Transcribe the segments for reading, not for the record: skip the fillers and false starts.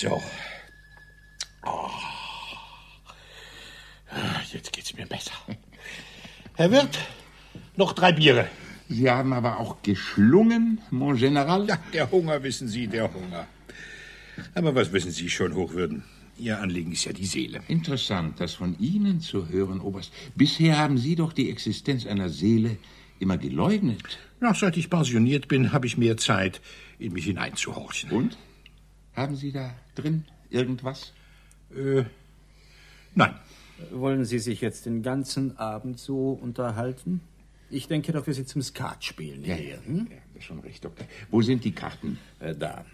So. Oh. Jetzt geht's mir besser. Herr Wirt, noch 3 Biere. Sie haben aber auch geschlungen, mon General? Ja, der Hunger, wissen Sie, der Hunger. Aber was wissen Sie schon, Hochwürden? Ihr Anliegen ist ja die Seele. Interessant, das von Ihnen zu hören, Oberst. Bisher haben Sie doch die Existenz einer Seele immer geleugnet. Na, seit ich pensioniert bin, habe ich mehr Zeit, in mich hineinzuhorchen. Und? Haben Sie da drin irgendwas? Nein. Wollen Sie sich jetzt den ganzen Abend so unterhalten? Ich denke doch, wir sind zum Skatspielen hier. Ja, schon recht, Doktor. Wo sind die Karten? Da.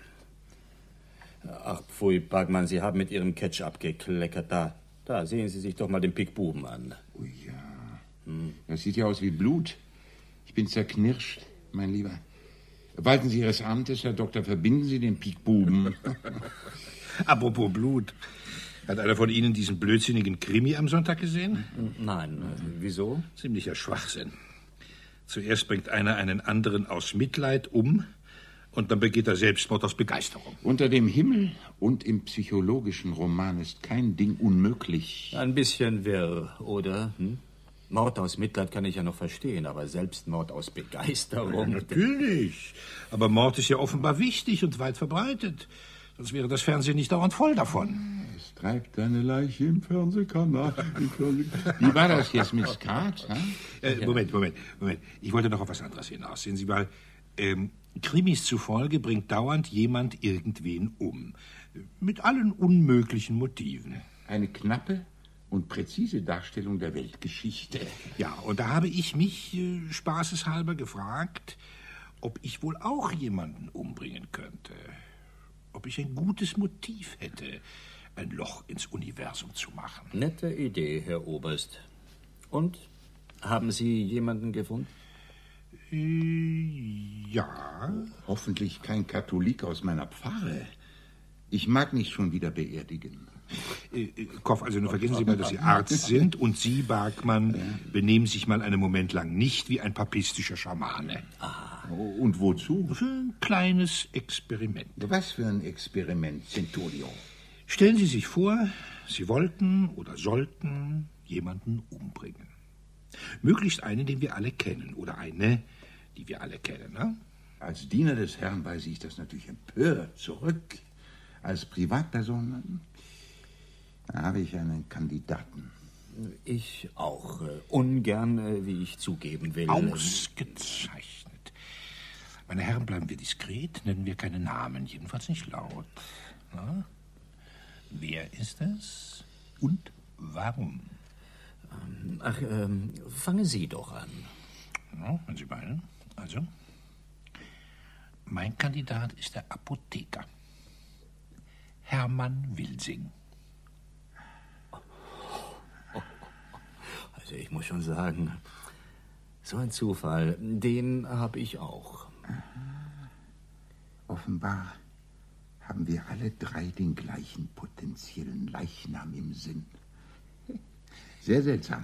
Ach, pfui, Bergmann, Sie haben mit Ihrem Ketchup gekleckert. Da, sehen Sie sich doch mal den Pickbuben an. Oh ja, das sieht ja aus wie Blut. Ich bin zerknirscht, mein Lieber. Walten Sie Ihres Amtes, Herr Doktor, verbinden Sie den Pickbuben. Apropos Blut. Hat einer von Ihnen diesen blödsinnigen Krimi am Sonntag gesehen? Nein, wieso? Ziemlicher Schwachsinn. Zuerst bringt einer einen anderen aus Mitleid um und dann begeht er Selbstmord aus Begeisterung. Unter dem Himmel und im psychologischen Roman ist kein Ding unmöglich. Ein bisschen wirr, oder? Mord aus Mitleid kann ich ja noch verstehen, aber Selbstmord aus Begeisterung... Ja, natürlich. Aber Mord ist ja offenbar wichtig und weit verbreitet. Sonst wäre das Fernsehen nicht dauernd voll davon. Es treibt eine Leiche im Fernsehkanal. Wie war das jetzt mit Skat? Moment. Ich wollte noch auf was anderes hinaus. Sehen Sie mal, Krimis zufolge bringt dauernd jemand irgendwen um. Mit allen unmöglichen Motiven. Eine knappe und präzise Darstellung der Weltgeschichte. Ja, und da habe ich mich spaßeshalber gefragt, ob ich wohl auch jemanden umbringen könnte. Ob ich ein gutes Motiv hätte, ein Loch ins Universum zu machen. Nette Idee, Herr Oberst. Und? Haben Sie jemanden gefunden? Ja. Hoffentlich kein Katholik aus meiner Pfarre. Ich mag nicht schon wieder beerdigen. Koff, also nur vergessen Sie mal, dass Sie Arzt sind und Sie, Bergmann, benehmen sich mal einen Moment lang nicht wie ein papistischer Schamane. Und wozu? Für ein kleines Experiment. Was für ein Experiment, Centurio? Stellen Sie sich vor, Sie wollten oder sollten jemanden umbringen. Möglichst einen, den wir alle kennen, oder eine, die wir alle kennen, ne? Als Diener des Herrn weise ich das natürlich empört zurück. Als Privatperson habe ich einen Kandidaten. Ich auch. Ungern, wie ich zugeben will. Ausgezeichnet. Meine Herren, bleiben wir diskret, nennen wir keine Namen, jedenfalls nicht laut. Na? Wer ist es und warum? Fangen Sie doch an. Ja, wenn Sie meinen. Also, mein Kandidat ist der Apotheker. Hermann Wilsing. Also ich muss schon sagen, so ein Zufall, den habe ich auch. Offenbar haben wir alle 3 den gleichen potenziellen Leichnam im Sinn. Sehr seltsam.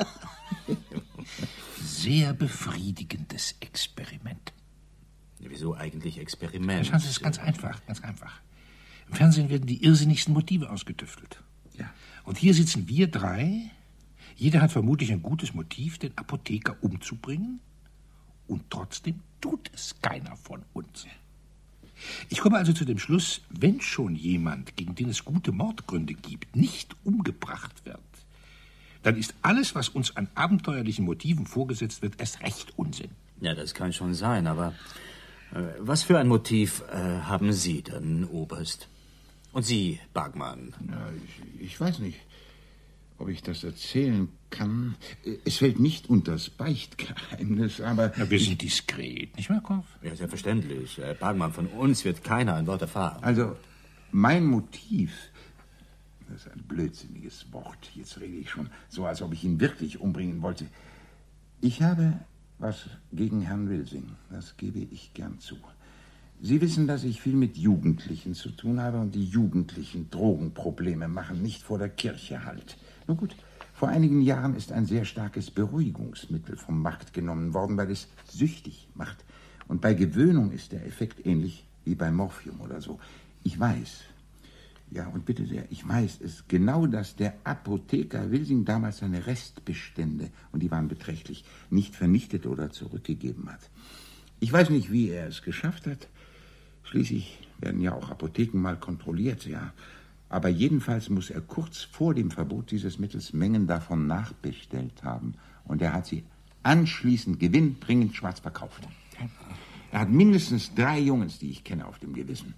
Sehr befriedigendes Experiment. Wieso eigentlich Experiment? Das ist ganz einfach, ganz einfach. Im Fernsehen werden die irrsinnigsten Motive ausgetüftelt. Ja. Und hier sitzen wir 3. Jeder hat vermutlich ein gutes Motiv, den Apotheker umzubringen. Und trotzdem tut es keiner von uns. Ich komme also zu dem Schluss, wenn schon jemand, gegen den es gute Mordgründe gibt, nicht umgebracht wird, dann ist alles, was uns an abenteuerlichen Motiven vorgesetzt wird, erst recht Unsinn. Ja, das kann schon sein, aber was für ein Motiv haben Sie denn, Oberst? Und Sie, Bergmann? Ja, ich weiß nicht, ob ich das erzählen kann. Es fällt nicht unter das Beichtgeheimnis, aber... Ja, wir sind diskret, nicht wahr, Koff? Ja, selbstverständlich. Bergmann, von uns wird keiner ein Wort erfahren. Also, mein Motiv... Das ist ein blödsinniges Wort. Jetzt rede ich schon so, als ob ich ihn wirklich umbringen wollte. Ich habe was gegen Herrn Wilsing. Das gebe ich gern zu. Sie wissen, dass ich viel mit Jugendlichen zu tun habe und die Jugendlichen Drogenprobleme machen, nicht vor der Kirche halt. Nun gut, vor einigen Jahren ist ein sehr starkes Beruhigungsmittel vom Markt genommen worden, weil es süchtig macht. Und bei Gewöhnung ist der Effekt ähnlich wie bei Morphium oder so. Ich weiß, Ja, und bitte sehr, ich weiß es genau, dass der Apotheker Wilsing damals seine Restbestände, und die waren beträchtlich, nicht vernichtet oder zurückgegeben hat. Ich weiß nicht, wie er es geschafft hat. Schließlich werden ja auch Apotheken mal kontrolliert, ja. Aber jedenfalls muss er kurz vor dem Verbot dieses Mittels Mengen davon nachbestellt haben. Und er hat sie anschließend gewinnbringend schwarz verkauft. Er hat mindestens 3 Jungens, die ich kenne, auf dem Gewissen.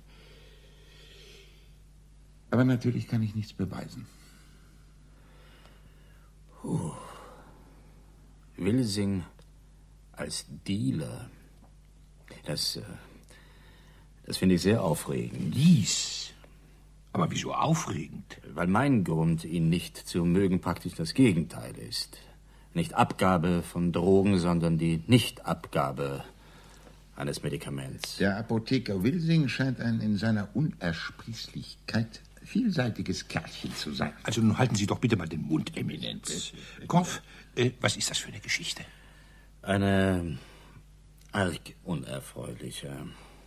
Aber natürlich kann ich nichts beweisen. Wilsing als Dealer. Das finde ich sehr aufregend. Dies. Aber wieso aufregend? Weil mein Grund, ihn nicht zu mögen, praktisch das Gegenteil ist. Nicht Abgabe von Drogen, sondern die Nichtabgabe eines Medikaments. Der Apotheker Wilsing scheint ein in seiner Unersprießlichkeit vielseitiges Kerlchen zu sein. Also nun halten Sie doch bitte mal den Mund, Eminenz. Groff, was ist das für eine Geschichte? Eine arg unerfreuliche.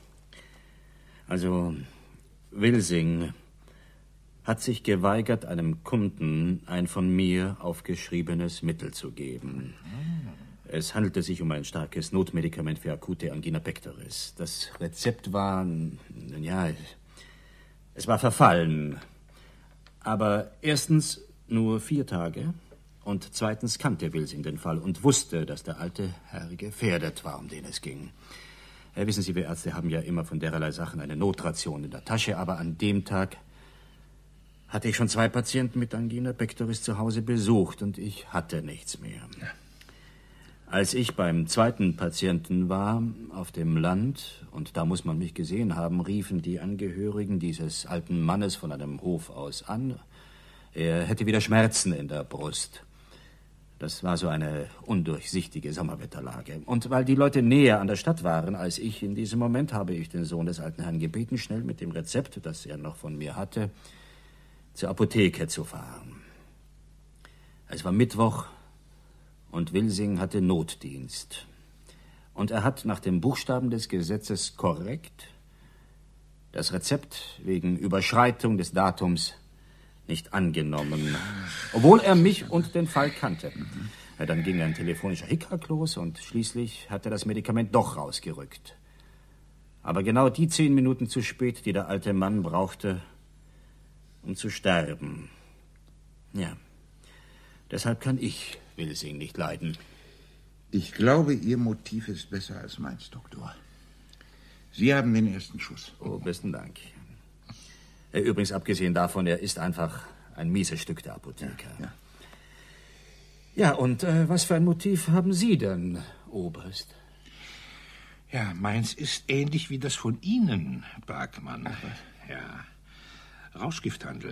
Also, Wilsing hat sich geweigert, einem Kunden ein von mir aufgeschriebenes Mittel zu geben. Es handelte sich um ein starkes Notmedikament für akute Angina pectoris. Das Rezept war, ja, es war verfallen. Aber erstens nur 4 Tage und zweitens kannte Wilsing den Fall und wusste, dass der alte Herr gefährdet war, um den es ging. Wissen Sie, wir Ärzte haben ja immer von derlei Sachen eine Notration in der Tasche, aber an dem Tag hatte ich schon 2 Patienten mit Angina pectoris zu Hause besucht und ich hatte nichts mehr. Ja. Als ich beim 2. Patienten war, auf dem Land, und da muss man mich gesehen haben, riefen die Angehörigen dieses alten Mannes von einem Hof aus an. Er hätte wieder Schmerzen in der Brust. Das war so eine undurchsichtige Sommerwetterlage. Und weil die Leute näher an der Stadt waren als ich in diesem Moment, habe ich den Sohn des alten Herrn gebeten, schnell mit dem Rezept, das er noch von mir hatte, zur Apotheke zu fahren. Es war Mittwoch und Wilsing hatte Notdienst. Und er hat nach dem Buchstaben des Gesetzes korrekt das Rezept wegen Überschreitung des Datums nicht angenommen, obwohl er mich und den Fall kannte. Ja, dann ging ein telefonischer Hickhack los und schließlich hat er das Medikament doch rausgerückt. Aber genau die 10 Minuten zu spät, die der alte Mann brauchte, um zu sterben. Ja, deshalb kann ich Wilsing nicht leiden. Ich glaube, Ihr Motiv ist besser als meins, Doktor. Sie haben den ersten Schuss. Oh, besten Dank. Übrigens, abgesehen davon, er ist einfach ein mieses Stück der Apotheker. Ja, und was für ein Motiv haben Sie denn, Oberst? Ja, meins ist ähnlich wie das von Ihnen, Bergmann. Ja, Rauschgifthandel.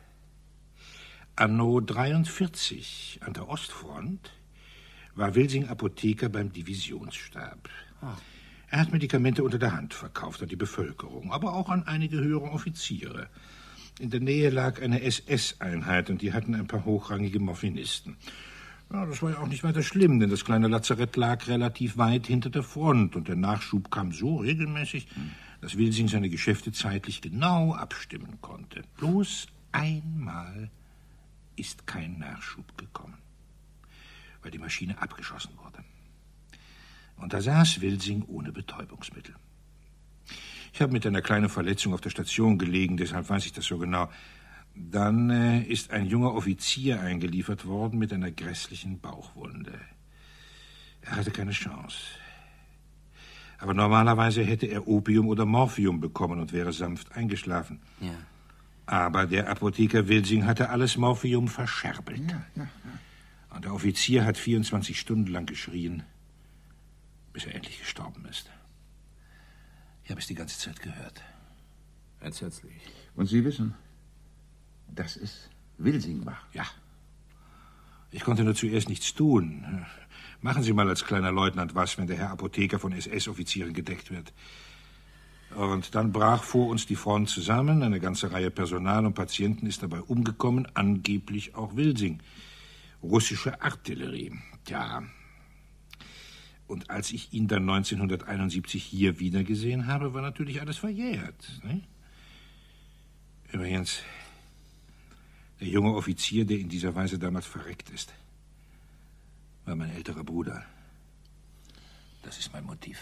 Anno 43 an der Ostfront war Wilsing Apotheker beim Divisionsstab. Er hat Medikamente unter der Hand verkauft an die Bevölkerung, aber auch an einige höhere Offiziere. In der Nähe lag eine SS-Einheit und die hatten ein paar hochrangige Morphinisten. Ja, das war ja auch nicht weiter schlimm, denn das kleine Lazarett lag relativ weit hinter der Front und der Nachschub kam so regelmäßig, dass Wilsing seine Geschäfte zeitlich genau abstimmen konnte. Bloß einmal ist kein Nachschub gekommen, weil die Maschine abgeschossen wurde. Und da saß Wilsing ohne Betäubungsmittel. Ich habe mit einer kleinen Verletzung auf der Station gelegen, deshalb weiß ich das so genau. Dann ist ein junger Offizier eingeliefert worden mit einer grässlichen Bauchwunde. Er hatte keine Chance. Aber normalerweise hätte er Opium oder Morphium bekommen und wäre sanft eingeschlafen. Ja. Aber der Apotheker Wilsing hatte alles Morphium verscherbelt. Ja. Und der Offizier hat 24 Stunden lang geschrien, bis er endlich gestorben ist. Ich habe es die ganze Zeit gehört. Entsetzlich. Und Sie wissen, dass es Wilsing war? Ja. Ich konnte nur zuerst nichts tun. Machen Sie mal als kleiner Leutnant was, wenn der Herr Apotheker von SS-Offizieren gedeckt wird. Und dann brach vor uns die Front zusammen. Eine ganze Reihe Personal und Patienten ist dabei umgekommen, angeblich auch Wilsing. Russische Artillerie. Tja. Und als ich ihn dann 1971 hier wiedergesehen habe, war natürlich alles verjährt. Ne? Übrigens, der junge Offizier, der in dieser Weise damals verreckt ist, war mein älterer Bruder. Das ist mein Motiv.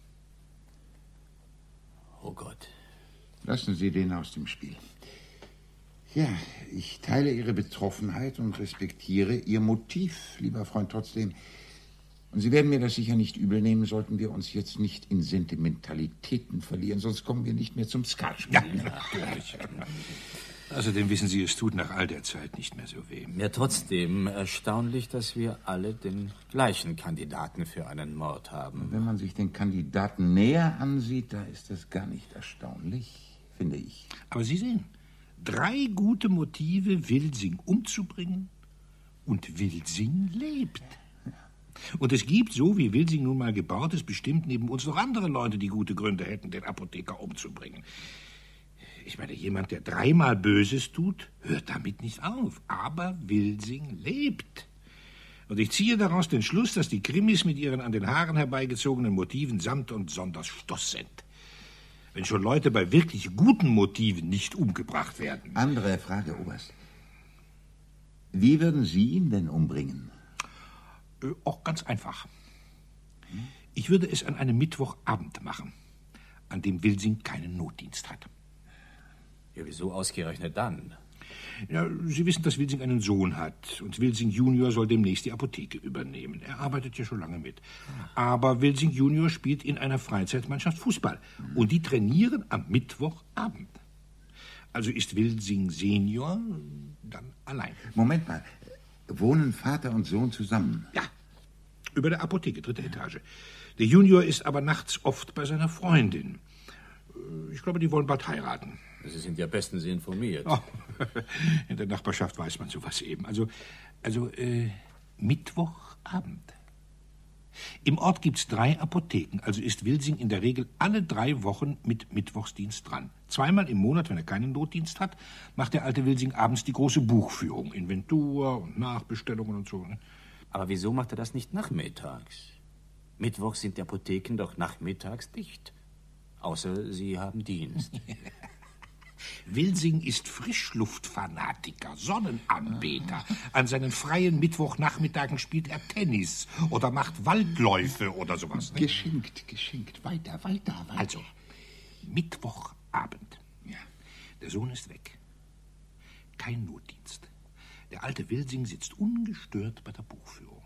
Oh Gott. Lassen Sie den aus dem Spiel. Ja, ich teile Ihre Betroffenheit und respektiere Ihr Motiv, lieber Freund, trotzdem. Und Sie werden mir das sicher nicht übel nehmen, sollten wir uns jetzt nicht in Sentimentalitäten verlieren, sonst kommen wir nicht mehr zum Skatspielen. Ja, natürlich. Außerdem wissen Sie, es tut nach all der Zeit nicht mehr so weh. Ja, trotzdem erstaunlich, dass wir alle den gleichen Kandidaten für einen Mord haben. Wenn man sich den Kandidaten näher ansieht, da ist das gar nicht erstaunlich, finde ich. Aber Sie sehen, 3 gute Motive, Wilsing umzubringen, und Wilsing lebt. Und es gibt, so wie Wilsing nun mal gebaut ist, bestimmt neben uns noch andere Leute, die gute Gründe hätten, den Apotheker umzubringen. Ich meine, jemand, der 3-mal Böses tut, hört damit nicht auf. Aber Wilsing lebt. Und ich ziehe daraus den Schluss, dass die Krimis mit ihren an den Haaren herbeigezogenen Motiven samt und sonders Stoss sind. Wenn schon Leute bei wirklich guten Motiven nicht umgebracht werden. Andere Frage, Oberst. Wie würden Sie ihn denn umbringen? Auch ganz einfach. Ich würde es an einem Mittwochabend machen, an dem Wilsing keinen Notdienst hat. Ja, wieso ausgerechnet dann? Ja, Sie wissen, dass Wilsing einen Sohn hat. Und Wilsing Junior soll demnächst die Apotheke übernehmen. Er arbeitet ja schon lange mit. Aber Wilsing Junior spielt in einer Freizeitmannschaft Fußball. Und die trainieren am Mittwochabend. Also ist Wilsing Senior dann allein. Moment mal. Wohnen Vater und Sohn zusammen? Ja, über der Apotheke, 3. Etage. Der Junior ist aber nachts oft bei seiner Freundin. Ich glaube, die wollen bald heiraten. Sie sind ja bestens informiert. Oh, in der Nachbarschaft weiß man sowas eben. Also Mittwochabend. Im Ort gibt's 3 Apotheken, also ist Wilsing in der Regel alle 3 Wochen mit Mittwochsdienst dran. 2-mal im Monat, wenn er keinen Notdienst hat, macht der alte Wilsing abends die große Buchführung. Inventur und Nachbestellungen und so. Aber wieso macht er das nicht nachmittags? Mittwochs sind die Apotheken doch nachmittags dicht. Außer Sie haben Dienst. Wilsing ist Frischluftfanatiker, Sonnenanbeter. An seinen freien Mittwochnachmittagen spielt er Tennis oder macht Waldläufe oder sowas. Ne? Geschenkt. Weiter. Also, Mittwochabend. Ja. Der Sohn ist weg. Kein Notdienst. Der alte Wilsing sitzt ungestört bei der Buchführung.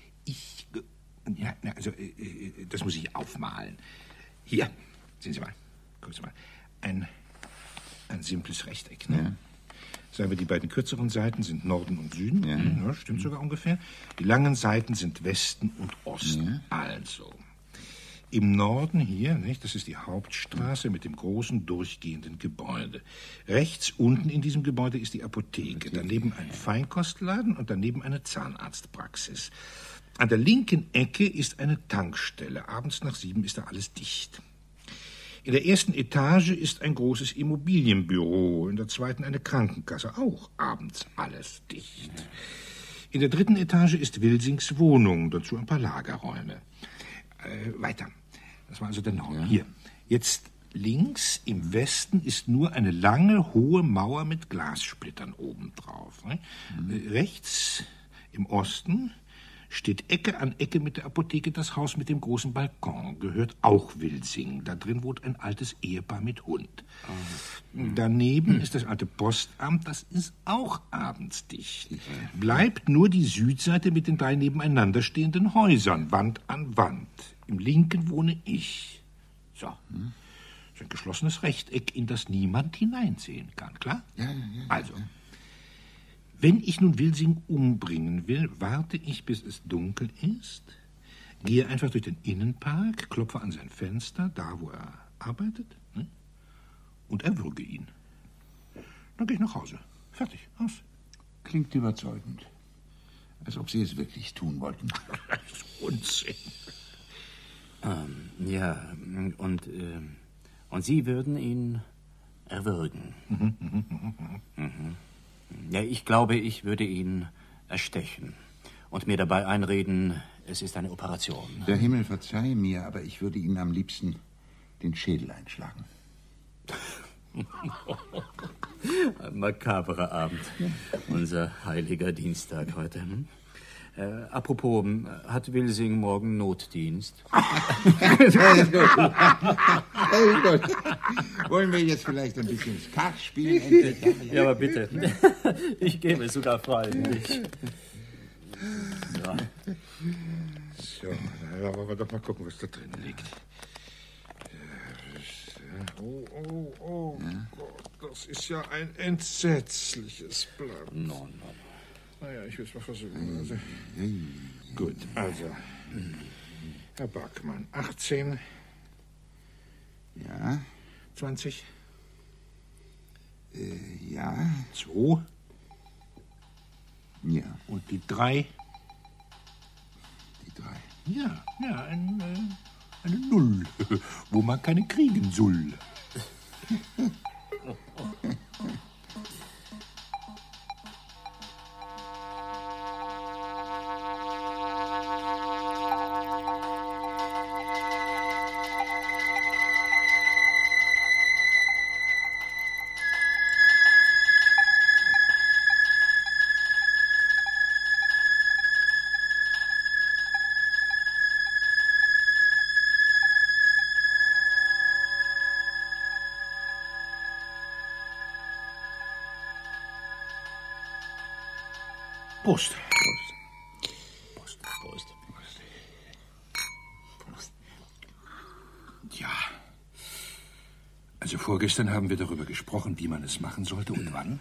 Das muss ich aufmalen. Hier, sehen Sie mal. Gucken Sie mal. Ein simples Rechteck, ne? Ja. Sagen wir, die beiden kürzeren Seiten sind Norden und Süden. Ja. Ja, stimmt sogar ungefähr. Die langen Seiten sind Westen und Osten. Ja. Also, im Norden hier, nicht, das ist die Hauptstraße mit dem großen, durchgehenden Gebäude. Rechts unten in diesem Gebäude ist die Apotheke. Daneben ein Feinkostladen und daneben eine Zahnarztpraxis. An der linken Ecke ist eine Tankstelle. Abends nach 7 ist da alles dicht. In der 1. Etage ist ein großes Immobilienbüro, in der 2. eine Krankenkasse, auch abends alles dicht. In der 3. Etage ist Wilsings Wohnung, dazu ein paar Lagerräume. Weiter. Das war also der Norden. Ja. Hier. Jetzt links im Westen ist nur eine lange, hohe Mauer mit Glassplittern obendrauf. Ne? Rechts im Osten steht Ecke an Ecke mit der Apotheke das Haus mit dem großen Balkon. Gehört auch Wilsing. Da drin wohnt ein altes Ehepaar mit Hund. Daneben ist das alte Postamt. Das ist auch abends dicht. Bleibt nur die Südseite mit den 3 nebeneinander stehenden Häusern, Wand an Wand. Im linken wohne ich. So. Das ist ein geschlossenes Rechteck, in das niemand hineinsehen kann. Klar? Ja. Also. Wenn ich nun Wilsing umbringen will, warte ich, bis es dunkel ist, gehe einfach durch den Innenpark, klopfe an sein Fenster, da wo er arbeitet, ne? Und erwürge ihn. Dann gehe ich nach Hause. Fertig, aus. Klingt überzeugend. Als ob Sie es wirklich tun wollten. Das ist Unsinn. Ja, und Sie würden ihn erwürgen. Ja, ich glaube, ich würde ihn erstechen und mir dabei einreden, es ist eine Operation. Der Himmel verzeihe mir, aber ich würde Ihnen am liebsten den Schädel einschlagen. Ein makabrer Abend. Unser heiliger Dienstag heute. Apropos, hat Wilsing morgen Notdienst? Alles gut. Wollen wir jetzt vielleicht ein bisschen Skat spielen? Ja, aber bitte. Ich gebe sogar freiwillig. Ja. So, dann wollen wir doch mal gucken, was da drin liegt. Oh, Gott, das ist ja ein entsetzliches Blatt. No. Naja, ich will es mal versuchen. Also, gut, also, Herr Backmann, 18, Ja, 20, ja, 2 ja, und die 3. die 3. Ja, eine 0, wo man keine kriegen soll. Prost. Ja. Also vorgestern haben wir darüber gesprochen, wie man es machen sollte und wann.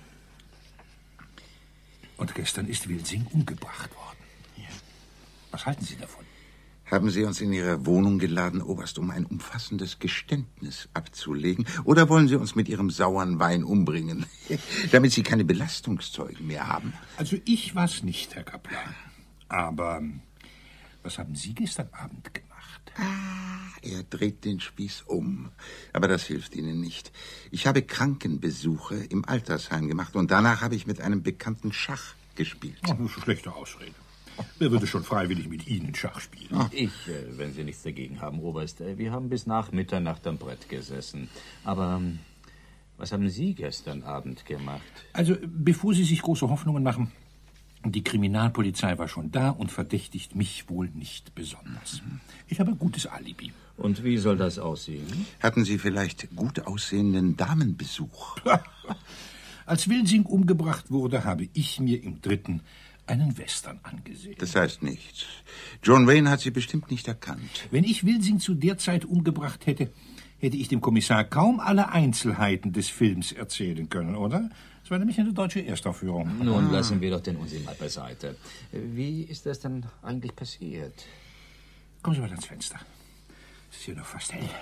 Und gestern ist Wilsing umgebracht worden. Was halten Sie davon? Haben Sie uns in Ihre Wohnung geladen, Oberst, um ein umfassendes Geständnis abzulegen? Oder wollen Sie uns mit Ihrem sauren Wein umbringen, damit Sie keine Belastungszeugen mehr haben? Also ich war's nicht, Herr Kaplan. Aber was haben Sie gestern Abend gemacht? Er dreht den Spieß um. Aber das hilft Ihnen nicht. Ich habe Krankenbesuche im Altersheim gemacht und danach habe ich mit einem Bekannten Schach gespielt. Ach, nur so schlechte Ausrede. Wer würde schon freiwillig mit Ihnen Schach spielen? Ich, wenn Sie nichts dagegen haben, Oberst. Wir haben bis nach Mitternacht am Brett gesessen. Aber was haben Sie gestern Abend gemacht? Also, bevor Sie sich große Hoffnungen machen, die Kriminalpolizei war schon da und verdächtigt mich wohl nicht besonders. Ich habe ein gutes Alibi. Und wie soll das aussehen? Hatten Sie vielleicht gut aussehenden Damenbesuch? Als Wilsing umgebracht wurde, habe ich mir im 3. einen Western angesehen. Das heißt nichts. John Wayne hat Sie bestimmt nicht erkannt. Wenn ich Wilsing zu der Zeit umgebracht hätte, hätte ich dem Kommissar kaum alle Einzelheiten des Films erzählen können, oder? Das war nämlich eine deutsche Erstaufführung. Nun lassen wir doch den Unsinn mal beiseite. Wie ist das denn eigentlich passiert? Kommen Sie mal ans Fenster. Es ist hier noch fast hell.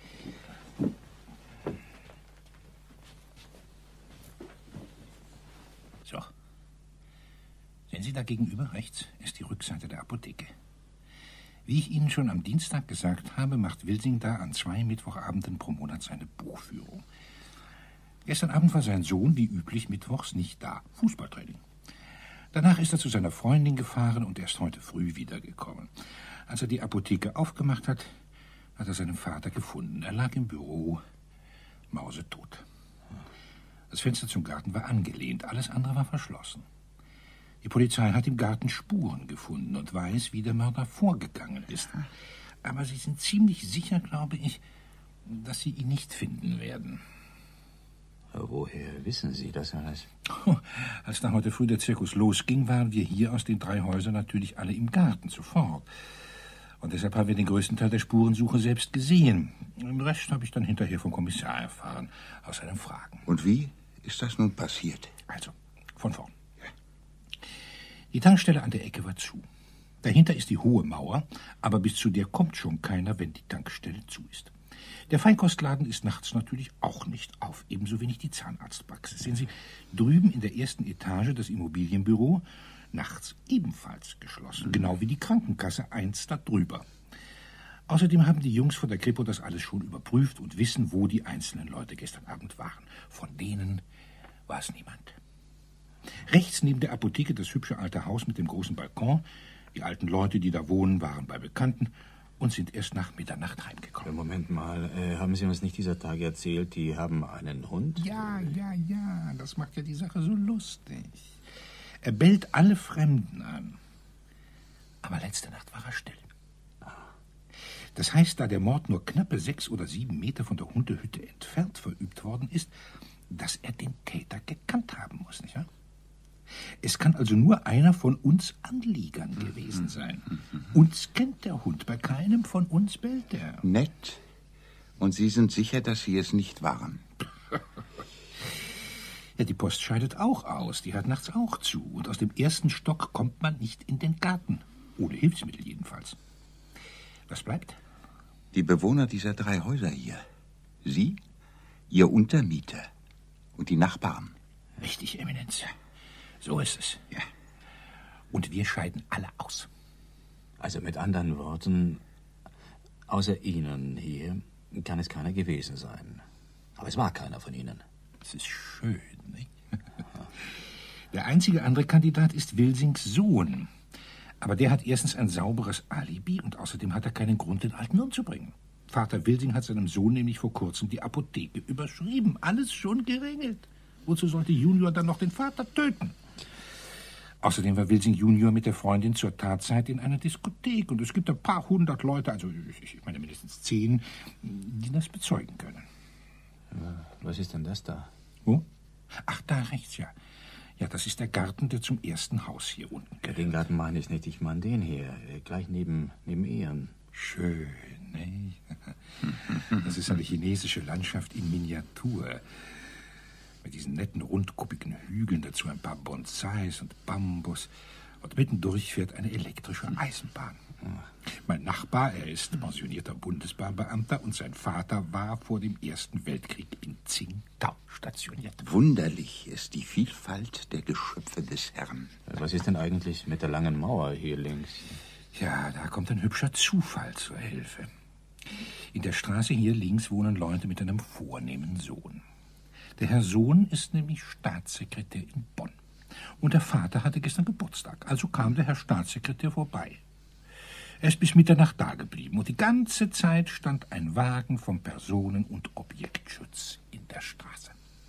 So. Sehen Sie da gegenüber rechts ist die Rückseite der Apotheke. Wie ich Ihnen schon am Dienstag gesagt habe, macht Wilsing da an 2 Mittwochabenden pro Monat seine Buchführung. Gestern Abend war sein Sohn, wie üblich, mittwochs nicht da. Fußballtraining. Danach ist er zu seiner Freundin gefahren und erst heute früh wiedergekommen. Als er die Apotheke aufgemacht hat, hat er seinen Vater gefunden. Er lag im Büro, mausetot. Das Fenster zum Garten war angelehnt, alles andere war verschlossen. Die Polizei hat im Garten Spuren gefunden und weiß, wie der Mörder vorgegangen ist. Aber sie sind ziemlich sicher, glaube ich, dass sie ihn nicht finden werden. Woher wissen Sie das alles? Als da heute früh der Zirkus losging, waren wir hier aus den 3 Häusern natürlich alle im Garten, sofort. Und deshalb haben wir den größten Teil der Spurensuche selbst gesehen. Den Rest habe ich dann hinterher vom Kommissar erfahren, aus seinen Fragen. Und wie ist das nun passiert? Also, von vorn. Die Tankstelle an der Ecke war zu. Dahinter ist die hohe Mauer, aber bis zu der kommt schon keiner, wenn die Tankstelle zu ist. Der Feinkostladen ist nachts natürlich auch nicht auf, ebenso wenig die Zahnarztpraxis. Sehen Sie, drüben in der 1. Etage das Immobilienbüro, nachts ebenfalls geschlossen, genau wie die Krankenkasse 1 da drüber. Außerdem haben die Jungs von der Kripo das alles schon überprüft und wissen, wo die einzelnen Leute gestern Abend waren. Von denen war es niemand. Rechts neben der Apotheke das hübsche alte Haus mit dem großen Balkon. Die alten Leute, die da wohnen, waren bei Bekannten. und sind erst nach Mitternacht heimgekommen. Moment mal, haben Sie uns nicht dieser Tage erzählt, die haben einen Hund? Ja, das macht ja die Sache so lustig. Er bellt alle Fremden an. Aber letzte Nacht war er still. Das heißt, da der Mord nur knappe 6 oder 7 Meter von der Hundehütte entfernt verübt worden ist, dass er den Täter gekannt haben muss, nicht wahr? Es kann also nur einer von uns Anliegern gewesen sein. Uns kennt der Hund, bei keinem von uns bellt er. Nett. Und Sie sind sicher, dass Sie es nicht waren? Ja, die Post scheidet auch aus. Die hat nachts auch zu. Und aus dem ersten Stock kommt man nicht in den Garten. Ohne Hilfsmittel jedenfalls. Was bleibt? Die Bewohner dieser 3 Häuser hier. Sie, Ihr Untermieter und die Nachbarn. Richtig, Eminenz. So ist es. Ja. Und wir scheiden alle aus. Also mit anderen Worten, außer Ihnen hier kann es keiner gewesen sein. Aber es war keiner von Ihnen. Das ist schön, nicht? Der einzige andere Kandidat ist Wilsings Sohn. Aber der hat erstens ein sauberes Alibi und außerdem hat er keinen Grund, den Alten umzubringen. Vater Wilsing hat seinem Sohn nämlich vor kurzem die Apotheke überschrieben. Alles schon geregelt. Wozu sollte Junior dann noch den Vater töten? Außerdem war Wilsing Junior mit der Freundin zur Tatzeit in einer Diskothek. Und es gibt ein paar 100 Leute, also ich meine mindestens 10, die das bezeugen können. Was ist denn das da? Wo? Ach, da rechts, ja. Ja, das ist der Garten, der zum ersten Haus hier unten gehört. Den Garten meine ich nicht, ich meine den hier, gleich neben Ihren. Schön, ne? Das ist eine chinesische Landschaft in Miniatur. Mit diesen netten, rundkuppigen Hügeln, dazu ein paar Bonsais und Bambus. Und mittendurch fährt eine elektrische Eisenbahn. Mein Nachbar, er ist pensionierter Bundesbahnbeamter und sein Vater war vor dem Ersten Weltkrieg in Tsingtao stationiert. Wunderlich ist die Vielfalt der Geschöpfe des Herrn. Was ist denn eigentlich mit der langen Mauer hier links? Ja, da kommt ein hübscher Zufall zur Hilfe. In der Straße hier links wohnen Leute mit einem vornehmen Sohn. Der Herr Sohn ist nämlich Staatssekretär in Bonn. Und der Vater hatte gestern Geburtstag. Also kam der Herr Staatssekretär vorbei. Er ist bis Mitternacht dageblieben. Und die ganze Zeit stand ein Wagen vom Personen- und Objektschutz in der Straße.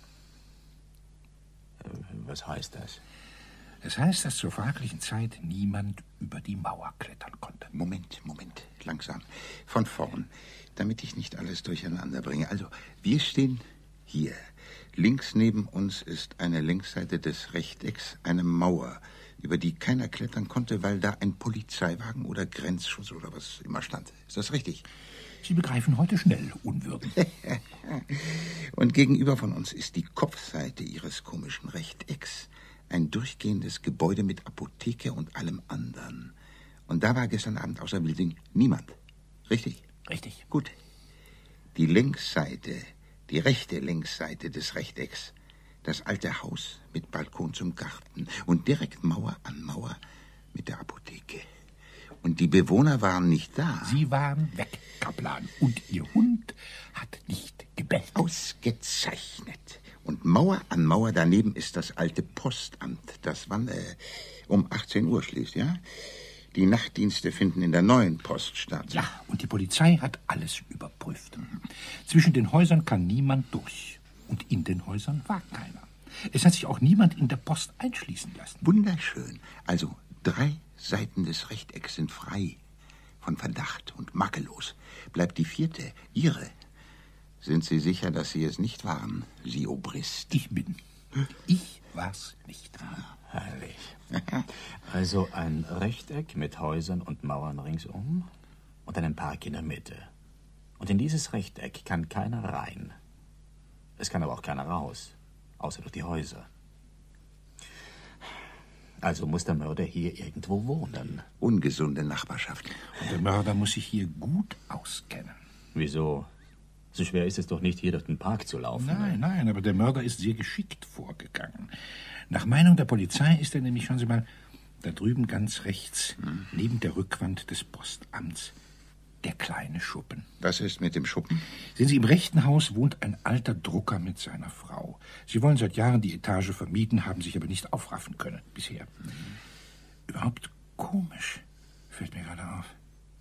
Was heißt das? Es heißt, dass zur fraglichen Zeit niemand über die Mauer klettern konnte. Moment, langsam. Von vorn, damit ich nicht alles durcheinander bringe. Also, wir stehen hier. Links neben uns ist eine Längsseite des Rechtecks, eine Mauer, über die keiner klettern konnte, weil da ein Polizeiwagen oder Grenzschutz oder was immer stand. Ist das richtig? Sie begreifen heute schnell Unwürden. Und gegenüber von uns ist die Kopfseite Ihres komischen Rechtecks. Ein durchgehendes Gebäude mit Apotheke und allem anderen. Und da war gestern Abend außer Wilsing niemand. Richtig? Richtig. Gut. Die Längsseite, die rechte Längsseite des Rechtecks. Das alte Haus mit Balkon zum Garten. Und direkt Mauer an Mauer mit der Apotheke. Und die Bewohner waren nicht da. Sie waren weg, Kaplan. Und Ihr Hund hat nicht gebellt. Ausgezeichnet. Und Mauer an Mauer daneben ist das alte Postamt, das wann um 18 Uhr schließt, ja? Die Nachtdienste finden in der neuen Post statt. Ja, und die Polizei hat alles überprüft. Zwischen den Häusern kann niemand durch. Und in den Häusern war keiner. Es hat sich auch niemand in der Post einschließen lassen. Wunderschön. Also 3 Seiten des Rechtecks sind frei von Verdacht und makellos. Bleibt die 4., Ihre. Sind Sie sicher, dass Sie es nicht waren, Sie Obrist? Ich war's nicht. Herrlich. Also ein Rechteck mit Häusern und Mauern ringsum und einen Park in der Mitte. Und in dieses Rechteck kann keiner rein. Es kann aber auch keiner raus, außer durch die Häuser. Also muss der Mörder hier irgendwo wohnen. Ungesunde Nachbarschaft. Und der Mörder muss sich hier gut auskennen. Wieso? So schwer ist es doch nicht, hier durch den Park zu laufen. Nein, aber der Mörder ist sehr geschickt vorgegangen. Nach Meinung der Polizei ist er nämlich, schauen Sie mal, da drüben ganz rechts, neben der Rückwand des Postamts, der kleine Schuppen. Was ist mit dem Schuppen? Sehen Sie, im rechten Haus wohnt ein alter Drucker mit seiner Frau. Sie wollen seit Jahren die Etage vermieten, haben sich aber nicht aufraffen können, bisher. Überhaupt komisch, fällt mir gerade auf.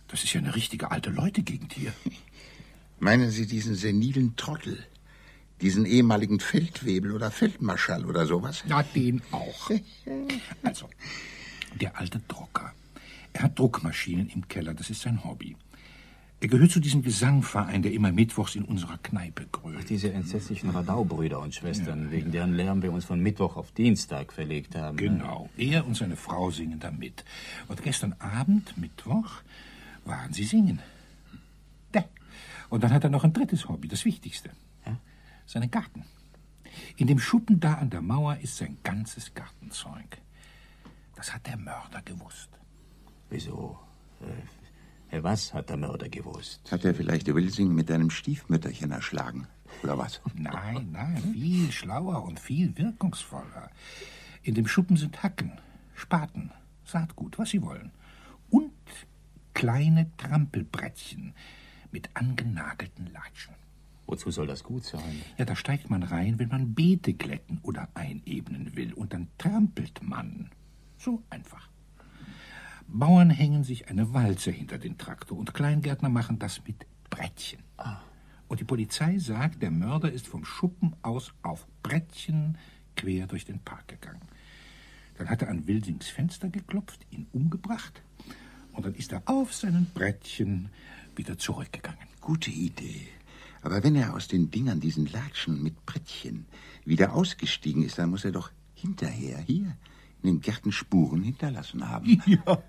Das ist ja eine richtige alte Leute-Gegend hier. Meinen Sie diesen senilen Trottel? Diesen ehemaligen Feldwebel oder Feldmarschall oder sowas? Na, den auch. Also, der alte Drucker. Er hat Druckmaschinen im Keller, das ist sein Hobby. Er gehört zu diesem Gesangverein, der immer mittwochs in unserer Kneipe grölt. Diese entsetzlichen Radau-Brüder und Schwestern, wegen deren Lärm wir uns von Mittwoch auf Dienstag verlegt haben. Genau, er und seine Frau singen da mit. Und gestern Abend, Mittwoch, waren sie singen. Und dann hat er noch ein drittes Hobby, das Wichtigste. Seinen Garten. In dem Schuppen da an der Mauer ist sein ganzes Gartenzeug. Das hat der Mörder gewusst. Wieso? Was hat der Mörder gewusst? Hat er vielleicht Wilsing mit einem Stiefmütterchen erschlagen? Oder was? Nein, viel schlauer und viel wirkungsvoller. In dem Schuppen sind Hacken, Spaten, Saatgut, was Sie wollen. Und kleine Trampelbrettchen mit angenagelten Latschen. Wozu soll das gut sein? Ja, da steigt man rein, wenn man Beete glätten oder einebnen will. Und dann trampelt man. So einfach. Bauern hängen sich eine Walze hinter den Traktor und Kleingärtner machen das mit Brettchen. Und die Polizei sagt, der Mörder ist vom Schuppen aus auf Brettchen quer durch den Park gegangen. Dann hat er an Wilsings Fenster geklopft, ihn umgebracht und dann ist er auf seinen Brettchen wieder zurückgegangen. Gute Idee. Aber wenn er aus den Dingern, diesen Latschen mit Brettchen, wieder ausgestiegen ist, dann muss er doch hinterher hier in den Gärten Spuren hinterlassen haben. Ja.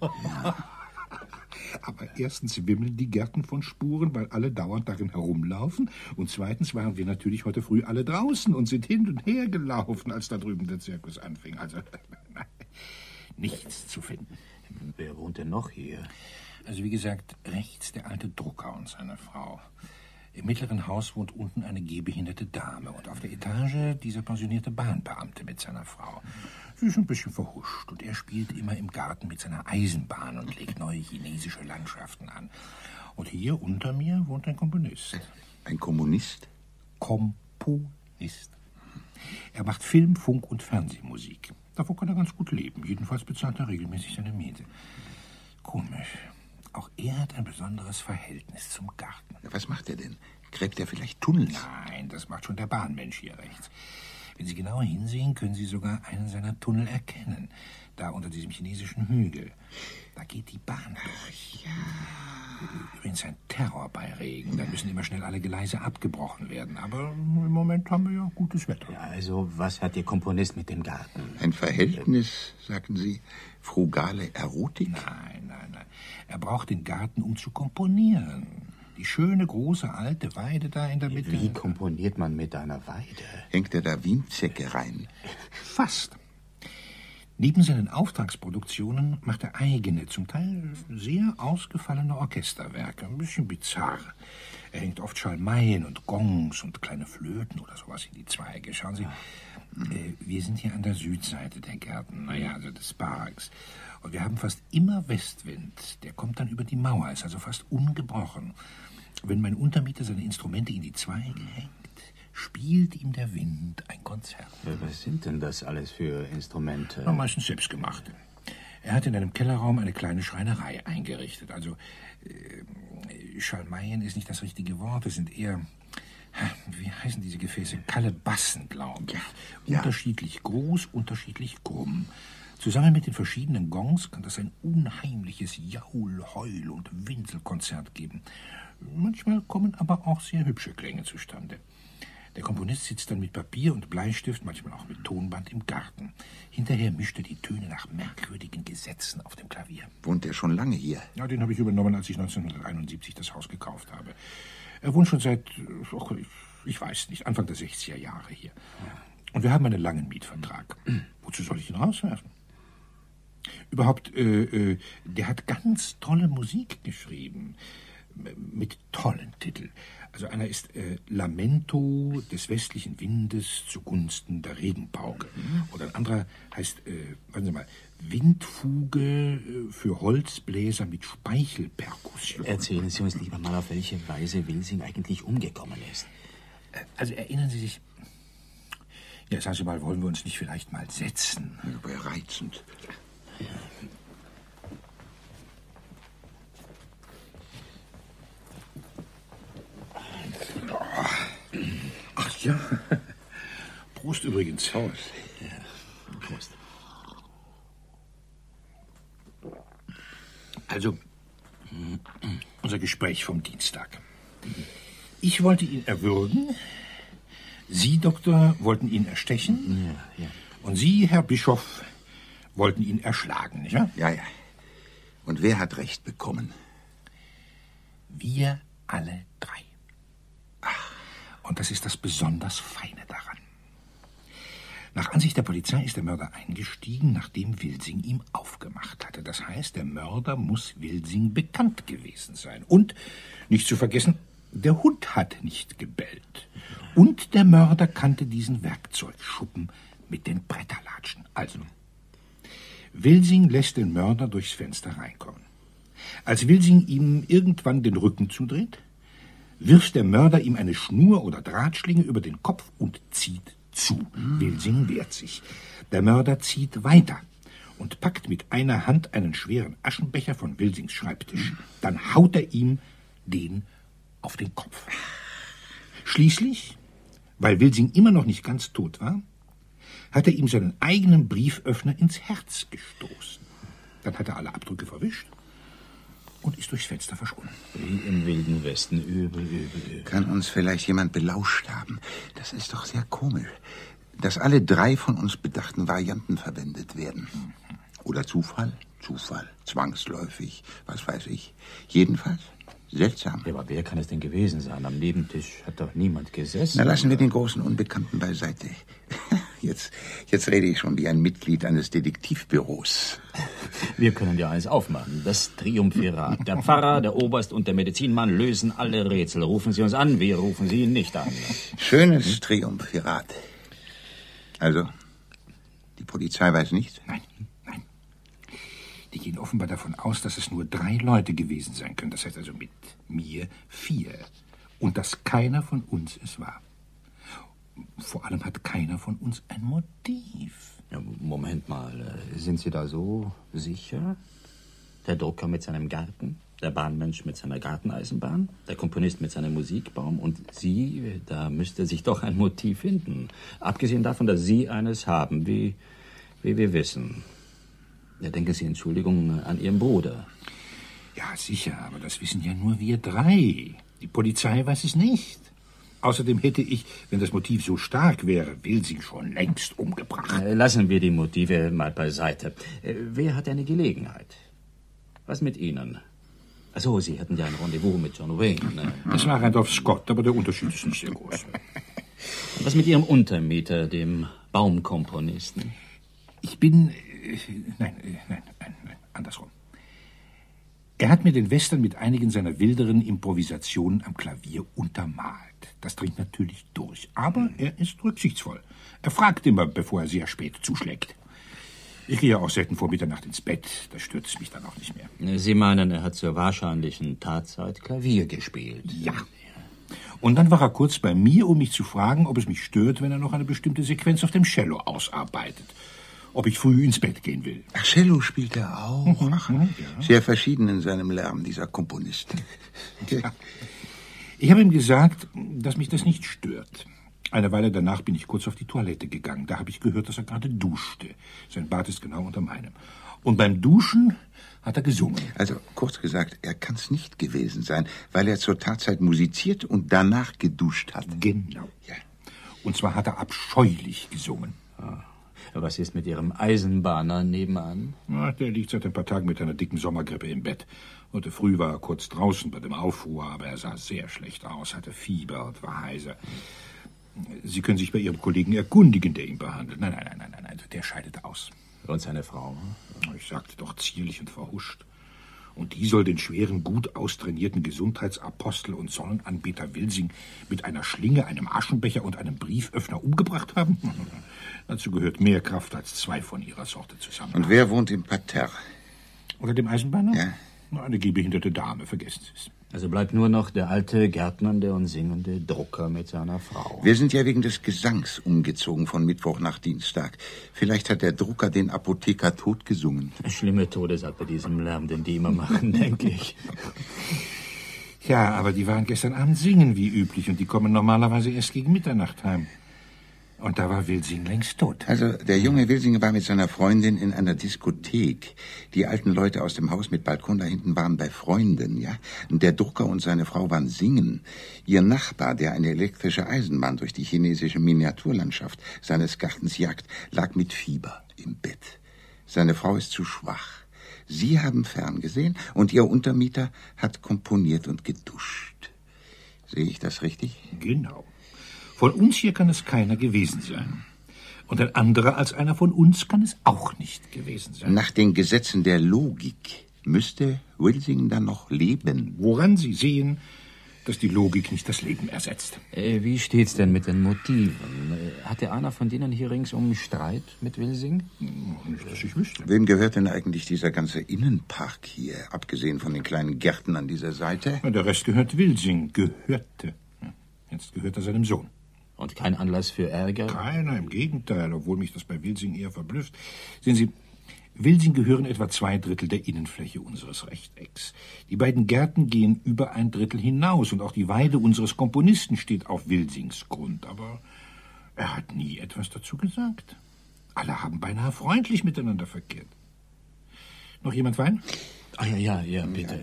Aber erstens wimmeln die Gärten von Spuren, weil alle dauernd darin herumlaufen. Und zweitens waren wir natürlich heute früh alle draußen und sind hin und her gelaufen, als da drüben der Zirkus anfing. Also nichts zu finden. Wer wohnt denn noch hier? Also wie gesagt, rechts der alte Drucker und seine Frau. Im mittleren Haus wohnt unten eine gehbehinderte Dame und auf der Etage dieser pensionierte Bahnbeamte mit seiner Frau. Sie ist ein bisschen verhuscht und er spielt immer im Garten mit seiner Eisenbahn und legt neue chinesische Landschaften an. Und hier unter mir wohnt ein Komponist. Ein Kommunist? Komponist. Er macht Film, Funk und Fernsehmusik. Davon kann er ganz gut leben. Jedenfalls bezahlt er regelmäßig seine Miete. Komisch. Auch er hat ein besonderes Verhältnis zum Garten. Was macht er denn? Gräbt er vielleicht Tunnels? Nein, das macht schon der Bahnmensch hier rechts. Wenn Sie genauer hinsehen, können Sie sogar einen seiner Tunnel erkennen. Da unter diesem chinesischen Hügel. Da geht die Bahn durch. Übrigens ein Terror bei Regen. Da müssen immer schnell alle Gleise abgebrochen werden. Aber im Moment haben wir ja gutes Wetter. Ja, also, was hat der Komponist mit dem Garten? Ein Verhältnis, sagten Sie? Frugale Erotik? Nein. Er braucht den Garten, um zu komponieren. Die schöne, große, alte Weide da in der Mitte. Wie komponiert man mit einer Weide? Hängt er da Wienzecke rein? Fast. Neben seinen Auftragsproduktionen macht er eigene, zum Teil sehr ausgefallene Orchesterwerke. Ein bisschen bizarr. Er hängt oft Schalmeien und Gongs und kleine Flöten oder sowas in die Zweige. Schauen Sie, wir sind hier an der Südseite der Gärten, also des Parks. Und wir haben fast immer Westwind. Der kommt dann über die Mauer, ist also fast ungebrochen. Wenn mein Untermieter seine Instrumente in die Zweige hängt, spielt ihm der Wind ein Konzert. Was sind denn das alles für Instrumente? Meistens selbstgemachte. Er hat in einem Kellerraum eine kleine Schreinerei eingerichtet. Also, Schalmeien ist nicht das richtige Wort. Es sind eher, wie heißen diese Gefäße? Kalebassen, glaube ich. Ja. Unterschiedlich groß, unterschiedlich krumm. Zusammen mit den verschiedenen Gongs kann das ein unheimliches Jaul-, Heul- und Winselkonzert geben. Manchmal kommen aber auch sehr hübsche Klänge zustande. Der Komponist sitzt dann mit Papier und Bleistift, manchmal auch mit Tonband im Garten. Hinterher mischt er die Töne nach merkwürdigen Gesetzen auf dem Klavier. Wohnt er schon lange hier? Ja, den habe ich übernommen, als ich 1971 das Haus gekauft habe. Er wohnt schon seit, ich weiß nicht, Anfang der 60er Jahre hier. Und wir haben einen langen Mietvertrag. Wozu soll ich ihn rauswerfen? Überhaupt, der hat ganz tolle Musik geschrieben. Mit tollen Titeln. Also einer ist Lamento des westlichen Windes zugunsten der Regenpauke. Und ein anderer heißt, warten Sie mal, Windfuge für Holzbläser mit Speichelperkussion. Erzählen Sie uns lieber mal, auf welche Weise Wilsing eigentlich umgekommen ist. Also erinnern Sie sich... Ja, sagen Sie mal, wollen wir uns nicht vielleicht mal setzen? Ja, reizend. Ja. Prost übrigens. Prost. Ja. Prost. Also, unser Gespräch vom Dienstag. Ich wollte ihn erwürgen. Sie, Doktor, wollten ihn erstechen. Ja. Und Sie, Herr Bischof, wollten ihn erschlagen, nicht wahr? Ja. Und wer hat Recht bekommen? Wir alle drei. Und das ist das besonders Feine daran. Nach Ansicht der Polizei ist der Mörder eingestiegen, nachdem Wilsing ihm aufgemacht hatte. Das heißt, der Mörder muss Wilsing bekannt gewesen sein. Und, nicht zu vergessen, der Hund hat nicht gebellt. Und der Mörder kannte diesen Werkzeugschuppen mit den Bretterlatschen. Also, Wilsing lässt den Mörder durchs Fenster reinkommen. Als Wilsing ihm irgendwann den Rücken zudreht, wirft der Mörder ihm eine Schnur oder Drahtschlinge über den Kopf und zieht zu. Wilsing wehrt sich. Der Mörder zieht weiter und packt mit einer Hand einen schweren Aschenbecher von Wilsings Schreibtisch. Dann haut er ihm den auf den Kopf. Schließlich, weil Wilsing immer noch nicht ganz tot war, hat er ihm seinen eigenen Brieföffner ins Herz gestoßen. Dann hat er alle Abdrücke verwischt und ist durchs Fenster verschwunden. Wie im Wilden Westen. Übel. Kann uns vielleicht jemand belauscht haben? Das ist doch sehr komisch, dass alle drei von uns bedachten Varianten verwendet werden. Oder Zufall? Zufall. Zwangsläufig. Was weiß ich. Jedenfalls seltsam. Ja, aber wer kann es denn gewesen sein? Am Nebentisch hat doch niemand gesessen. Na, lassen wir den großen Unbekannten beiseite. Jetzt rede ich schon wie ein Mitglied eines Detektivbüros. Wir können ja eins aufmachen. Das Triumvirat. Der Pfarrer, der Oberst und der Medizinmann lösen alle Rätsel. Rufen Sie uns an, wir rufen Sie nicht an. Schönes Triumvirat. Also, die Polizei weiß nichts? Nein. Die gehen offenbar davon aus, dass es nur 3 Leute gewesen sein können. Das heißt also mit mir 4. Und dass keiner von uns es war. Vor allem hat keiner von uns ein Motiv. Ja, Moment mal, sind Sie da so sicher? Der Drucker mit seinem Garten, der Bahnmensch mit seiner Garteneisenbahn, der Komponist mit seinem Musikbaum und Sie, da müsste sich doch ein Motiv finden. Abgesehen davon, dass Sie eines haben, wie wir wissen. Ja, denken Sie, Entschuldigung, an Ihren Bruder. Ja, sicher, aber das wissen ja nur wir 3. Die Polizei weiß es nicht. Außerdem hätte ich, wenn das Motiv so stark wäre, Wilsing schon längst umgebracht. Lassen wir die Motive mal beiseite. Wer hat eine Gelegenheit? Was mit Ihnen? Ach so, Sie hatten ja ein Rendezvous mit John Wayne. Es war Randolph Scott, aber der Unterschied ist nicht sehr groß. Was mit Ihrem Untermieter, dem Baumkomponisten? Ich bin... Nein, andersrum. Er hat mir den Western mit einigen seiner wilderen Improvisationen am Klavier untermalt. Das dringt natürlich durch, aber er ist rücksichtsvoll. Er fragt immer, bevor er sehr spät zuschlägt. Ich gehe ja auch selten vor Mitternacht ins Bett, das stört es mich dann auch nicht mehr. Sie meinen, er hat zur wahrscheinlichen Tatzeit Klavier gespielt? Ja. Und dann war er kurz bei mir, um mich zu fragen, ob es mich stört, wenn er noch eine bestimmte Sequenz auf dem Cello ausarbeitet. Ob ich früh ins Bett gehen will. Ach, Cello spielt er auch. Ja. Sehr verschieden in seinem Lärm, dieser Komponist. Ja. Ich habe ihm gesagt, dass mich das nicht stört. Eine Weile danach bin ich kurz auf die Toilette gegangen. Da habe ich gehört, dass er gerade duschte. Sein Bad ist genau unter meinem. Und beim Duschen hat er gesungen. Also, kurz gesagt, er kann es nicht gewesen sein, weil er zur Tatzeit musiziert und danach geduscht hat. Genau. Ja. Und zwar hat er abscheulich gesungen. Was ist mit Ihrem Eisenbahner nebenan? Na, der liegt seit ein paar Tagen mit einer dicken Sommergrippe im Bett. Heute früh war er kurz draußen bei dem Aufruhr, aber er sah sehr schlecht aus, hatte Fieber und war heiser. Sie können sich bei Ihrem Kollegen erkundigen, der ihn behandelt. Nein, der scheidet aus. Und seine Frau? Ich sagte doch zierlich und verhuscht. Und die soll den schweren, gut austrainierten Gesundheitsapostel und Sonnenanbeter Wilsing mit einer Schlinge, einem Aschenbecher und einem Brieföffner umgebracht haben? Dazu gehört mehr Kraft als 2 von ihrer Sorte zusammen. Und wer wohnt im Parterre? Oder dem Eisenbahner? Ja. Eine gehbehinderte Dame, vergessen Sie es. Also bleibt nur noch der alte, gärtnernde und singende Drucker mit seiner Frau. Wir sind ja wegen des Gesangs umgezogen von Mittwoch nach Dienstag. Vielleicht hat der Drucker den Apotheker totgesungen. Schlimme Todesart bei diesem Lärm, den die immer machen, denke ich. Ja, aber die waren gestern Abend singen, wie üblich, und die kommen normalerweise erst gegen Mitternacht heim. Und da war Wilsing längst tot. Also, der junge Wilsing war mit seiner Freundin in einer Diskothek. Die alten Leute aus dem Haus mit Balkon da hinten waren bei Freunden, ja. Und der Drucker und seine Frau waren singen. Ihr Nachbar, der eine elektrische Eisenbahn durch die chinesische Miniaturlandschaft seines Gartens jagt, lag mit Fieber im Bett. Seine Frau ist zu schwach. Sie haben ferngesehen und ihr Untermieter hat komponiert und geduscht. Sehe ich das richtig? Genau. Von uns hier kann es keiner gewesen sein. Und ein anderer als einer von uns kann es auch nicht gewesen sein. Nach den Gesetzen der Logik müsste Wilsing dann noch leben. Woran Sie sehen, dass die Logik nicht das Leben ersetzt. Wie steht's denn mit den Motiven? Hatte einer von denen hier ringsum Streit mit Wilsing? Nicht, dass ich wüsste. Wem gehört denn eigentlich dieser ganze Innenpark hier, abgesehen von den kleinen Gärten an dieser Seite? Der Rest gehört Wilsing. Gehörte. Jetzt gehört er seinem Sohn. Und kein Anlass für Ärger? Keiner, im Gegenteil, obwohl mich das bei Wilsing eher verblüfft. Sehen Sie, Wilsing gehören etwa 2/3 der Innenfläche unseres Rechtecks. Die beiden Gärten gehen über 1/3 hinaus und auch die Weide unseres Komponisten steht auf Wilsings Grund. Aber er hat nie etwas dazu gesagt. Alle haben beinahe freundlich miteinander verkehrt. Noch jemand Wein? Ah, ja, bitte.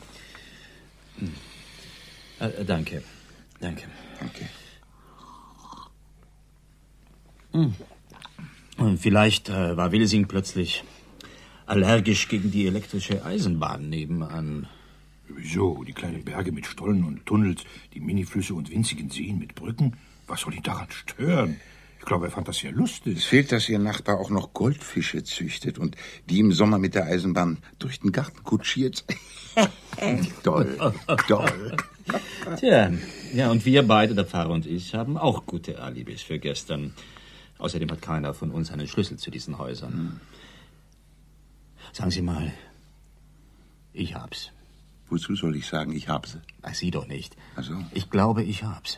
Danke. Danke. Vielleicht war Wilsing plötzlich allergisch gegen die elektrische Eisenbahn nebenan. Wieso? Die kleinen Berge mit Stollen und Tunnels, die Miniflüsse und winzigen Seen mit Brücken. Was soll ihn daran stören? Ich glaube, er fand das sehr lustig. Es fehlt, dass Ihr Nachbar auch noch Goldfische züchtet und die im Sommer mit der Eisenbahn durch den Garten kutschiert. Toll. Tja, ja, und wir beide, der Pfarrer und ich, haben auch gute Alibis für gestern. Außerdem hat keiner von uns einen Schlüssel zu diesen Häusern. Sagen Sie mal, ich hab's. Wozu soll ich sagen, ich hab's? Ach, Sie doch nicht. Ach so. Ich glaube, ich hab's.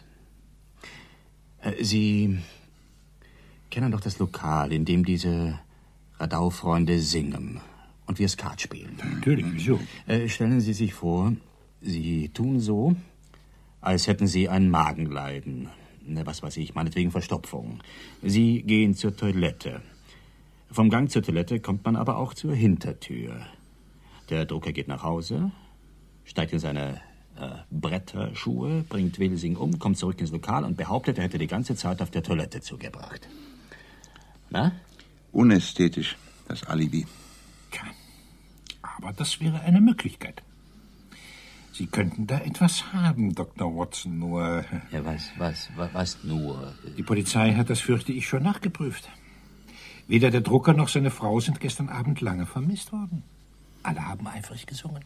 Sie kennen doch das Lokal, in dem diese Radau-Freunde singen und wir Skat spielen. Natürlich, wieso? Stellen Sie sich vor, Sie tun so, als hätten Sie ein Magenleiden. Was weiß ich, meinetwegen Verstopfung. Sie gehen zur Toilette. Vom Gang zur Toilette kommt man aber auch zur Hintertür. Der Drucker geht nach Hause, steigt in seine Bretterschuhe, bringt Wilsing um, kommt zurück ins Lokal und behauptet, er hätte die ganze Zeit auf der Toilette zugebracht. Na? Unästhetisch, das Alibi. Ja, aber das wäre eine Möglichkeit. Sie könnten da etwas haben, Dr. Watson, nur... Ja, was nur? Die Polizei hat das, fürchte ich, schon nachgeprüft. Weder der Drucker noch seine Frau sind gestern Abend lange vermisst worden. Alle haben eifrig gesungen.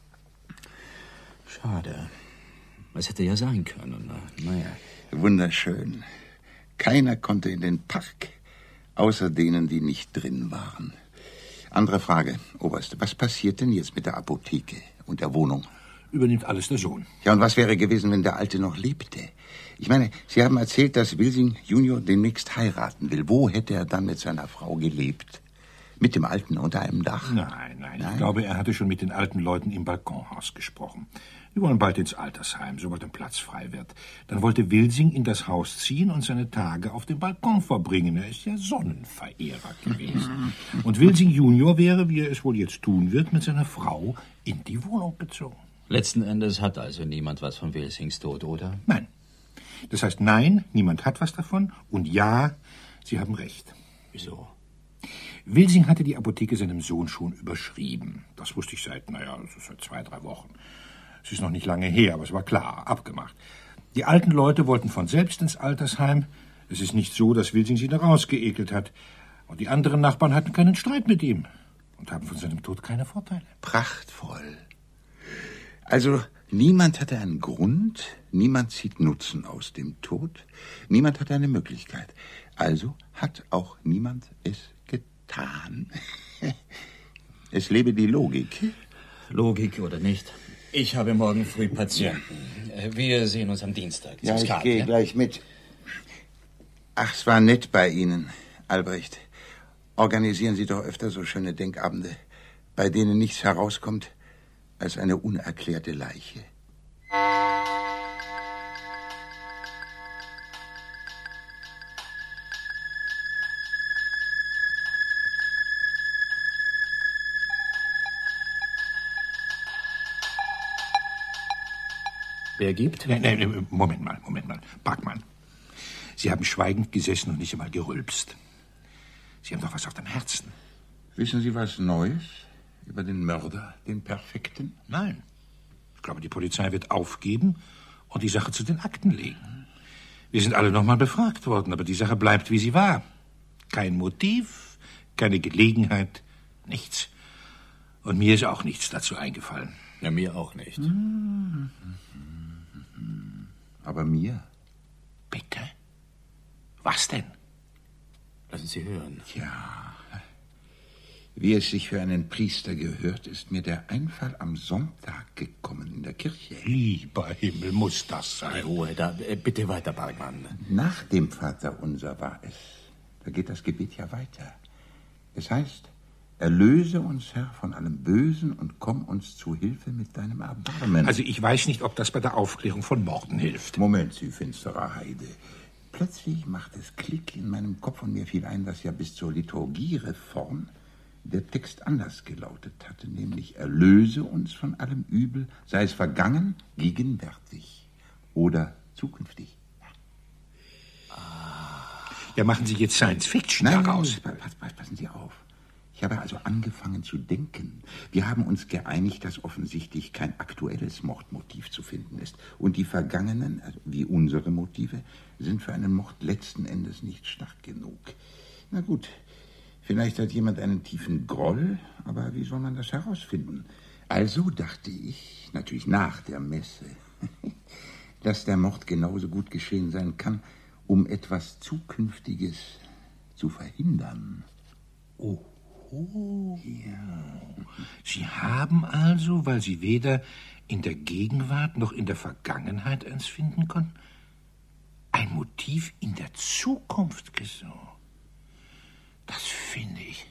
Schade. Es hätte ja sein können. Naja. Wunderschön. Keiner konnte in den Park, außer denen, die nicht drin waren. Andere Frage, Oberste. Was passiert denn jetzt mit der Apotheke und der Wohnung? Übernimmt alles der Sohn. Ja, und was wäre gewesen, wenn der Alte noch lebte? Ich meine, Sie haben erzählt, dass Wilsing Junior demnächst heiraten will. Wo hätte er dann mit seiner Frau gelebt? Mit dem Alten unter einem Dach? Nein. Ich glaube, er hatte schon mit den alten Leuten im Balkonhaus gesprochen. Die wollen bald ins Altersheim, sobald ein Platz frei wird. Dann wollte Wilsing in das Haus ziehen und seine Tage auf dem Balkon verbringen. Er ist ja Sonnenverehrer gewesen. Und Wilsing Junior wäre, wie er es wohl jetzt tun wird, mit seiner Frau in die Wohnung gezogen. Letzten Endes hat also niemand was von Wilsings Tod, oder? Nein. Das heißt, nein, niemand hat was davon. Und ja, Sie haben recht. Wieso? Wilsing hatte die Apotheke seinem Sohn schon überschrieben. Das wusste ich seit 2-3 Wochen. Es ist noch nicht lange her, aber es war klar, abgemacht. Die alten Leute wollten von selbst ins Altersheim. Es ist nicht so, dass Wilsing sie da rausgeekelt hat. Und die anderen Nachbarn hatten keinen Streit mit ihm und haben von seinem Tod keine Vorteile. Prachtvoll. Also, niemand hatte einen Grund, niemand zieht Nutzen aus dem Tod, niemand hat eine Möglichkeit. Also hat auch niemand es getan. Es lebe die Logik. Logik oder nicht. Ich habe morgen früh Patienten. Wir sehen uns am Dienstag. Ja, ich gehe gleich mit. Ach, es war nett bei Ihnen, Albrecht. Organisieren Sie doch öfter so schöne Denkabende, bei denen nichts herauskommt als eine unerklärte Leiche. Wer gibt? Nein, Moment mal. Parkmann, Sie haben schweigend gesessen und nicht einmal gerülpst. Sie haben doch was auf dem Herzen. Wissen Sie was Neues über den Mörder, den Perfekten? Nein. Ich glaube, die Polizei wird aufgeben und die Sache zu den Akten legen. Wir sind alle noch mal befragt worden, aber die Sache bleibt, wie sie war. Kein Motiv, keine Gelegenheit, nichts. Und mir ist auch nichts dazu eingefallen. Ja, mir auch nicht. Aber mir? Bitte? Was denn? Lassen Sie hören. Ja, wie es sich für einen Priester gehört, ist mir der Einfall am Sonntag gekommen in der Kirche. Lieber Himmel, muss das sein? Ruhe da. Bitte weiter, Bergmann. Nach dem Vaterunser war es. Da geht das Gebet ja weiter. Es heißt, erlöse uns, Herr, von allem Bösen und komm uns zu Hilfe mit deinem Erbarmen. Also ich weiß nicht, ob das bei der Aufklärung von Morden hilft. Moment, Sie finsterer Heide. Plötzlich macht es Klick in meinem Kopf und mir fiel ein, dass ja bis zur Liturgiereform der Text anders gelautet hatte, nämlich erlöse uns von allem Übel, sei es vergangen, gegenwärtig oder zukünftig. Ja, machen Sie jetzt Science Fiction daraus? Passen Sie auf. Ich habe also angefangen zu denken. Wir haben uns geeinigt, dass offensichtlich kein aktuelles Mordmotiv zu finden ist. Und die vergangenen, also wie unsere Motive, sind für einen Mord letzten Endes nicht stark genug. Na gut, vielleicht hat jemand einen tiefen Groll, aber wie soll man das herausfinden? Also dachte ich, natürlich nach der Messe, dass der Mord genauso gut geschehen sein kann, um etwas Zukünftiges zu verhindern. Oh, ja. Sie haben also, weil Sie weder in der Gegenwart noch in der Vergangenheit eins finden konnten, ein Motiv in der Zukunft gesucht. Das finde ich.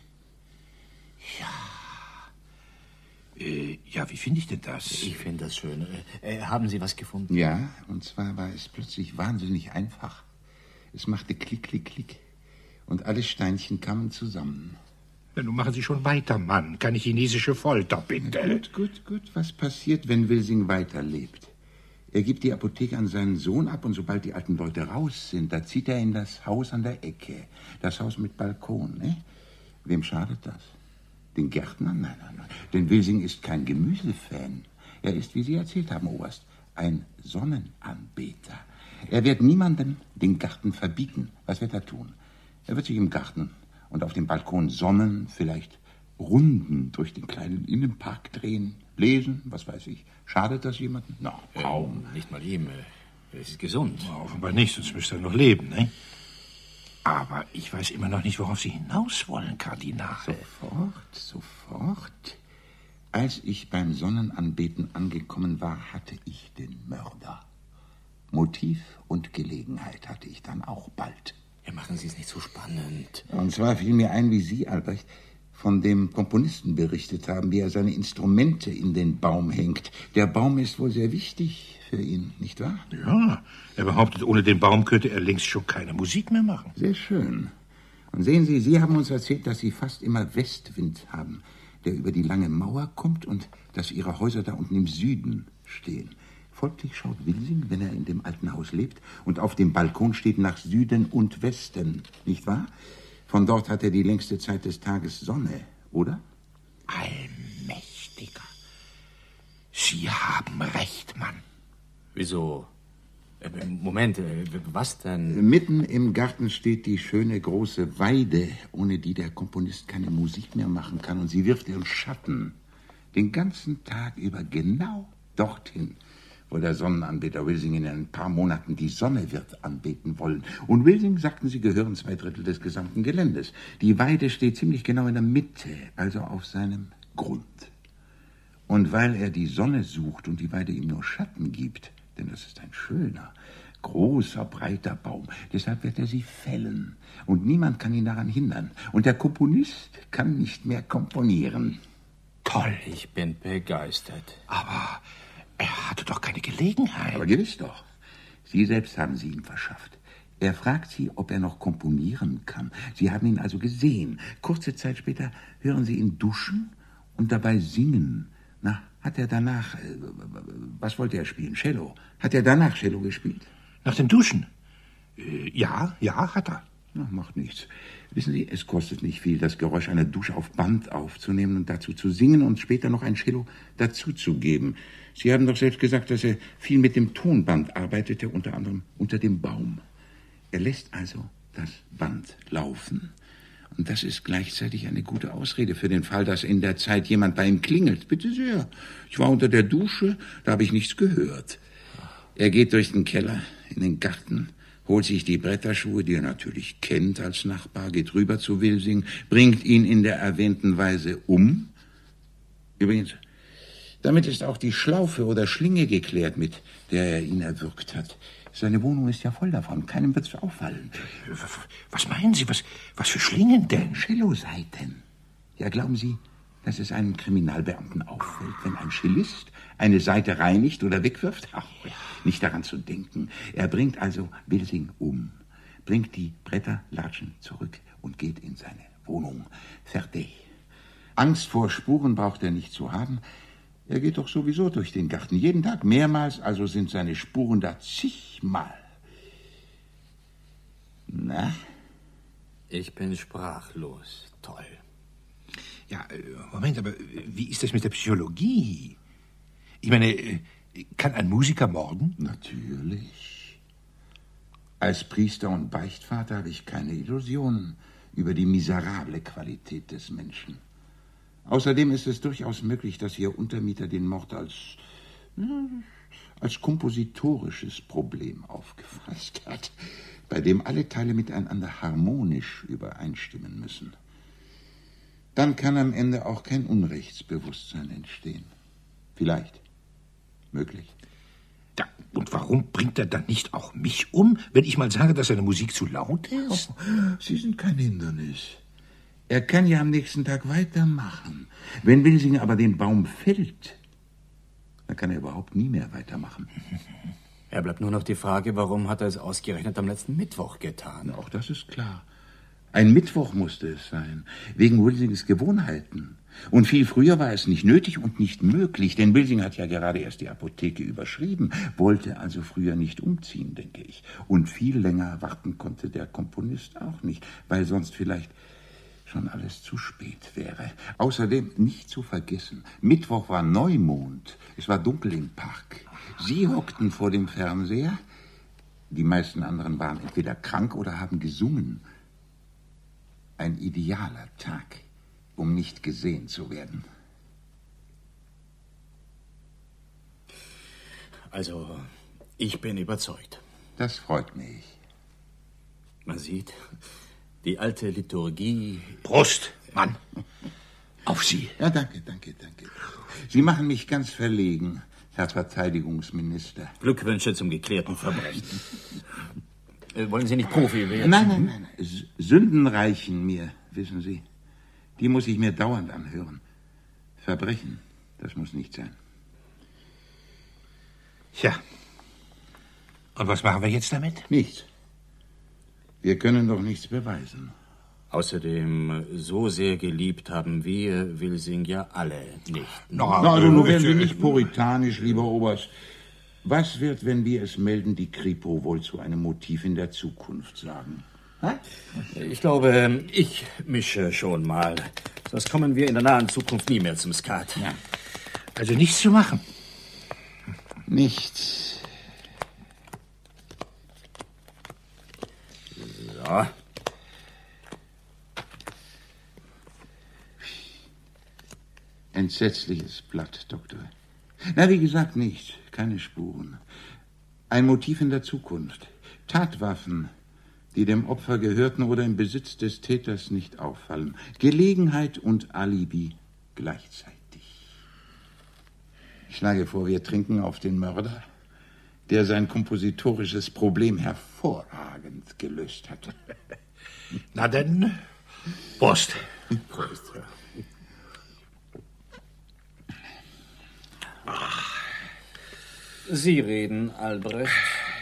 Ja, wie finde ich denn das? Ich finde das schön. Haben Sie was gefunden? Ja, und zwar war es plötzlich wahnsinnig einfach. Es machte Klick, Klick, Klick. Und alle Steinchen kamen zusammen. Ja, nun machen Sie schon weiter, Mann. Keine chinesische Folter, bitte. Gut. Was passiert, wenn Wilsing weiterlebt? Er gibt die Apotheke an seinen Sohn ab und sobald die alten Leute raus sind, da zieht er in das Haus an der Ecke. Das Haus mit Balkon, ne? Wem schadet das? Den Gärtnern? Nein. Denn Wilsing ist kein Gemüsefan. Er ist, wie Sie erzählt haben, Oberst, ein Sonnenanbeter. Er wird niemandem den Garten verbieten. Was wird er tun? Er wird sich im Garten und auf dem Balkon sonnen, vielleicht Runden durch den kleinen Innenpark drehen, lesen, was weiß ich. Schadet das jemandem? Na, kaum. Nicht mal ihm. Er ist gesund. Ja, offenbar nicht, sonst müsste er noch leben, ne? Aber ich weiß immer noch nicht, worauf Sie hinaus wollen, Kardinal. Sofort. Als ich beim Sonnenanbeten angekommen war, hatte ich den Mörder. Motiv und Gelegenheit hatte ich dann auch bald. Ja, machen Sie es nicht so spannend. Und zwar fiel mir ein, wie Sie, Albrecht, von dem Komponisten berichtet haben, wie er seine Instrumente in den Baum hängt. Der Baum ist wohl sehr wichtig für ihn, nicht wahr? Ja, er behauptet, ohne den Baum könnte er längst schon keine Musik mehr machen. Sehr schön. Und sehen Sie, Sie haben uns erzählt, dass Sie fast immer Westwind haben, der über die lange Mauer kommt und dass Ihre Häuser da unten im Süden stehen. Folglich schaut Wilsing, wenn er in dem alten Haus lebt und auf dem Balkon steht, nach Süden und Westen, nicht wahr? Von dort hat er die längste Zeit des Tages Sonne, oder? Allmächtiger. Sie haben recht, Mann. Wieso? Moment, was denn? Mitten im Garten steht die schöne große Weide, ohne die der Komponist keine Musik mehr machen kann. Und sie wirft ihren Schatten den ganzen Tag über genau dorthin, wo der Sonnenanbeter Wilsing in ein paar Monaten die Sonne wird anbeten wollen. Und Wilsing, sagten sie, gehören 2/3 des gesamten Geländes. Die Weide steht ziemlich genau in der Mitte, also auf seinem Grund. Und weil er die Sonne sucht und die Weide ihm nur Schatten gibt, denn das ist ein schöner, großer, breiter Baum, deshalb wird er sie fällen. Und niemand kann ihn daran hindern. Und der Komponist kann nicht mehr komponieren. Toll. Ich bin begeistert. Aber Er hatte doch keine Gelegenheit. Aber gewiss doch. Sie selbst haben sie ihm verschafft. Er fragt Sie, ob er noch komponieren kann. Sie haben ihn also gesehen. Kurze Zeit später hören Sie ihn duschen und dabei singen. Na, hat er danach... was wollte er spielen? Cello. Hat er danach Cello gespielt? Nach dem Duschen? Ja, hat er. Na, macht nichts. Wissen Sie, es kostet nicht viel, das Geräusch einer Dusche auf Band aufzunehmen und dazu zu singen und später noch ein Cello dazuzugeben. Sie haben doch selbst gesagt, dass er viel mit dem Tonband arbeitete, unter anderem unter dem Baum. Er lässt also das Band laufen. Und das ist gleichzeitig eine gute Ausrede für den Fall, dass in der Zeit jemand bei ihm klingelt. Bitte sehr. Ich war unter der Dusche, da habe ich nichts gehört. Er geht durch den Keller in den Garten, holt sich die Bretterschuhe, die er natürlich kennt als Nachbar, geht rüber zu Wilsing, bringt ihn in der erwähnten Weise um. Übrigens, damit ist auch die Schlaufe oder Schlinge geklärt, mit der er ihn erwürgt hat. Seine Wohnung ist ja voll davon. Keinem wird's auffallen. Was meinen Sie? Was für Schlingen denn? Cellosaiten. Ja, glauben Sie, dass es einem Kriminalbeamten auffällt, wenn ein Cellist eine Saite reinigt oder wegwirft? Ach, nicht daran zu denken. Er bringt also Wilsing um, bringt die Bretterlatschen zurück und geht in seine Wohnung. Fertig. Angst vor Spuren braucht er nicht zu haben. Er geht doch sowieso durch den Garten, jeden Tag, mehrmals, also sind seine Spuren da zigmal. Na? Ich bin sprachlos. Toll. Ja, Moment, aber wie ist das mit der Psychologie? Ich meine, kann ein Musiker morden? Natürlich. Als Priester und Beichtvater habe ich keine Illusionen über die miserable Qualität des Menschen. Außerdem ist es durchaus möglich, dass Ihr Untermieter den Mord als kompositorisches Problem aufgefasst hat, bei dem alle Teile miteinander harmonisch übereinstimmen müssen. Dann kann am Ende auch kein Unrechtsbewusstsein entstehen. Vielleicht. Möglich. Ja, und warum bringt er dann nicht auch mich um, wenn ich mal sage, dass seine Musik zu laut ist? Oh, Sie sind kein Hindernis. Er kann ja am nächsten Tag weitermachen. Wenn Wilsing aber den Baum fällt, dann kann er überhaupt nie mehr weitermachen. Er bleibt nur noch die Frage, warum hat er es ausgerechnet am letzten Mittwoch getan? Auch das ist klar. Ein Mittwoch musste es sein, wegen Wilsings Gewohnheiten. Und viel früher war es nicht nötig und nicht möglich, denn Wilsing hat ja gerade erst die Apotheke überschrieben, wollte also früher nicht umziehen, denke ich. Und viel länger warten konnte der Komponist auch nicht, weil sonst vielleicht schon alles zu spät wäre. Außerdem nicht zu vergessen, Mittwoch war Neumond, es war dunkel im Park. Sie hockten vor dem Fernseher, die meisten anderen waren entweder krank oder haben gesungen. Ein idealer Tag, um nicht gesehen zu werden. Also, ich bin überzeugt. Das freut mich. Man sieht, die alte Liturgie... Prost, Mann. Auf Sie. Ja, danke. Sie machen mich ganz verlegen, Herr Verteidigungsminister. Glückwünsche zum geklärten Verbrechen. Wollen Sie nicht Profi werden? Nein. Sünden reichen mir, wissen Sie. Die muss ich mir dauernd anhören. Verbrechen, das muss nicht sein. Tja. Und was machen wir jetzt damit? Nichts. Wir können doch nichts beweisen. Außerdem, so sehr geliebt haben wir Wilsing ja alle nicht. Also nur werden Sie nicht puritanisch, lieber Oberst. Was wird, wenn wir es melden, die Kripo wohl zu einem Motiv in der Zukunft sagen? Ha? Ich glaube, ich mische schon mal. Sonst kommen wir in der nahen Zukunft nie mehr zum Skat. Ja. Also nichts zu machen. Nichts. So. Entsetzliches Blatt, Doktor. Na, wie gesagt, nichts. Keine Spuren. Ein Motiv in der Zukunft. Tatwaffen, die dem Opfer gehörten oder im Besitz des Täters nicht auffallen. Gelegenheit und Alibi gleichzeitig. Ich schlage vor, wir trinken auf den Mörder, der sein kompositorisches Problem hervorragend gelöst hat. Na denn, Prost. Prost, ja. Sie reden, Albrecht.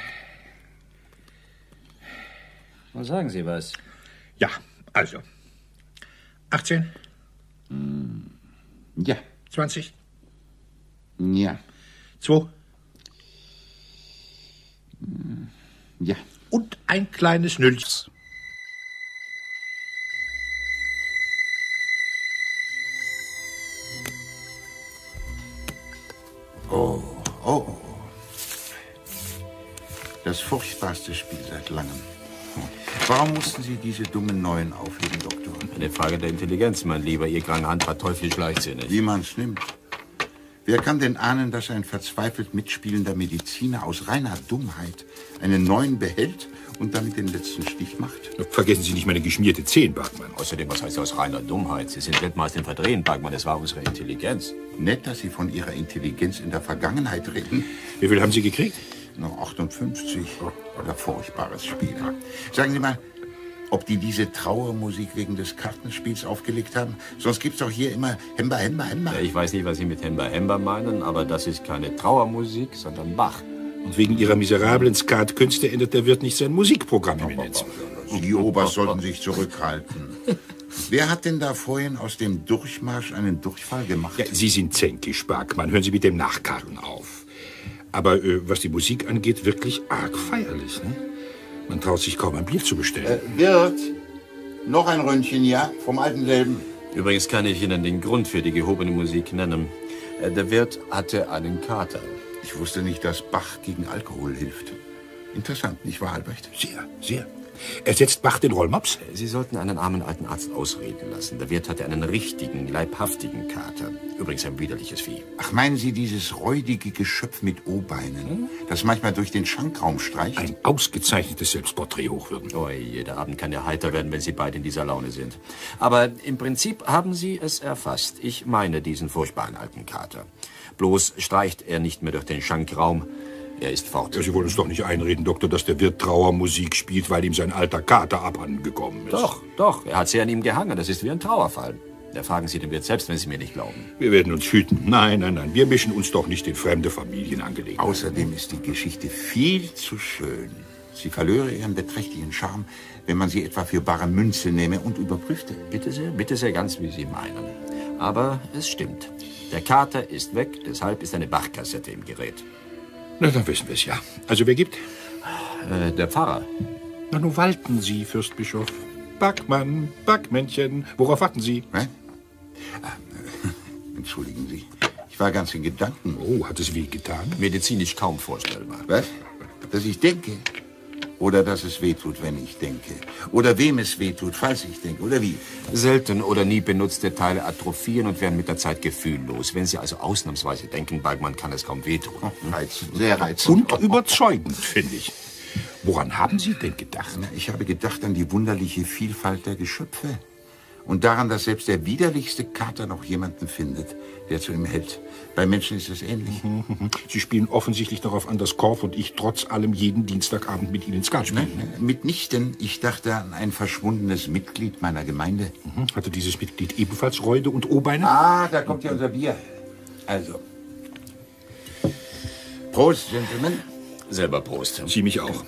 Und sagen Sie was. Ja, also. 18? Ja. 20? Ja. 2? Ja. Und ein kleines Nüllchen. Oh, oh, oh. Das furchtbarste Spiel seit langem. Warum mussten Sie diese dummen Neuen aufheben, Doktor? Eine Frage der Intelligenz, mein Lieber. Ihr kranke Hand war teuflisch leichtsinnig. Wie man's nimmt. Wer kann denn ahnen, dass ein verzweifelt mitspielender Mediziner aus reiner Dummheit einen Neuen behält und damit den letzten Stich macht? Vergessen Sie nicht meine geschmierte 10, Bergmann. Außerdem, was heißt aus reiner Dummheit? Sie sind Weltmeister im Verdrehen, Bergmann. Es war unsere Intelligenz. Nett, dass Sie von Ihrer Intelligenz in der Vergangenheit reden. Wie viel haben Sie gekriegt? Noch 58. Oder furchtbares Spiel. Sagen Sie mal, ob die diese Trauermusik wegen des Kartenspiels aufgelegt haben? Sonst gibt's doch hier immer Hemba, Hemba, Hemba. Ich weiß nicht, was Sie mit Hemba Hemba meinen, aber das ist keine Trauermusik, sondern Bach. Und wegen Ihrer miserablen Skatkünste ändert der Wirt nicht sein Musikprogramm, Eminenz. Sie, Oberst, sollten sich zurückhalten. Wer hat denn da vorhin aus dem Durchmarsch einen Durchfall gemacht? Ja, Sie sind zänkisch, Bergmann. Hören Sie mit dem Nachkarten auf. Aber was die Musik angeht, wirklich arg feierlich, ne? Man traut sich kaum ein Bier zu bestellen. Wirt, noch ein Röntchen, ja? Vom alten selben. Übrigens kann ich Ihnen den Grund für die gehobene Musik nennen. Der Wirt hatte einen Kater. Ich wusste nicht, dass Bach gegen Alkohol hilft. Interessant, nicht wahr, Albrecht? Sehr, sehr. Ersetzt Bach den Rollmops? Sie sollten einen armen alten Arzt ausreden lassen. Der Wirt hatte einen richtigen, leibhaftigen Kater. Übrigens ein widerliches Vieh. Ach, meinen Sie dieses räudige Geschöpf mit O-Beinen, das manchmal durch den Schankraum streicht? Ein ausgezeichnetes Selbstporträt, Hochwürden. Oh, jeder Abend kann ja heiter werden, wenn Sie beide in dieser Laune sind. Aber im Prinzip haben Sie es erfasst. Ich meine diesen furchtbaren alten Kater. Bloß streicht er nicht mehr durch den Schankraum. Er ist fort. Ja, Sie wollen uns doch nicht einreden, Doktor, dass der Wirt Trauermusik spielt, weil ihm sein alter Kater abhanden gekommen ist. Doch, doch. Er hat sehr an ihm gehangen. Das ist wie ein Trauerfall. Da fragen Sie den Wirt selbst, wenn Sie mir nicht glauben. Wir werden uns hüten. Nein, nein, nein. Wir mischen uns doch nicht in fremde Familienangelegenheiten. Außerdem ist die Geschichte viel zu schön. Sie verlöre ihren beträchtlichen Charme, wenn man sie etwa für bare Münze nehme und überprüfte. Bitte sehr, ganz wie Sie meinen. Aber es stimmt. Der Kater ist weg, deshalb ist eine Bachkassette im Gerät. Na, dann wissen wir es ja. Also, wer gibt? Der Pfarrer. Na, nun walten Sie, Fürstbischof. Backmann, Backmännchen. Worauf warten Sie? Entschuldigen Sie, ich war ganz in Gedanken. Oh, hat es wehgetan? Medizinisch kaum vorstellbar. Was? Dass ich denke? Oder dass es wehtut, wenn ich denke? Oder wem es wehtut, falls ich denke? Oder wie? Selten oder nie benutzte Teile atrophieren und werden mit der Zeit gefühllos. Wenn Sie also ausnahmsweise denken, Bergmann, kann es kaum wehtun. Reizend, sehr reizend. Und überzeugend, finde ich. Woran haben Sie denn gedacht? Na, ich habe gedacht an die wunderliche Vielfalt der Geschöpfe. Und daran, dass selbst der widerlichste Kater noch jemanden findet, der zu ihm hält. Bei Menschen ist es ähnlich. Sie spielen offensichtlich darauf an, dass Korff und ich trotz allem jeden Dienstagabend mit Ihnen Skat spielen. Nein, mitnichten. Ich dachte an ein verschwundenes Mitglied meiner Gemeinde. Hatte dieses Mitglied ebenfalls Räude und O-Beine? Ah, da kommt ja unser Bier. Also. Prost, Gentlemen. Selber Prost. Sie mich auch.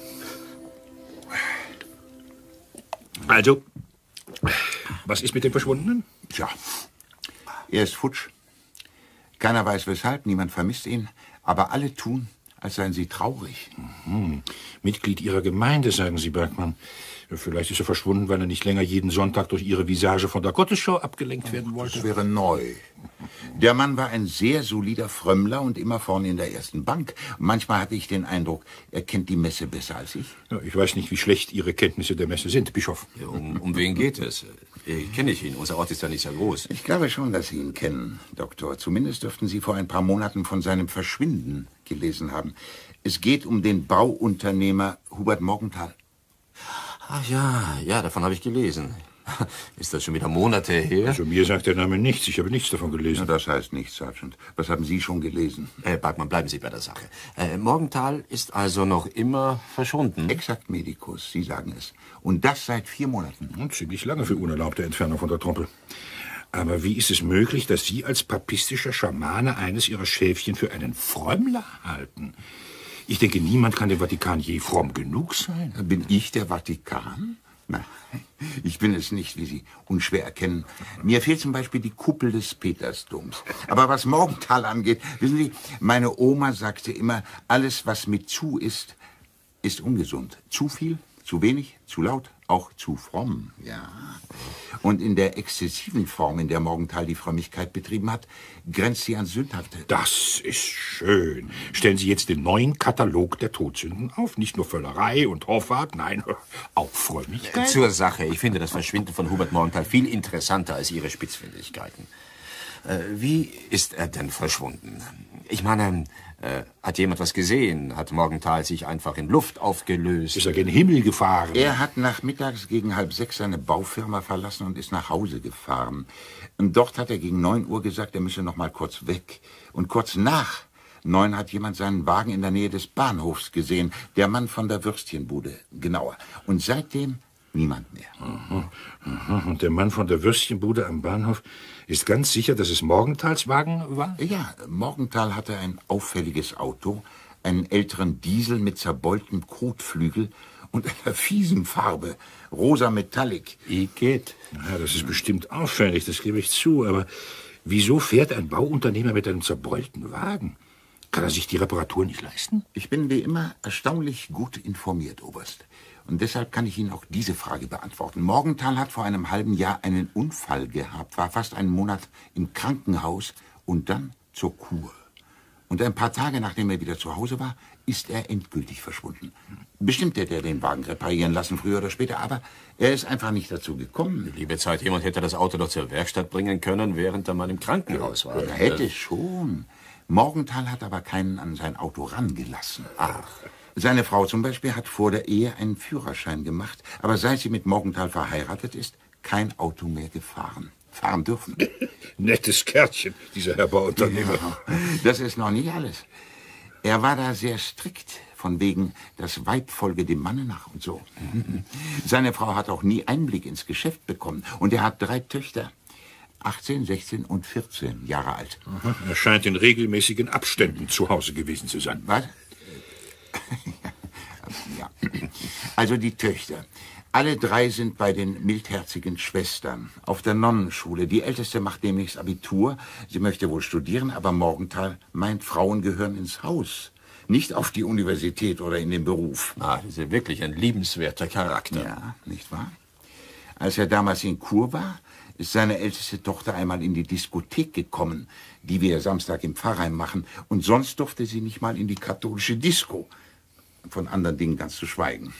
Also, was ist mit dem Verschwundenen? Tja, er ist futsch. Keiner weiß weshalb, niemand vermisst ihn. Aber alle tun, als seien sie traurig. Mitglied Ihrer Gemeinde, sagen Sie, Bergmann. Vielleicht ist er verschwunden, weil er nicht länger jeden Sonntag durch Ihre Visage von der Gottesschau abgelenkt werden wollte. Das wäre neu. Der Mann war ein sehr solider Frömmler und immer vorne in der ersten Bank. Manchmal hatte ich den Eindruck, er kennt die Messe besser als ich. Ja, ich weiß nicht, wie schlecht Ihre Kenntnisse der Messe sind, Bischof. Ja, um wen geht es? Kenne ich ihn. Unser Ort ist ja nicht sehr groß. Ich glaube schon, dass Sie ihn kennen, Doktor. Zumindest dürften Sie vor ein paar Monaten von seinem Verschwinden gelesen haben. Es geht um den Bauunternehmer Hubert Morgenthal. Ach ja, davon habe ich gelesen. Ist das schon wieder Monate her? Also mir sagt der Name nichts. Ich habe nichts davon gelesen. Ja, das heißt nichts, Sergeant. Was haben Sie schon gelesen? Bergmann, bleiben Sie bei der Sache. Morgenthal ist also noch immer verschwunden? Exakt medicus, Sie sagen es. Und das seit 4 Monaten. Ziemlich lange für unerlaubte Entfernung von der Trompel. Aber wie ist es möglich, dass Sie als papistischer Schamane eines Ihrer Schäfchen für einen Frömmler halten? Ich denke, niemand kann dem Vatikan je fromm genug sein. Bin ich der Vatikan? Nein, ich bin es nicht, wie Sie unschwer erkennen. Mir fehlt zum Beispiel die Kuppel des Petersdoms. Aber was Morgenthal angeht, wissen Sie, meine Oma sagte immer, alles, was mit zu ist, ist ungesund. Zu viel, zu wenig, zu laut, auch zu fromm, ja. Und in der exzessiven Form, in der Morgenthal die Frömmigkeit betrieben hat, grenzt sie an Sündhafte. Das ist schön. Stellen Sie jetzt den neuen Katalog der Todsünden auf. Nicht nur Völlerei und Hoffart, nein, auch Frömmigkeit. Zur Sache. Ich finde das Verschwinden von Hubert Morgenthal viel interessanter als Ihre Spitzfindigkeiten. Wie ist er denn verschwunden? Ich meine, hat jemand was gesehen? Hat Morgenthal sich einfach in Luft aufgelöst? Ist er gen Himmel gefahren? Er hat nachmittags gegen 5:30 seine Baufirma verlassen und ist nach Hause gefahren. Und dort hat er gegen 9 Uhr gesagt, er müsse noch mal kurz weg. Und kurz nach 9 hat jemand seinen Wagen in der Nähe des Bahnhofs gesehen. Der Mann von der Würstchenbude, genauer. Und seitdem niemand mehr. Aha. Und der Mann von der Würstchenbude am Bahnhof ist ganz sicher, dass es Morgenthals Wagen war? Ja, Morgenthal hatte ein auffälliges Auto, einen älteren Diesel mit zerbeultem Kotflügel und einer fiesen Farbe, rosa Metallic. Igitt. Ja, das ist bestimmt auffällig, das gebe ich zu. Aber wieso fährt ein Bauunternehmer mit einem zerbeulten Wagen? Kann er sich die Reparatur nicht leisten? Ich bin wie immer erstaunlich gut informiert, Oberst. Und deshalb kann ich Ihnen auch diese Frage beantworten. Morgenthal hat vor einem halben Jahr einen Unfall gehabt, war fast einen Monat im Krankenhaus und dann zur Kur. Und ein paar Tage, nachdem er wieder zu Hause war, ist er endgültig verschwunden. Bestimmt hätte er den Wagen reparieren lassen, früher oder später, aber er ist einfach nicht dazu gekommen. Liebe Zeit, jemand hätte das Auto doch zur Werkstatt bringen können, während er mal im Krankenhaus war. Er hätte schon. Morgenthal hat aber keinen an sein Auto rangelassen. Ach. Seine Frau zum Beispiel hat vor der Ehe einen Führerschein gemacht, aber seit sie mit Morgenthal verheiratet ist, kein Auto mehr gefahren. Fahren dürfen. Nettes Kärtchen, dieser Herr Bauunternehmer. Ja, das ist noch nicht alles. Er war da sehr strikt, von wegen, das Weib folge dem Manne nach und so. Seine Frau hat auch nie Einblick ins Geschäft bekommen. Und er hat 3 Töchter. 18, 16 und 14 Jahre alt. Aha. Er scheint in regelmäßigen Abständen zu Hause gewesen zu sein. Was? Ja. Also die Töchter. Alle 3 sind bei den mildherzigen Schwestern auf der Nonnenschule. Die Älteste macht demnächst Abitur. Sie möchte wohl studieren, aber Morgenthal meint, Frauen gehören ins Haus. Nicht auf die Universität oder in den Beruf. Das ist ja wirklich ein liebenswerter Charakter. Ja, nicht wahr? Als er damals in Kur war, ist seine älteste Tochter einmal in die Diskothek gekommen, die wir Samstag im Pfarrheim machen. Und sonst durfte sie nicht mal in die katholische Disco. Von anderen Dingen ganz zu schweigen.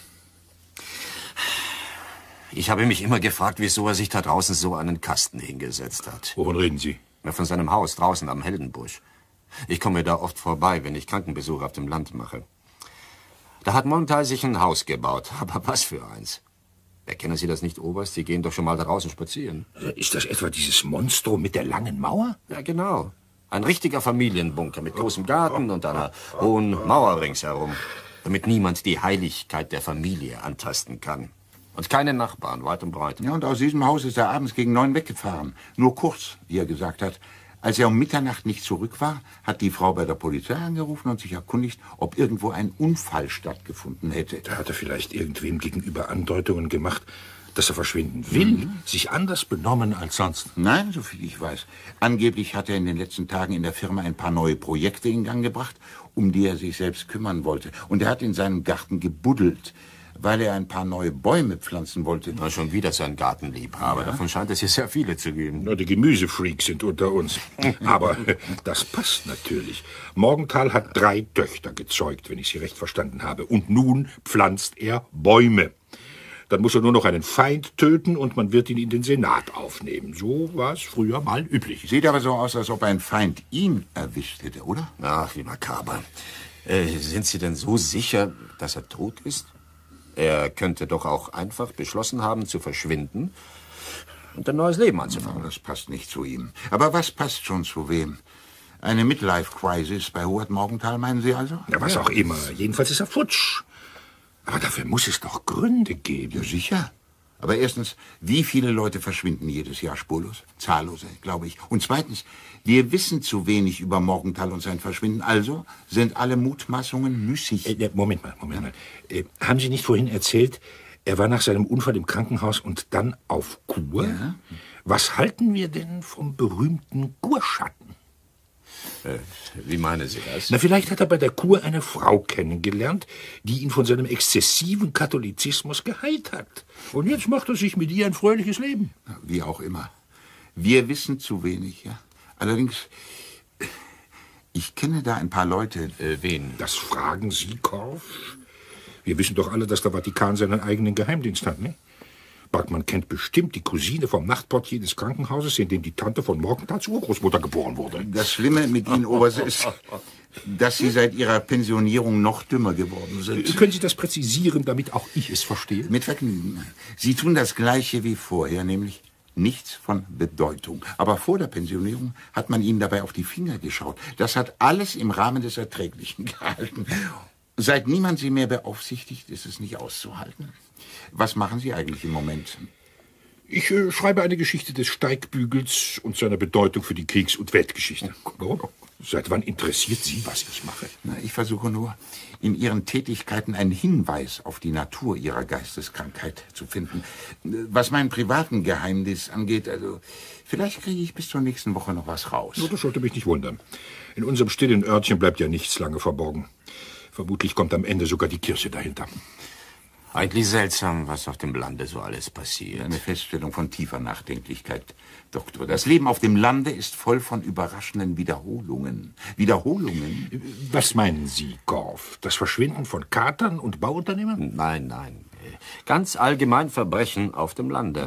Ich habe mich immer gefragt, wieso er sich da draußen so einen Kasten hingesetzt hat. Wovon reden Sie? Von seinem Haus draußen am Heldenbusch. Ich komme da oft vorbei, wenn ich Krankenbesuche auf dem Land mache. Da hat Morgenthal sich ein Haus gebaut. Aber was für eins? Erkennen Sie das nicht, Oberst? Sie gehen doch schon mal da draußen spazieren. Ist das etwa dieses Monstrum mit der langen Mauer? Ja, genau. Ein richtiger Familienbunker mit großem Garten und einer hohen Mauer ringsherum, damit niemand die Heiligkeit der Familie antasten kann. Und keine Nachbarn, weit und breit. Ja, und aus diesem Haus ist er abends gegen 9 weggefahren. Nur kurz, wie er gesagt hat. Als er um Mitternacht nicht zurück war, hat die Frau bei der Polizei angerufen und sich erkundigt, ob irgendwo ein Unfall stattgefunden hätte. Da hat er vielleicht irgendwem gegenüber Andeutungen gemacht, dass er verschwinden will, sich anders benommen als sonst. Nein, soviel ich weiß. Angeblich hat er in den letzten Tagen in der Firma ein paar neue Projekte in Gang gebracht, um die er sich selbst kümmern wollte. Und er hat in seinem Garten gebuddelt, weil er ein paar neue Bäume pflanzen wollte. Na, schon wieder sein Gartenliebhaber. Ja. Davon scheint es hier sehr viele zu geben. Na, die Gemüsefreaks sind unter uns. Aber das passt natürlich. Morgenthal hat 3 Töchter gezeugt, wenn ich sie recht verstanden habe. Und nun pflanzt er Bäume. Dann muss er nur noch einen Feind töten und man wird ihn in den Senat aufnehmen. So war es früher mal üblich. Sieht aber so aus, als ob ein Feind ihn erwischt hätte, oder? Ach, wie makaber. Sind Sie denn so sicher, dass er tot ist? Er könnte doch auch einfach beschlossen haben, zu verschwinden und ein neues Leben anzufangen. Das passt nicht zu ihm. Aber was passt schon zu wem? Eine Midlife-Crisis bei Hubert Morgenthal, meinen Sie also? Ja, was auch immer. Jedenfalls ist er futsch. Aber dafür muss es doch Gründe geben. Ja, sicher. Aber erstens, wie viele Leute verschwinden jedes Jahr spurlos? Zahllose, glaube ich. Und zweitens, wir wissen zu wenig über Morgenthal und sein Verschwinden. Also sind alle Mutmaßungen müßig. Moment mal. Haben Sie nicht vorhin erzählt, er war nach seinem Unfall im Krankenhaus und dann auf Kur? Ja. Was halten wir denn vom berühmten Kurschatten? Wie meinen Sie das? Na, vielleicht hat er bei der Kur eine Frau kennengelernt, die ihn von seinem exzessiven Katholizismus geheilt hat. Und jetzt macht er sich mit ihr ein fröhliches Leben. Wie auch immer. Wir wissen zu wenig, ja. Allerdings, ich kenne da ein paar Leute. Wen? Das fragen Sie, Korff? Wir wissen doch alle, dass der Vatikan seinen eigenen Geheimdienst hat, ne? Bergmann kennt bestimmt die Cousine vom Nachtportier des Krankenhauses, in dem die Tante von Morgenthals Urgroßmutter geboren wurde. Das Schlimme mit Ihnen, Oberst, ist, dass Sie seit Ihrer Pensionierung noch dümmer geworden sind. Können Sie das präzisieren, damit auch ich es verstehe? Mit Vergnügen. Sie tun das Gleiche wie vorher, nämlich nichts von Bedeutung. Aber vor der Pensionierung hat man Ihnen dabei auf die Finger geschaut. Das hat alles im Rahmen des Erträglichen gehalten. Seit niemand Sie mehr beaufsichtigt, ist es nicht auszuhalten. Was machen Sie eigentlich im Moment? Ich schreibe eine Geschichte des Steigbügels und seiner Bedeutung für die Kriegs- und Weltgeschichte. Warum? Seit wann interessiert Sie, was ich mache? Na, ich versuche nur, in Ihren Tätigkeiten einen Hinweis auf die Natur Ihrer Geisteskrankheit zu finden. Was mein privaten Geheimnis angeht, also vielleicht kriege ich bis zur nächsten Woche noch was raus. Das sollte mich nicht wundern. In unserem stillen Örtchen bleibt ja nichts lange verborgen. Vermutlich kommt am Ende sogar die Kirche dahinter. Eigentlich seltsam, was auf dem Lande so alles passiert. Eine Feststellung von tiefer Nachdenklichkeit, Doktor. Das Leben auf dem Lande ist voll von überraschenden Wiederholungen. Wiederholungen? Was meinen Sie, Korff? Das Verschwinden von Katern und Bauunternehmern? Nein. Ganz allgemein Verbrechen auf dem Lande.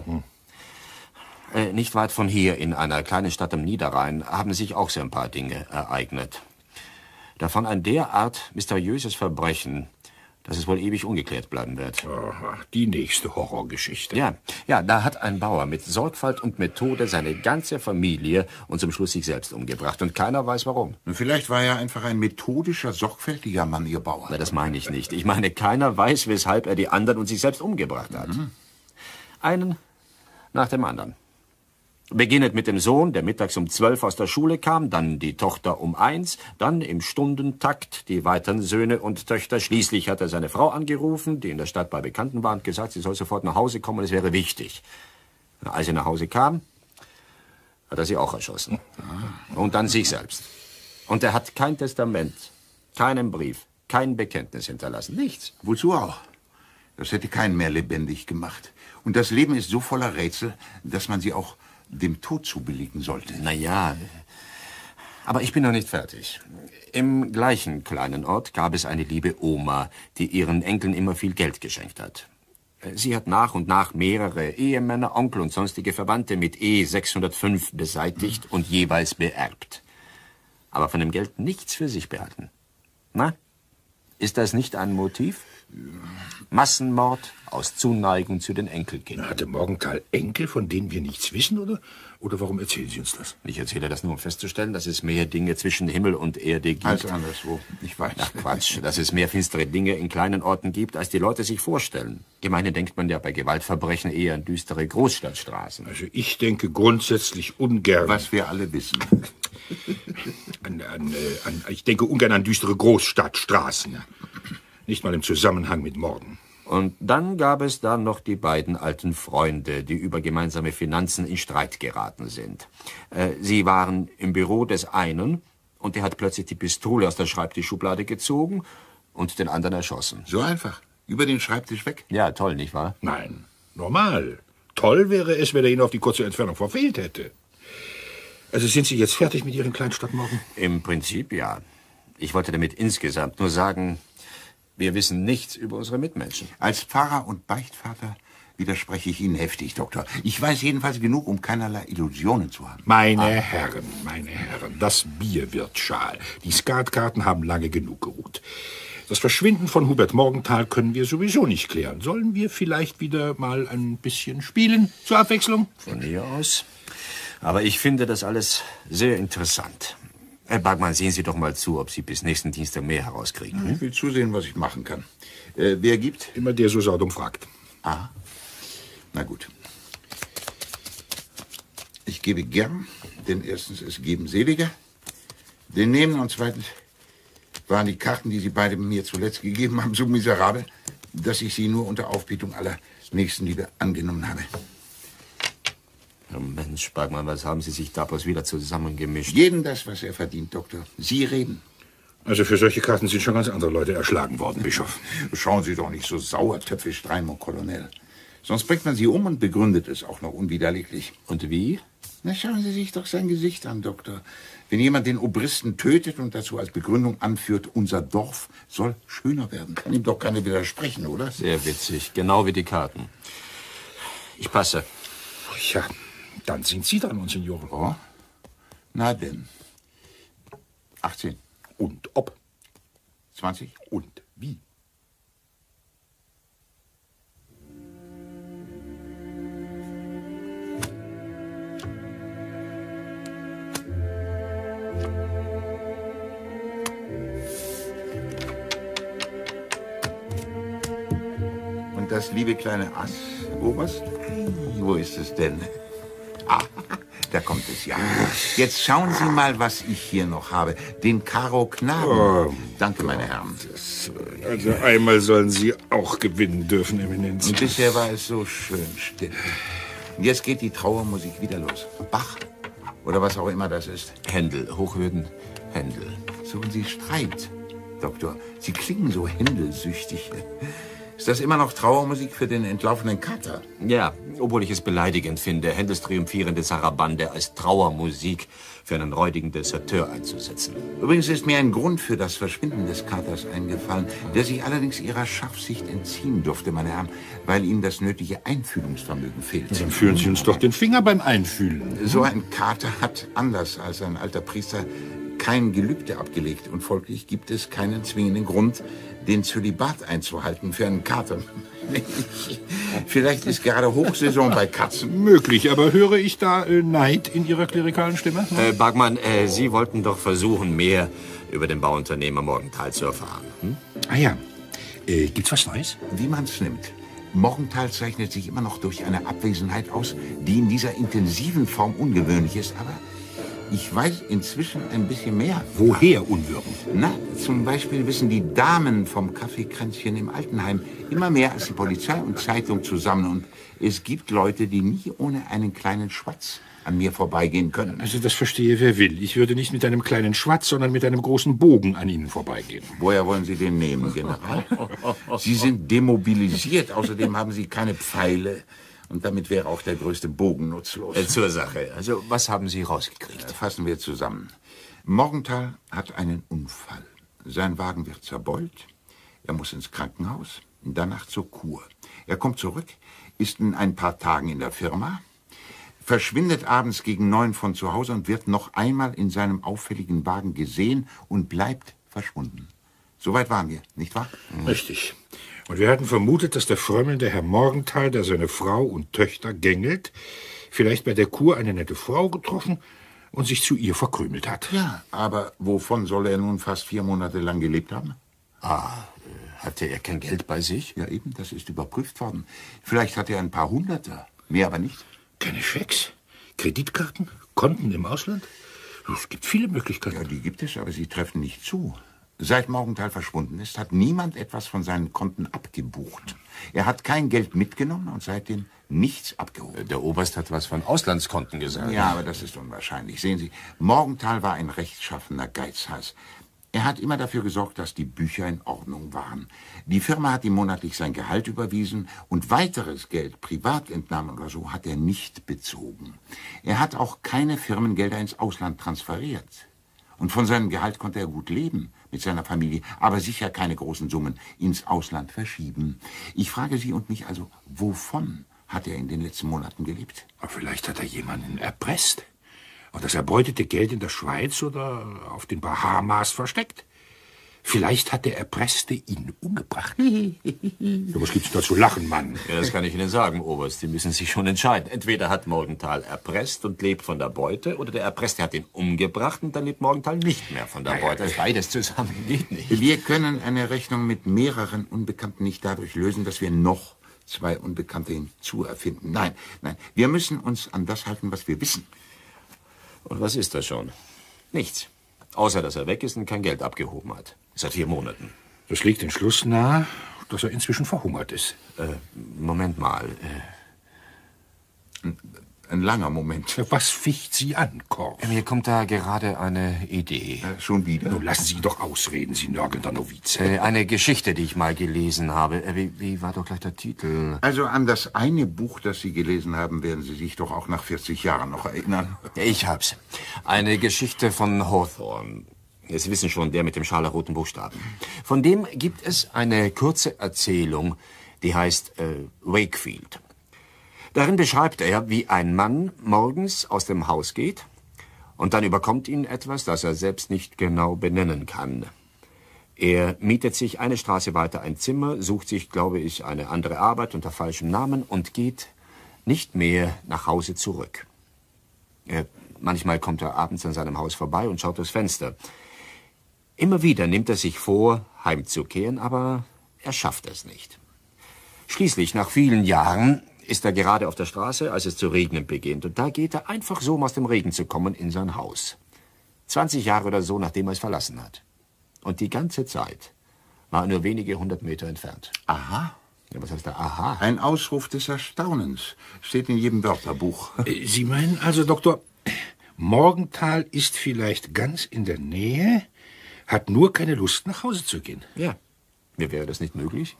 Nicht weit von hier, in einer kleinen Stadt am Niederrhein, haben sich auch so ein paar Dinge ereignet. Davon ein derart mysteriöses Verbrechen, dass es wohl ewig ungeklärt bleiben wird. Aha, die nächste Horrorgeschichte. Ja, da hat ein Bauer mit Sorgfalt und Methode seine ganze Familie und zum Schluss sich selbst umgebracht. Und keiner weiß warum. Vielleicht war er einfach ein methodischer, sorgfältiger Mann, Ihr Bauer. Na, das meine ich nicht. Ich meine, keiner weiß, weshalb er die anderen und sich selbst umgebracht hat. Einen nach dem anderen. Beginnend mit dem Sohn, der mittags um 12 aus der Schule kam, dann die Tochter um 1, dann im Stundentakt die weiteren Söhne und Töchter. Schließlich hat er seine Frau angerufen, die in der Stadt bei Bekannten war, und gesagt, sie soll sofort nach Hause kommen, es wäre wichtig. Als sie nach Hause kam, hat er sie auch erschossen. Und dann sich selbst. Und er hat kein Testament, keinen Brief, kein Bekenntnis hinterlassen, nichts. Wozu auch? Das hätte keinen mehr lebendig gemacht. Und das Leben ist so voller Rätsel, dass man sie auch dem Tod zubilligen sollte. Na ja, aber ich bin noch nicht fertig. Im gleichen kleinen Ort gab es eine liebe Oma, die ihren Enkeln immer viel Geld geschenkt hat. Sie hat nach und nach mehrere Ehemänner, Onkel und sonstige Verwandte mit E605 beseitigt und jeweils beerbt. Aber von dem Geld nichts für sich behalten. Na, ist das nicht ein Motiv? Massenmord aus Zuneigung zu den Enkelkindern. Hatte Morgenthal Enkel, von denen wir nichts wissen, oder? Oder warum erzählen Sie uns das? Ich erzähle das nur, um festzustellen, dass es mehr Dinge zwischen Himmel und Erde gibt. Als anderswo, ich weiß. Ach Quatsch, dass es mehr finstere Dinge in kleinen Orten gibt, als die Leute sich vorstellen. Gemeinhin denkt man ja bei Gewaltverbrechen eher an düstere Großstadtstraßen. Also ich denke grundsätzlich ungern... Was wir alle wissen. Ich denke ungern an düstere Großstadtstraßen. Nicht mal im Zusammenhang mit Morden. Und dann gab es da noch die beiden alten Freunde, die über gemeinsame Finanzen in Streit geraten sind. Sie waren im Büro des einen und der hat plötzlich die Pistole aus der Schreibtischschublade gezogen und den anderen erschossen. So einfach? Über den Schreibtisch weg? Ja, toll, nicht wahr? Nein, normal. Toll wäre es, wenn er ihn auf die kurze Entfernung verfehlt hätte. Also sind Sie jetzt fertig mit Ihren Kleinstadtmorden? Im Prinzip ja. Ich wollte damit insgesamt nur sagen, wir wissen nichts über unsere Mitmenschen. Als Pfarrer und Beichtvater widerspreche ich Ihnen heftig, Doktor. Ich weiß jedenfalls genug, um keinerlei Illusionen zu haben. Meine Herren, das Bier wird schal. Die Skatkarten haben lange genug geruht. Das Verschwinden von Hubert Morgenthal können wir sowieso nicht klären. Sollen wir vielleicht wieder mal ein bisschen spielen, zur Abwechslung? Von mir aus. Aber ich finde das alles sehr interessant. Herr Bergmann, sehen Sie doch mal zu, ob Sie bis nächsten Dienstag mehr herauskriegen. Ich will zusehen, was ich machen kann. Wer gibt? Immer der so saudum fragt. Ah. Na gut. Ich gebe gern, denn erstens es geben seliger, den nehmen und zweitens waren die Karten, die Sie beide mir zuletzt gegeben haben, so miserabel, dass ich sie nur unter Aufbietung aller Nächstenliebe angenommen habe. Oh Mensch, Bergmann, was haben Sie sich da bloß wieder zusammengemischt? Jedem das, was er verdient, Doktor. Sie reden. Also für solche Karten sind schon ganz andere Leute erschlagen worden, Bischof. Schauen Sie doch nicht so sauertöpfisch rein, mon Colonel. Sonst bringt man Sie um und begründet es auch noch unwiderleglich. Und wie? Na, schauen Sie sich doch sein Gesicht an, Doktor. Wenn jemand den Obristen tötet und dazu als Begründung anführt, unser Dorf soll schöner werden, kann ihm doch keiner widersprechen, oder? Sehr witzig, genau wie die Karten. Ich passe. Ja, dann sind Sie dran, Monsignore. Oh? Na denn. 18. Und ob? 20. Und wie? Und das liebe kleine Ass, Oberst? Wo ist es denn? Ah, da kommt es ja. Jetzt schauen Sie mal, was ich hier noch habe. Den Karo Knaben. Oh, Danke, meine Herren. Also einmal sollen Sie auch gewinnen dürfen, Eminenz. Und bisher war es so schön still. Und jetzt geht die Trauermusik wieder los. Bach oder was auch immer das ist. Händel, Hochwürden, Händel. Suchen Sie Streit, Doktor. Sie klingen so händelsüchtig. Ist das immer noch Trauermusik für den entlaufenen Kater? Ja, obwohl ich es beleidigend finde, Händels triumphierende Sarabande als Trauermusik für einen räudigen Deserteur einzusetzen. Übrigens ist mir ein Grund für das Verschwinden des Katers eingefallen, der sich allerdings Ihrer Scharfsicht entziehen durfte, meine Herren, weil ihm das nötige Einfühlungsvermögen fehlt. Dann führen Sie uns doch den Finger beim Einfühlen. So ein Kater hat, anders als ein alter Priester, kein Gelübde abgelegt und folglich gibt es keinen zwingenden Grund, den Zölibat einzuhalten für einen Kater. Vielleicht ist gerade Hochsaison bei Katzen. Möglich, aber höre ich da Neid in Ihrer klerikalen Stimme? Bergmann, Sie wollten doch versuchen, mehr über den Bauunternehmer Morgenthal zu erfahren. Hm? Ah ja, gibt's was Neues? Wie man es nimmt. Morgenthal zeichnet sich immer noch durch eine Abwesenheit aus, die in dieser intensiven Form ungewöhnlich ist, aber ich weiß inzwischen ein bisschen mehr. Woher unwürden? Na, zum Beispiel wissen die Damen vom Kaffeekränzchen im Altenheim immer mehr als die Polizei und Zeitung zusammen. Und es gibt Leute, die nie ohne einen kleinen Schwatz an mir vorbeigehen können. Also das verstehe wer will. Ich würde nicht mit einem kleinen Schwatz, sondern mit einem großen Bogen an Ihnen vorbeigehen. Woher wollen Sie den nehmen, General? Sie sind demobilisiert. Außerdem haben Sie keine Pfeile. Und damit wäre auch der größte Bogen nutzlos. Zur Sache. Also, was haben Sie rausgekriegt? Fassen wir zusammen. Morgenthal hat einen Unfall. Sein Wagen wird zerbeult. Er muss ins Krankenhaus, danach zur Kur. Er kommt zurück, ist in ein paar Tagen in der Firma, verschwindet abends gegen 9 von zu Hause und wird noch einmal in seinem auffälligen Wagen gesehen und bleibt verschwunden. Soweit waren wir, nicht wahr? Richtig. Und wir hatten vermutet, dass der frömmelnde Herr Morgenthal, der seine Frau und Töchter gängelt, vielleicht bei der Kur eine nette Frau getroffen und sich zu ihr verkrümelt hat. Ja, aber wovon soll er nun fast 4 Monate lang gelebt haben? Hatte er kein Geld bei sich? Ja, eben, das ist überprüft worden. Vielleicht hat er ein paar Hunderter, mehr aber nicht. Keine Schecks, Kreditkarten, Konten im Ausland? Es gibt viele Möglichkeiten. Ja, die gibt es, aber sie treffen nicht zu. Seit Morgenthal verschwunden ist, hat niemand etwas von seinen Konten abgebucht. Er hat kein Geld mitgenommen und seitdem nichts abgehoben. Der Oberst hat was von Auslandskonten gesagt. Ja, aber das ist unwahrscheinlich. Sehen Sie, Morgenthal war ein rechtschaffener Geizhals. Er hat immer dafür gesorgt, dass die Bücher in Ordnung waren. Die Firma hat ihm monatlich sein Gehalt überwiesen und weiteres Geld, Privatentnahmen oder so, hat er nicht bezogen. Er hat auch keine Firmengelder ins Ausland transferiert. Und von seinem Gehalt konnte er gut leben, mit seiner Familie, aber sicher keine großen Summen ins Ausland verschieben. Ich frage Sie und mich also, wovon hat er in den letzten Monaten gelebt? Aber vielleicht hat er jemanden erpresst und das erbeutete Geld in der Schweiz oder auf den Bahamas versteckt. Vielleicht hat der Erpresste ihn umgebracht. Ja, was gibt's da zu lachen, Mann? Ja, das kann ich Ihnen sagen, Oberst. Sie müssen sich schon entscheiden. Entweder hat Morgenthal erpresst und lebt von der Beute, oder der Erpresste hat ihn umgebracht und dann lebt Morgenthal nicht mehr von der Beute. Beides zusammen geht nicht. Wir können eine Rechnung mit mehreren Unbekannten nicht dadurch lösen, dass wir noch 2 Unbekannte hinzuerfinden. Nein, wir müssen uns an das halten, was wir wissen. Und was ist das schon? Nichts. Außer, dass er weg ist und kein Geld abgehoben hat. Seit 4 Monaten. Das legt den Schluss nahe, dass er inzwischen verhungert ist. Moment mal. Ein langer Moment. Was ficht Sie an, Korff? Mir kommt da gerade eine Idee. Schon wieder? Nun lassen Sie ihn doch ausreden, Sie nörgelnder Novize. Eine Geschichte, die ich mal gelesen habe. Wie war doch gleich der Titel? Also an das eine Buch, das Sie gelesen haben, werden Sie sich doch auch nach 40 Jahren noch erinnern. Ich hab's. Eine Geschichte von Hawthorne. Sie wissen schon, der mit dem scharlachroten Buchstaben. Von dem gibt es eine kurze Erzählung, die heißt Wakefield. Darin beschreibt er, wie ein Mann morgens aus dem Haus geht und dann überkommt ihn etwas, das er selbst nicht genau benennen kann. Er mietet sich eine Straße weiter ein Zimmer, sucht sich, glaube ich, eine andere Arbeit unter falschem Namen und geht nicht mehr nach Hause zurück. Manchmal kommt er abends an seinem Haus vorbei und schaut durchs Fenster. Immer wieder nimmt er sich vor, heimzukehren, aber er schafft es nicht. Schließlich, nach vielen Jahren, ist er gerade auf der Straße, als es zu regnen beginnt. Und da geht er einfach so, um aus dem Regen zu kommen, in sein Haus. 20 Jahre oder so, nachdem er es verlassen hat. Und die ganze Zeit war er nur wenige 100 Meter entfernt. Aha. Ja, was heißt da aha? Ein Ausruf des Erstaunens. Steht in jedem Wörterbuch. Sie meinen also, Doktor, Morgenthal ist vielleicht ganz in der Nähe, hat nur keine Lust, nach Hause zu gehen. Ja. Mir wäre das nicht möglich?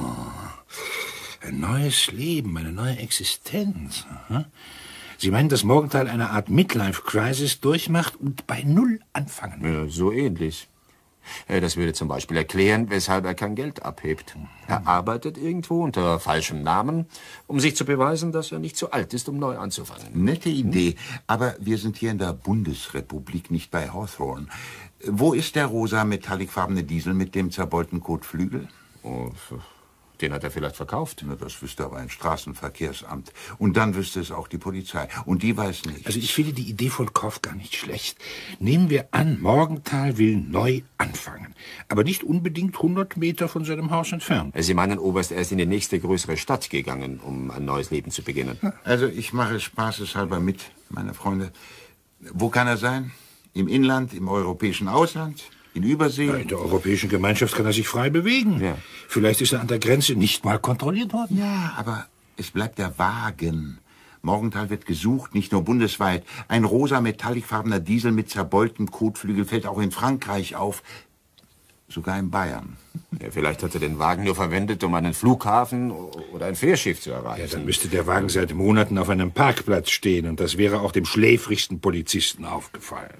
Ein neues Leben, eine neue Existenz. Sie meinen, dass Morgenthal eine Art Midlife-Crisis durchmacht und bei Null anfangen will? Ja, so ähnlich. Das würde zum Beispiel erklären, weshalb er kein Geld abhebt. Er arbeitet irgendwo unter falschem Namen, um sich zu beweisen, dass er nicht zu alt ist, um neu anzufangen. Nette Idee, aber wir sind hier in der Bundesrepublik, nicht bei Hawthorne. Wo ist der rosa metallicfarbene Diesel mit dem zerbeulten Kotflügel? Oh, den hat er vielleicht verkauft. Na, das wüsste aber ein Straßenverkehrsamt. Und dann wüsste es auch die Polizei. Und die weiß nicht. Also ich finde die Idee von Korff gar nicht schlecht. Nehmen wir an, Morgenthal will neu anfangen. Aber nicht unbedingt 100 Meter von seinem Haus entfernt. Sie meinen, Oberst, er ist in die nächste größere Stadt gegangen, um ein neues Leben zu beginnen. Also ich mache spaßeshalber mit, meine Freunde. Wo kann er sein? Im Inland, im europäischen Ausland? In Übersee? Ja, in der Europäischen Gemeinschaft kann er sich frei bewegen. Ja. Vielleicht ist er an der Grenze nicht mal kontrolliert worden. Ja, aber es bleibt der Wagen. Morgenthal wird gesucht, nicht nur bundesweit. Ein rosa metallicfarbener Diesel mit zerbeultem Kotflügel fällt auch in Frankreich auf. Sogar in Bayern. Ja, vielleicht hat er den Wagen nur verwendet, um einen Flughafen oder ein Fährschiff zu erreichen. Ja, dann müsste der Wagen seit Monaten auf einem Parkplatz stehen. Und das wäre auch dem schläfrigsten Polizisten aufgefallen.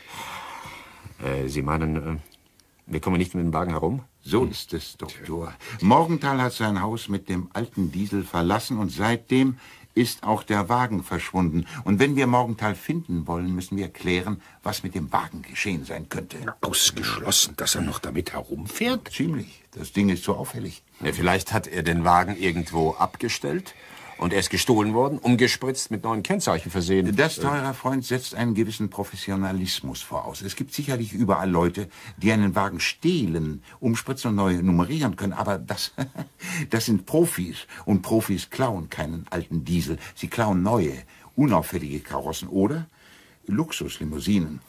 Sie meinen, wir kommen nicht mit dem Wagen herum? So ist es, Doktor. Morgenthal hat sein Haus mit dem alten Diesel verlassen und seitdem ist auch der Wagen verschwunden. Und wenn wir Morgenthal finden wollen, müssen wir klären, was mit dem Wagen geschehen sein könnte. Ausgeschlossen, dass er noch damit herumfährt? Ziemlich. Das Ding ist so auffällig. Ja, vielleicht hat er den Wagen irgendwo abgestellt und er ist gestohlen worden, umgespritzt, mit neuen Kennzeichen versehen. Das, teurer Freund, setzt einen gewissen Professionalismus voraus. Es gibt sicherlich überall Leute, die einen Wagen stehlen, umspritzen und neu nummerieren können. Aber das sind Profis. Und Profis klauen keinen alten Diesel. Sie klauen neue, unauffällige Karossen oder Luxuslimousinen.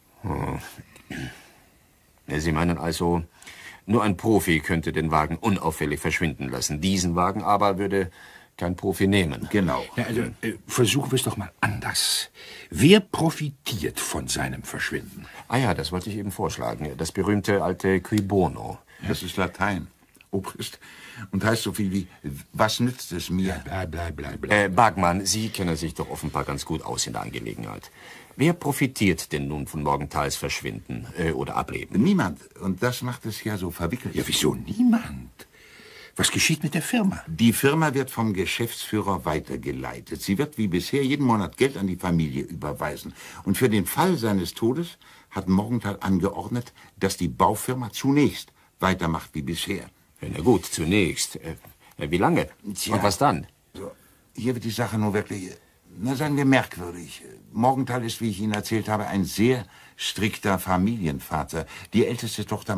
Sie meinen also, nur ein Profi könnte den Wagen unauffällig verschwinden lassen. Diesen Wagen aber würde kein Profi nehmen. Genau. Ja, also, versuchen wir es doch mal anders. Wer profitiert von seinem Verschwinden? Ah ja, das wollte ich eben vorschlagen. Das berühmte alte Cui bono. Das ist Latein, Obrist, und heißt so viel wie, was nützt es mir? Bergmann, Sie kennen sich doch offenbar ganz gut aus in der Angelegenheit. Wer profitiert denn nun von Morgenthals Verschwinden oder Ableben? Niemand. Und das macht es ja so verwickelt. Ja, wieso niemand? Was geschieht mit der Firma? Die Firma wird vom Geschäftsführer weitergeleitet. Sie wird wie bisher jeden Monat Geld an die Familie überweisen. Und für den Fall seines Todes hat Morgenthal angeordnet, dass die Baufirma zunächst weitermacht wie bisher. Ja, na gut, zunächst. Wie lange? Tja. Und was dann? So, hier wird die Sache nur wirklich, sagen wir, merkwürdig. Morgenthal ist, wie ich Ihnen erzählt habe, ein sehr strikter Familienvater. Die älteste Tochter macht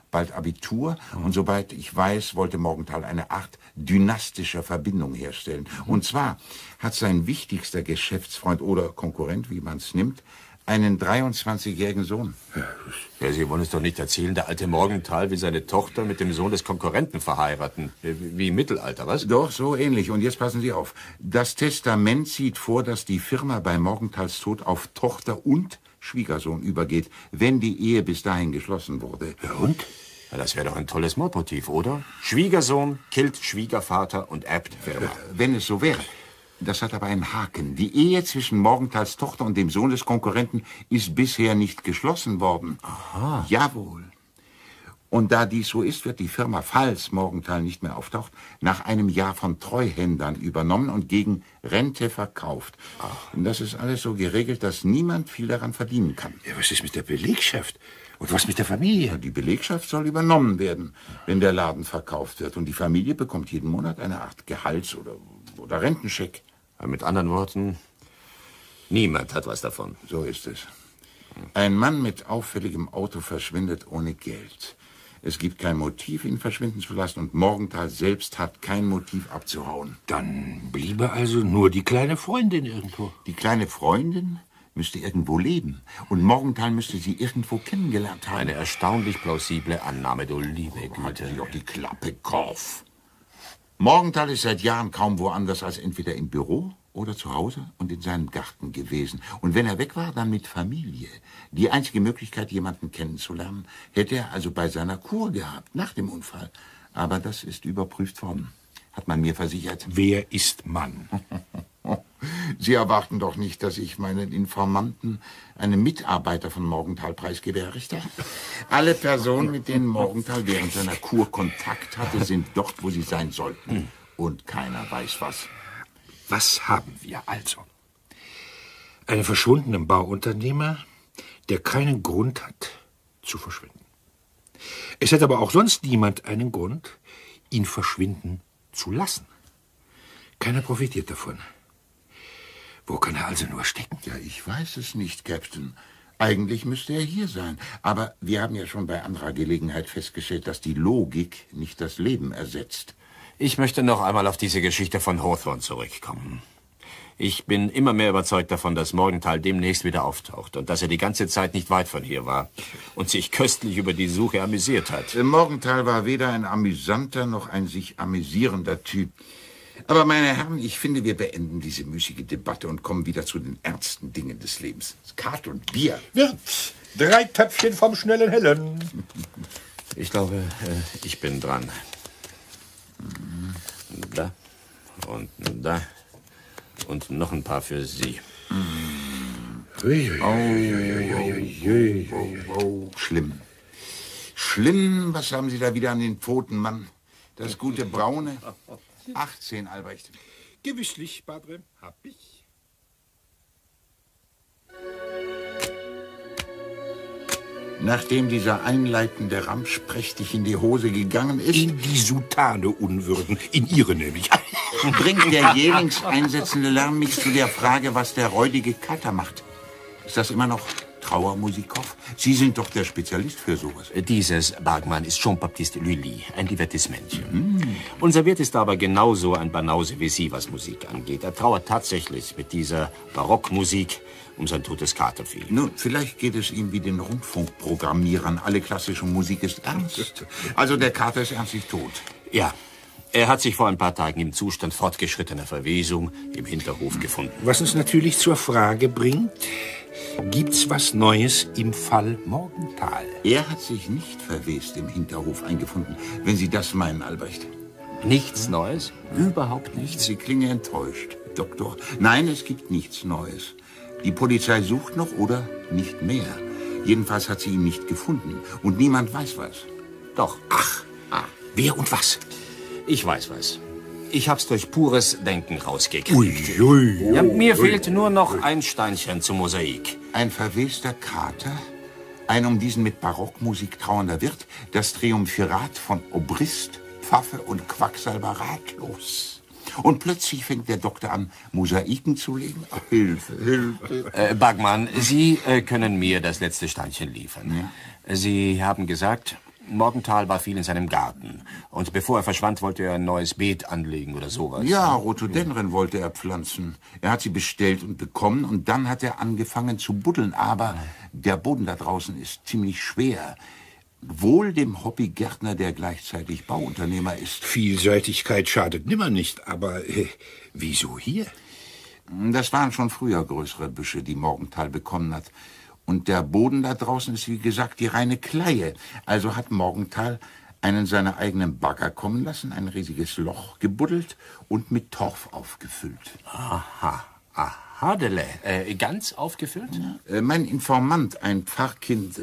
bald Abitur. Und soweit ich weiß, wollte Morgenthal eine Art dynastischer Verbindung herstellen. Und zwar hat sein wichtigster Geschäftsfreund oder Konkurrent, wie man es nimmt, einen 23-jährigen Sohn. Ja, Sie wollen es doch nicht erzählen, der alte Morgenthal will seine Tochter mit dem Sohn des Konkurrenten verheiraten. Wie im Mittelalter, was? Doch, so ähnlich. Und jetzt passen Sie auf. Das Testament sieht vor, dass die Firma bei Morgenthals Tod auf Tochter und Schwiegersohn übergeht, wenn die Ehe bis dahin geschlossen wurde. Ja, und? Ja, das wäre doch ein tolles Mordmotiv, oder? Schwiegersohn killt Schwiegervater und erbt Firma. Wenn es so wäre. Das hat aber einen Haken. Die Ehe zwischen Morgenthals Tochter und dem Sohn des Konkurrenten ist bisher nicht geschlossen worden. Aha. Jawohl. Und da dies so ist, wird die Firma, falls Morgenthal nicht mehr auftaucht, nach einem Jahr von Treuhändern übernommen und gegen Rente verkauft. Und das ist alles so geregelt, dass niemand viel daran verdienen kann. Ja, was ist mit der Belegschaft? Und was mit der Familie? Ja, die Belegschaft soll übernommen werden, wenn der Laden verkauft wird. Und die Familie bekommt jeden Monat eine Art Gehalts- oder Rentenscheck. Mit anderen Worten, niemand hat was davon. So ist es. Ein Mann mit auffälligem Auto verschwindet ohne Geld. Es gibt kein Motiv, ihn verschwinden zu lassen, und Morgenthal selbst hat kein Motiv abzuhauen. Dann bliebe also nur die kleine Freundin irgendwo. Die kleine Freundin müsste irgendwo leben. Und Morgenthal müsste sie irgendwo kennengelernt haben. Eine erstaunlich plausible Annahme, du liebe Halt Güte. doch die Klappe, Korf. Morgenthal ist seit Jahren kaum woanders als entweder im Büro oder zu Hause und in seinem Garten gewesen. Und wenn er weg war, dann mit Familie. Die einzige Möglichkeit, jemanden kennenzulernen, hätte er also bei seiner Kur gehabt, nach dem Unfall. Aber das ist überprüft worden, hat man mir versichert. Wer ist Mann? Sie erwarten doch nicht, dass ich meinen Informanten einem Mitarbeiter von Morgenthal preisgebe, Richter? Alle Personen, mit denen Morgenthal während seiner Kur Kontakt hatte, sind dort, wo sie sein sollten. Und keiner weiß was. Was haben wir also? Einen verschwundenen Bauunternehmer, der keinen Grund hat, zu verschwinden. Es hat aber auch sonst niemand einen Grund, ihn verschwinden zu lassen. Keiner profitiert davon. Wo kann er also nur stecken? Ja, ich weiß es nicht, Captain. Eigentlich müsste er hier sein. Aber wir haben ja schon bei anderer Gelegenheit festgestellt, dass die Logik nicht das Leben ersetzt. Ich möchte noch einmal auf diese Geschichte von Hawthorne zurückkommen. Ich bin immer mehr überzeugt davon, dass Morgenthal demnächst wieder auftaucht und dass er die ganze Zeit nicht weit von hier war und sich köstlich über die Suche amüsiert hat. Morgenthal war weder ein amüsanter noch ein sich amüsierender Typ. Aber, meine Herren, ich finde, wir beenden diese müßige Debatte und kommen wieder zu den ernsten Dingen des Lebens. Skat und Bier. Wirt, 3 Töpfchen vom schnellen Hellen. Ich glaube, ich bin dran. Da und da und noch ein paar für Sie. Schlimm. Schlimm, was haben Sie da wieder an den Pfoten, Mann? Das gute Braune? 18, Albrecht. Gewisslich, Padre, hab ich. Nachdem dieser einleitende Ramsch prächtig in die Hose gegangen ist, In die Soutane unwürden, in ihre nämlich. bringt der jählings einsetzende Lärm mich zu der Frage, was der räudige Kater macht. Ist das immer noch Trauermusikhoff? Sie sind doch der Spezialist für sowas. Dieses, Bergmann, ist Jean-Baptiste Lully, ein Divertissementchen. Unser Wirt ist aber genauso ein Banause wie Sie, was Musik angeht. Er trauert tatsächlich mit dieser Barockmusik um sein totes Katervieh. Nun, vielleicht geht es ihm wie den Rundfunkprogrammierern. Alle klassische Musik ist ernst. Also der Kater ist ernstlich tot. Ja, er hat sich vor ein paar Tagen im Zustand fortgeschrittener Verwesung im Hinterhof gefunden. Was uns natürlich zur Frage bringt, gibt's was Neues im Fall Morgenthal? Er hat sich nicht verwest im Hinterhof eingefunden, wenn Sie das meinen, Albrecht. Nichts Neues? Überhaupt nichts? Sie klingen enttäuscht, Doktor. Nein, es gibt nichts Neues. Die Polizei sucht noch oder nicht mehr. Jedenfalls hat sie ihn nicht gefunden. Und niemand weiß was. Doch. Ach, wer und was? Ich weiß was. Ich hab's durch pures Denken rausgekriegt. Ui. Ja, mir fehlt nur noch ein Steinchen zum Mosaik. Ein verwester Kater, ein um diesen mit Barockmusik trauernder Wirt, das Triumphirat von Obrist, Pfaffe und Quacksalber ratlos. Und plötzlich fängt der Doktor an, Mosaiken zu legen. Ach, Hilfe, Hilfe. Bergmann, Sie können mir das letzte Steinchen liefern. Ja. Sie haben gesagt, Morgenthal war viel in seinem Garten. Und bevor er verschwand, wollte er ein neues Beet anlegen oder sowas. Ja, Rhododendren wollte er pflanzen. Er hat sie bestellt und bekommen und dann hat er angefangen zu buddeln. Aber der Boden da draußen ist ziemlich schwer. Wohl dem Hobbygärtner, der gleichzeitig Bauunternehmer ist. Vielseitigkeit schadet nimmer nicht, aber wieso hier? Das waren schon früher größere Büsche, die Morgenthal bekommen hat. Und der Boden da draußen ist, wie gesagt, die reine Kleie. Also hat Morgenthal einen seiner eigenen Bagger kommen lassen, ein riesiges Loch gebuddelt und mit Torf aufgefüllt. Aha, aha, Dele. Ganz aufgefüllt? Ja. Mein Informant, ein Pfarrkind,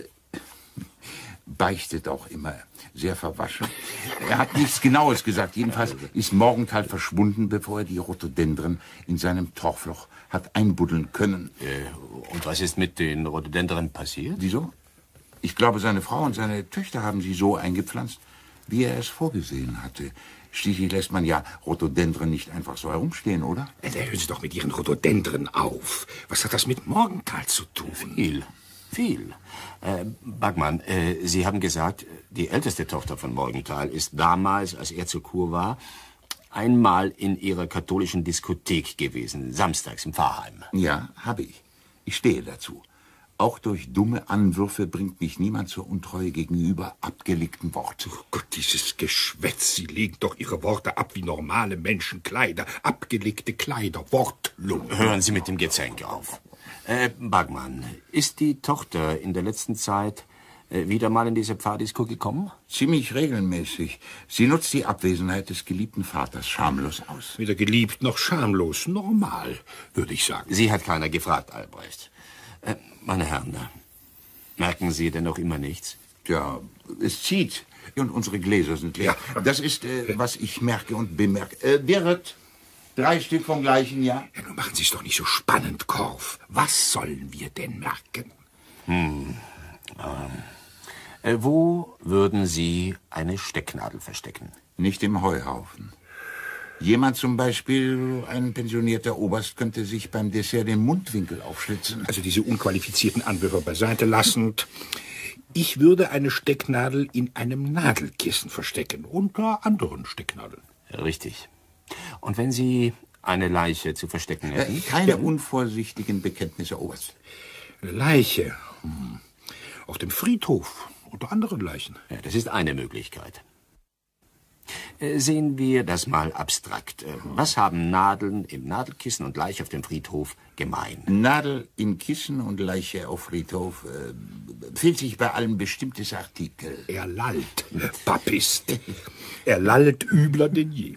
beichtet auch immer, sehr verwaschen. Er hat nichts Genaues gesagt. Jedenfalls ist Morgenthal verschwunden, bevor er die Rhododendren in seinem Torfloch hat einbuddeln können. Und was ist mit den Rhododendren passiert? Wieso? Ich glaube, seine Frau und seine Töchter haben sie so eingepflanzt, wie er es vorgesehen hatte. Schließlich lässt man ja Rhododendren nicht einfach so herumstehen, oder? Hören Sie doch mit Ihren Rhododendren auf. Was hat das mit Morgenthal zu tun? Viel. Bagman, Sie haben gesagt, die älteste Tochter von Morgenthal ist damals, als er zur Kur war, einmal in ihrer katholischen Diskothek gewesen, samstags im Pfarrheim. Ja, habe ich. Ich stehe dazu. Auch durch dumme Anwürfe bringt mich niemand zur Untreue gegenüber abgelegten Worten. Oh Gott, dieses Geschwätz. Sie legen doch Ihre Worte ab wie normale Menschen Kleider. Abgelegte Kleider, Wortlung. Hören Sie mit dem Gezänk auf. Bagman, ist die Tochter in der letzten Zeit wieder mal in diese Pfarrdisco gekommen? Ziemlich regelmäßig. Sie nutzt die Abwesenheit des geliebten Vaters schamlos aus. Weder geliebt noch schamlos. Normal, würde ich sagen. Sie hat keiner gefragt, Albrecht. Meine Herren, merken Sie denn noch immer nichts? Ja, es zieht. Und unsere Gläser sind leer. Ja. Das ist, was ich merke und bemerke. Wirt, 3 Stück vom gleichen, ja? Ja, nun machen Sie es doch nicht so spannend, Korf. Was sollen wir denn merken? Wo würden Sie eine Stecknadel verstecken? Nicht im Heuhaufen. Jemand zum Beispiel, ein pensionierter Oberst, könnte sich beim Dessert den Mundwinkel aufschlitzen. Also diese unqualifizierten Anwürfe beiseite lassend. Ich würde eine Stecknadel in einem Nadelkissen verstecken, unter anderen Stecknadeln. Richtig. Und wenn Sie eine Leiche zu verstecken hätten? Keine unvorsichtigen Bekenntnisse, Oberst. Eine Leiche? Auf dem Friedhof, unter anderen Leichen. Ja, das ist eine Möglichkeit. Sehen wir das mal abstrakt. Was haben Nadeln im Nadelkissen und Leiche auf dem Friedhof gemein? Nadel im Kissen und Leiche auf Friedhof fehlt sich bei allem bestimmtes Artikel. Er lallt, Papist. Er lallt übler denn je.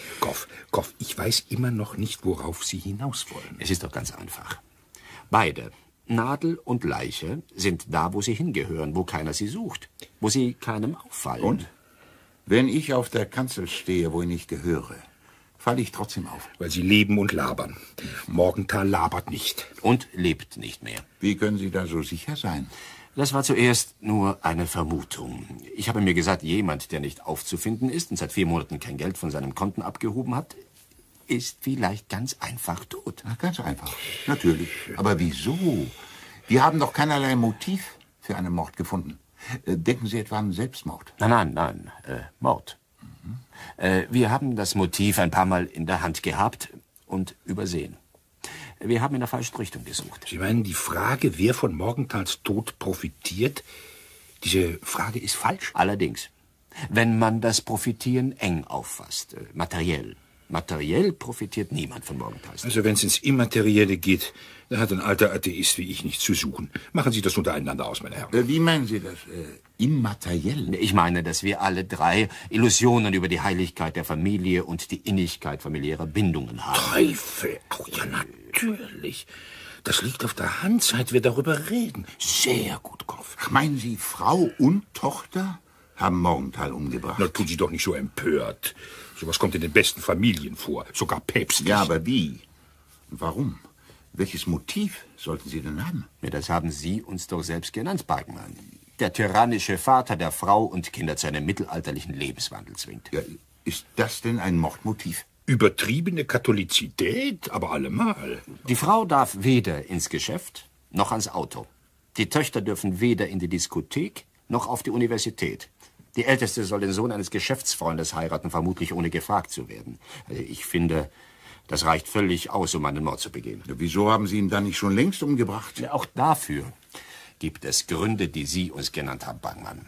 Goff, ich weiß immer noch nicht, worauf Sie hinaus wollen. Es ist doch ganz einfach. Beide, Nadel und Leiche, sind da, wo sie hingehören, wo keiner sie sucht, wo sie keinem auffallen. Und? Wenn ich auf der Kanzel stehe, wo ich nicht gehöre, falle ich trotzdem auf. Weil Sie leben und labern. Morgenthal labert nicht. Und lebt nicht mehr. Wie können Sie da so sicher sein? Das war zuerst nur eine Vermutung. Ich habe mir gesagt, jemand, der nicht aufzufinden ist und seit 4 Monaten kein Geld von seinen Konten abgehoben hat, ist vielleicht ganz einfach tot. Na, ganz einfach, natürlich. Aber wieso? Wir haben doch keinerlei Motiv für einen Mord gefunden. Denken Sie etwa an Selbstmord? Nein, Mord. Wir haben das Motiv ein paar Mal in der Hand gehabt und übersehen. Wir haben in der falschen Richtung gesucht. Sie meinen, die Frage, wer von Morgenthals Tod profitiert, diese Frage ist falsch? Allerdings. Wenn man das Profitieren eng auffasst, materiell. Materiell profitiert niemand von Morgenthals. Also wenn es ins Immaterielle geht, da hat ein alter Atheist wie ich nichts zu suchen. Machen Sie das untereinander aus, meine Herren. Wie meinen Sie das? Immateriell? Ich meine, dass wir alle 3 Illusionen über die Heiligkeit der Familie und die Innigkeit familiärer Bindungen haben. Teufel! Oh ja, natürlich. Das liegt auf der Hand, seit wir darüber reden. Sehr gut, Kopf. Meinen Sie, Frau und Tochter haben Morgenthal umgebracht? Na, tun Sie doch nicht so empört. Sowas kommt in den besten Familien vor, sogar päpstlich. Ja, aber wie? Und warum? Welches Motiv sollten Sie denn haben? Ja, das haben Sie uns doch selbst genannt, Bagman. Der tyrannische Vater, der Frau und Kinder zu einem mittelalterlichen Lebenswandel zwingt. Ja, ist das denn ein Mordmotiv? Übertriebene Katholizität, aber allemal. Die Frau darf weder ins Geschäft noch ans Auto. Die Töchter dürfen weder in die Diskothek noch auf die Universität. Die Älteste soll den Sohn eines Geschäftsfreundes heiraten, vermutlich ohne gefragt zu werden. Ich finde, das reicht völlig aus, um einen Mord zu begehen. Ja, wieso haben Sie ihn dann nicht schon längst umgebracht? Ja, auch dafür gibt es Gründe, die Sie uns genannt haben, Bangmann.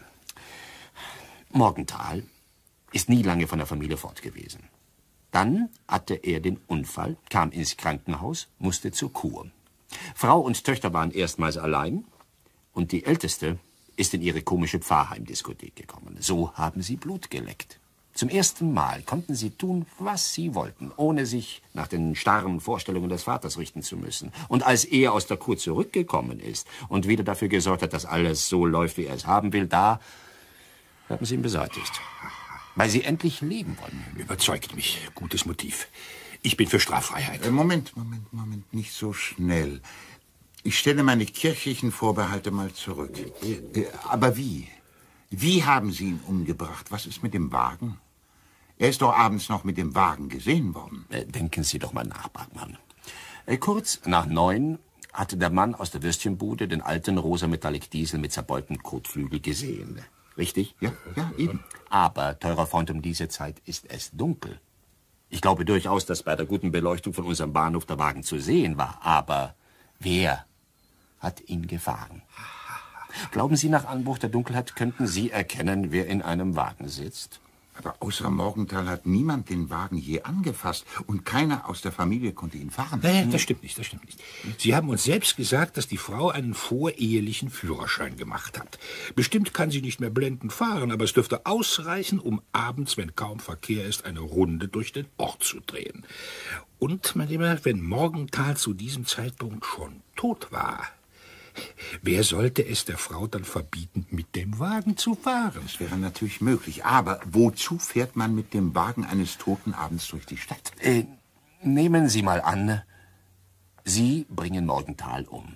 Morgenthal ist nie lange von der Familie fort gewesen. Dann hatte er den Unfall, kam ins Krankenhaus, musste zur Kur. Frau und Töchter waren erstmals allein und die Älteste ist in ihre komische Pfarrheimdiskothek gekommen. So haben sie Blut geleckt. Zum ersten Mal konnten sie tun, was sie wollten, ohne sich nach den starren Vorstellungen des Vaters richten zu müssen. Und als er aus der Kur zurückgekommen ist und wieder dafür gesorgt hat, dass alles so läuft, wie er es haben will, da haben sie ihn beseitigt. Weil sie endlich leben wollen. Überzeugt mich. Gutes Motiv. Ich bin für Straffreiheit. Moment, nicht so schnell. Ich stelle meine kirchlichen Vorbehalte mal zurück. Aber wie? Wie haben Sie ihn umgebracht? Was ist mit dem Wagen? Er ist doch abends noch mit dem Wagen gesehen worden. Denken Sie doch mal nach, Bachmann. Kurz nach 9 hatte der Mann aus der Würstchenbude den alten rosa Metallic Diesel mit zerbeultem Kotflügel gesehen. Richtig? Ja, eben. Aber, teurer Freund, um diese Zeit ist es dunkel. Ich glaube durchaus, dass bei der guten Beleuchtung von unserem Bahnhof der Wagen zu sehen war. Aber wer hat ihn gefahren? Glauben Sie, nach Anbruch der Dunkelheit könnten Sie erkennen, wer in einem Wagen sitzt? Aber außer Morgenthal hat niemand den Wagen je angefasst und keiner aus der Familie konnte ihn fahren. Nein, das stimmt nicht. Sie haben uns selbst gesagt, dass die Frau einen vorehelichen Führerschein gemacht hat. Bestimmt kann sie nicht mehr blendend fahren, aber es dürfte ausreichen, um abends, wenn kaum Verkehr ist, eine Runde durch den Ort zu drehen. Und, mein Lieber, wenn Morgenthal zu diesem Zeitpunkt schon tot war, wer sollte es der Frau dann verbieten, mit dem Wagen zu fahren? Das wäre natürlich möglich. Aber wozu fährt man mit dem Wagen eines Toten abends durch die Stadt? Nehmen Sie mal an, Sie bringen Morgenthal um.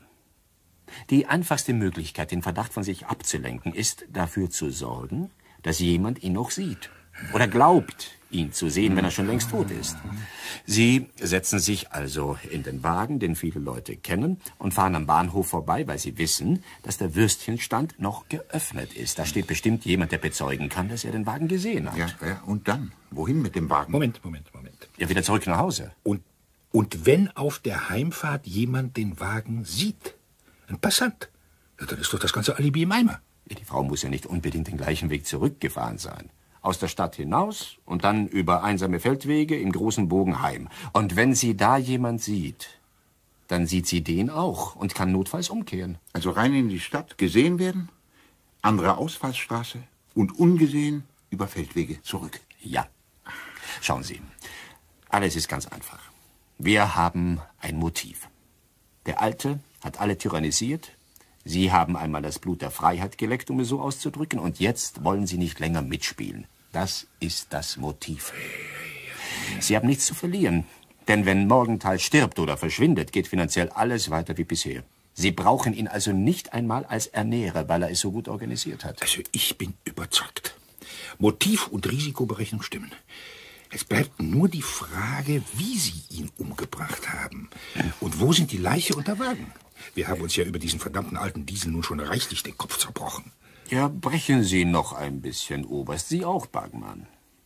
Die einfachste Möglichkeit, den Verdacht von sich abzulenken, ist, dafür zu sorgen, dass jemand ihn noch sieht. Oder glaubt, ihn zu sehen, wenn er schon längst tot ist. Sie setzen sich also in den Wagen, den viele Leute kennen, und fahren am Bahnhof vorbei, weil sie wissen, dass der Würstchenstand noch geöffnet ist. Da steht bestimmt jemand, der bezeugen kann, dass er den Wagen gesehen hat. Ja, und dann? Wohin mit dem Wagen? Moment. Ja, wieder zurück nach Hause. Und wenn auf der Heimfahrt jemand den Wagen sieht, ein Passant, ja, dann ist doch das ganze Alibi im Eimer. Ja, die Frau muss ja nicht unbedingt den gleichen Weg zurückgefahren sein. Aus der Stadt hinaus und dann über einsame Feldwege im großen Bogen heim. Und wenn sie da jemand sieht, dann sieht sie den auch und kann notfalls umkehren. Also rein in die Stadt, gesehen werden, andere Ausfallsstraße und ungesehen über Feldwege zurück. Ja. Schauen Sie, alles ist ganz einfach. Wir haben ein Motiv. Der Alte hat alle tyrannisiert. Sie haben einmal das Blut der Freiheit geleckt, um es so auszudrücken, und jetzt wollen Sie nicht länger mitspielen. Das ist das Motiv. Sie haben nichts zu verlieren, denn wenn Morgenthal stirbt oder verschwindet, geht finanziell alles weiter wie bisher. Sie brauchen ihn also nicht einmal als Ernährer, weil er es so gut organisiert hat. Also ich bin überzeugt. Motiv und Risikoberechnung stimmen. Es bleibt nur die Frage, wie Sie ihn umgebracht haben. Und wo sind die Leiche und der Wagen? Wir haben uns ja über diesen verdammten alten Diesel nun schon reichlich den Kopf zerbrochen. Ja, brechen Sie noch ein bisschen, Oberst. Sie auch, Bachmann.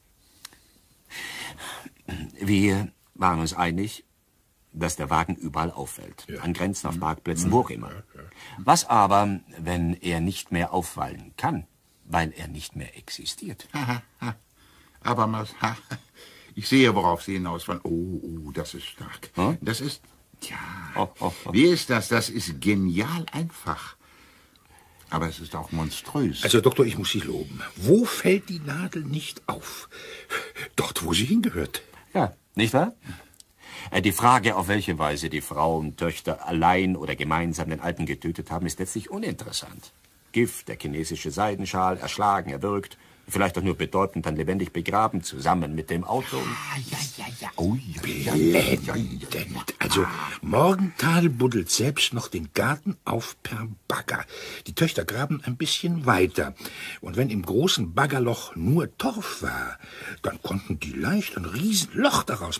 Wir waren uns einig, dass der Wagen überall auffällt. Ja. An Grenzen, auf Parkplätzen, wo auch immer. Was aber, wenn er nicht mehr auffallen kann, weil er nicht mehr existiert? Aber ich sehe, worauf Sie hinaus wollen. Oh, das ist stark. Hm? Das ist... Ja, wie ist das? Das ist genial einfach. Aber es ist auch monströs. Also, Doktor, ich muss Sie loben. Wo fällt die Nadel nicht auf? Dort, wo sie hingehört. Ja, nicht wahr? Die Frage, auf welche Weise die Frau und Töchter allein oder gemeinsam den Alten getötet haben, ist letztlich uninteressant. Gift, der chinesische Seidenschal, erschlagen, erwürgt, vielleicht auch nur bedeutend dann lebendig begraben, zusammen mit dem Auto. Ja. Oh, ja. Also, Morgenthal buddelt selbst noch den Garten auf per Bagger. Die Töchter graben ein bisschen weiter. Und wenn im großen Baggerloch nur Torf war, dann konnten die leicht ein Riesenloch daraus machen.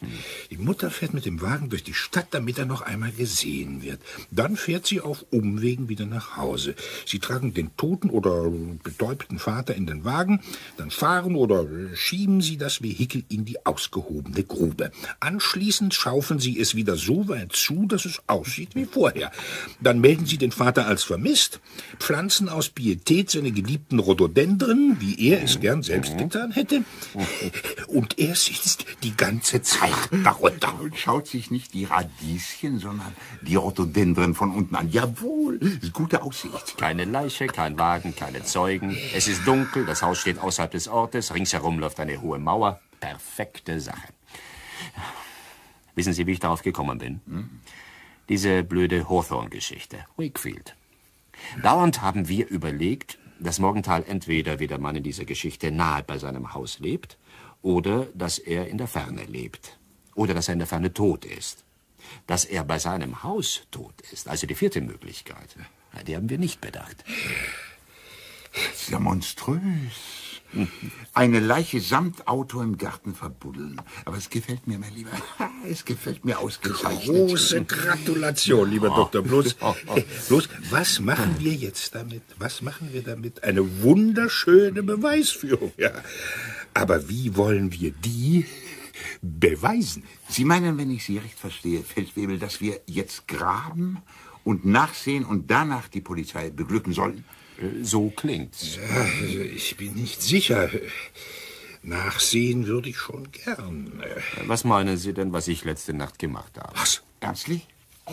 Die Mutter fährt mit dem Wagen durch die Stadt, damit er noch einmal gesehen wird. Dann fährt sie auf Umwegen wieder nach Hause. Sie tragen den toten oder betäubten Vater in den Wagen, dann fahren oder schieben sie das Vehikel in die ausgehobene Grube. Anschließend schaufeln sie es wieder so weit zu, dass es aussieht wie vorher. Dann melden sie den Vater als vermisst, pflanzen aus Pietät seine geliebten Rhododendren, wie er es gern selbst getan hätte, und er sitzt die ganze Zeit darunter. Und schaut sich nicht die Radieschen, sondern die Rhododendren von unten an. Jawohl, ist gute Aussicht. Keine Leiche, kein Wagen, keine Zeugen. Es ist dunkel, das Haus steht außerhalb des Ortes, ringsherum läuft eine hohe Mauer. Perfekte Sache. Wissen Sie, wie ich darauf gekommen bin? Diese blöde Hawthorne-Geschichte. Wakefield. Dauernd haben wir überlegt, dass Morgenthal entweder wie der Mann in dieser Geschichte nahe bei seinem Haus lebt, oder dass er in der Ferne lebt. Oder dass er in der Ferne tot ist. Dass er bei seinem Haus tot ist, also die vierte Möglichkeit, die haben wir nicht bedacht. Das ist ja monströs. Eine Leiche samt Auto im Garten verbuddeln. Aber es gefällt mir, mein Lieber. Es gefällt mir ausgezeichnet. Große Gratulation, lieber Doktor. Bloß, was machen wir jetzt damit? Was machen wir damit? Eine wunderschöne Beweisführung, ja. Aber wie wollen wir die beweisen? Sie meinen, wenn ich Sie recht verstehe, Feldwebel, dass wir jetzt graben und nachsehen und danach die Polizei beglücken sollen? So klingt's. Ja, also ich bin nicht sicher. Nachsehen würde ich schon gern. Was meinen Sie denn, was ich letzte Nacht gemacht habe? Was? Ernstlich?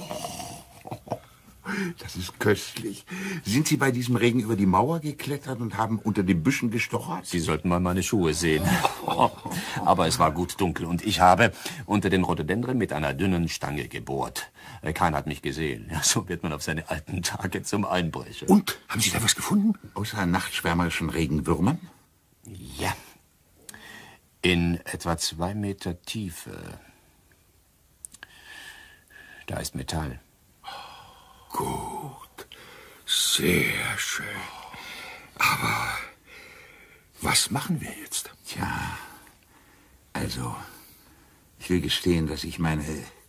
Das ist köstlich. Sind Sie bei diesem Regen über die Mauer geklettert und haben unter den Büschen gestochert? Sie sollten mal meine Schuhe sehen. Aber es war gut dunkel und ich habe unter den Rhododendren mit einer dünnen Stange gebohrt. Keiner hat mich gesehen. Ja, so wird man auf seine alten Tage zum Einbrecher. Und? Haben Sie da was gefunden? Außer nachtschwärmerischen Regenwürmern? Ja. In etwa 2 Meter Tiefe. Da ist Metall. Gut, sehr schön. Aber was machen wir jetzt? Tja, also, ich will gestehen, dass ich meine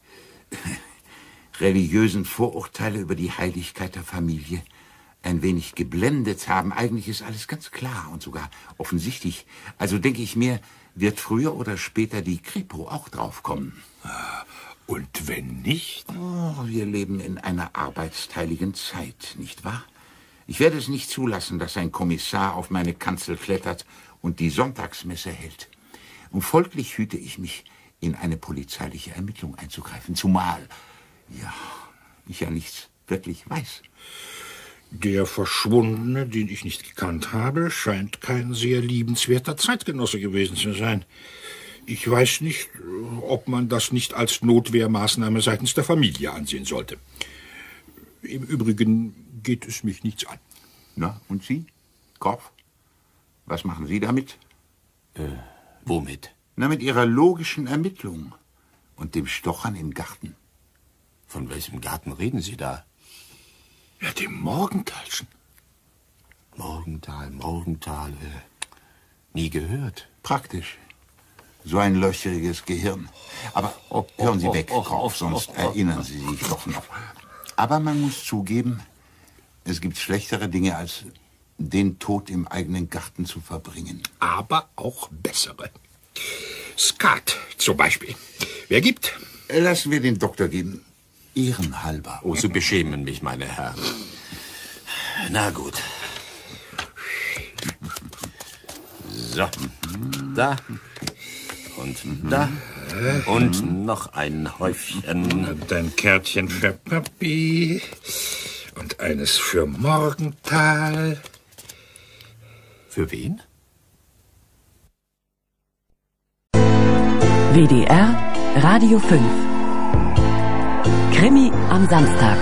religiösen Vorurteile über die Heiligkeit der Familie ein wenig geblendet haben. Eigentlich ist alles ganz klar und sogar offensichtlich. Also denke ich mir, wird früher oder später die Kripo auch draufkommen. Und wenn nicht? Oh, wir leben in einer arbeitsteiligen Zeit, nicht wahr? Ich werde es nicht zulassen, dass ein Kommissar auf meine Kanzel klettert und die Sonntagsmesse hält. Und folglich hüte ich mich, in eine polizeiliche Ermittlung einzugreifen, zumal, ja, ich ja nichts wirklich weiß. Der Verschwundene, den ich nicht gekannt habe, scheint kein sehr liebenswerter Zeitgenosse gewesen zu sein. Ich weiß nicht, ob man das nicht als Notwehrmaßnahme seitens der Familie ansehen sollte. Im Übrigen geht es mich nichts an. Na, und Sie, Korff? Was machen Sie damit? Womit? Na, mit Ihrer logischen Ermittlung und dem Stochern im Garten. Von welchem Garten reden Sie da? Ja, dem Morgenthalschen. Morgenthal, nie gehört. Praktisch. So ein löcheriges Gehirn. Aber hören Sie weg, Korff, sonst erinnern Sie sich doch noch. Aber man muss zugeben, es gibt schlechtere Dinge, als den Tod im eigenen Garten zu verbringen. Aber auch bessere. Skat zum Beispiel. Wer gibt? Lassen wir den Doktor geben. Ehrenhalber. Oh, Sie beschämen mich, meine Herren. Na gut. So, da und da und noch ein Häufchen. Und ein Kärtchen für Papi und eines für Morgenthal. Für wen? WDR Radio 5 Krimi am Samstag.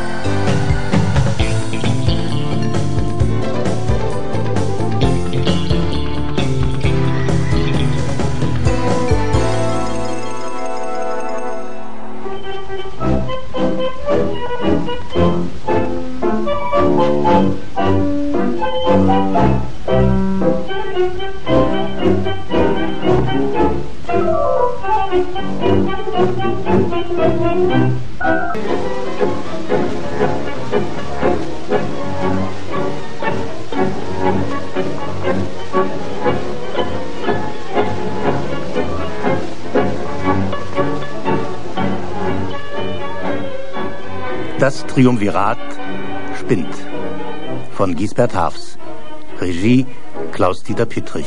Das Triumvirat spinnt von Gisbert Haafs. Regie Klaus-Dieter Pittrich.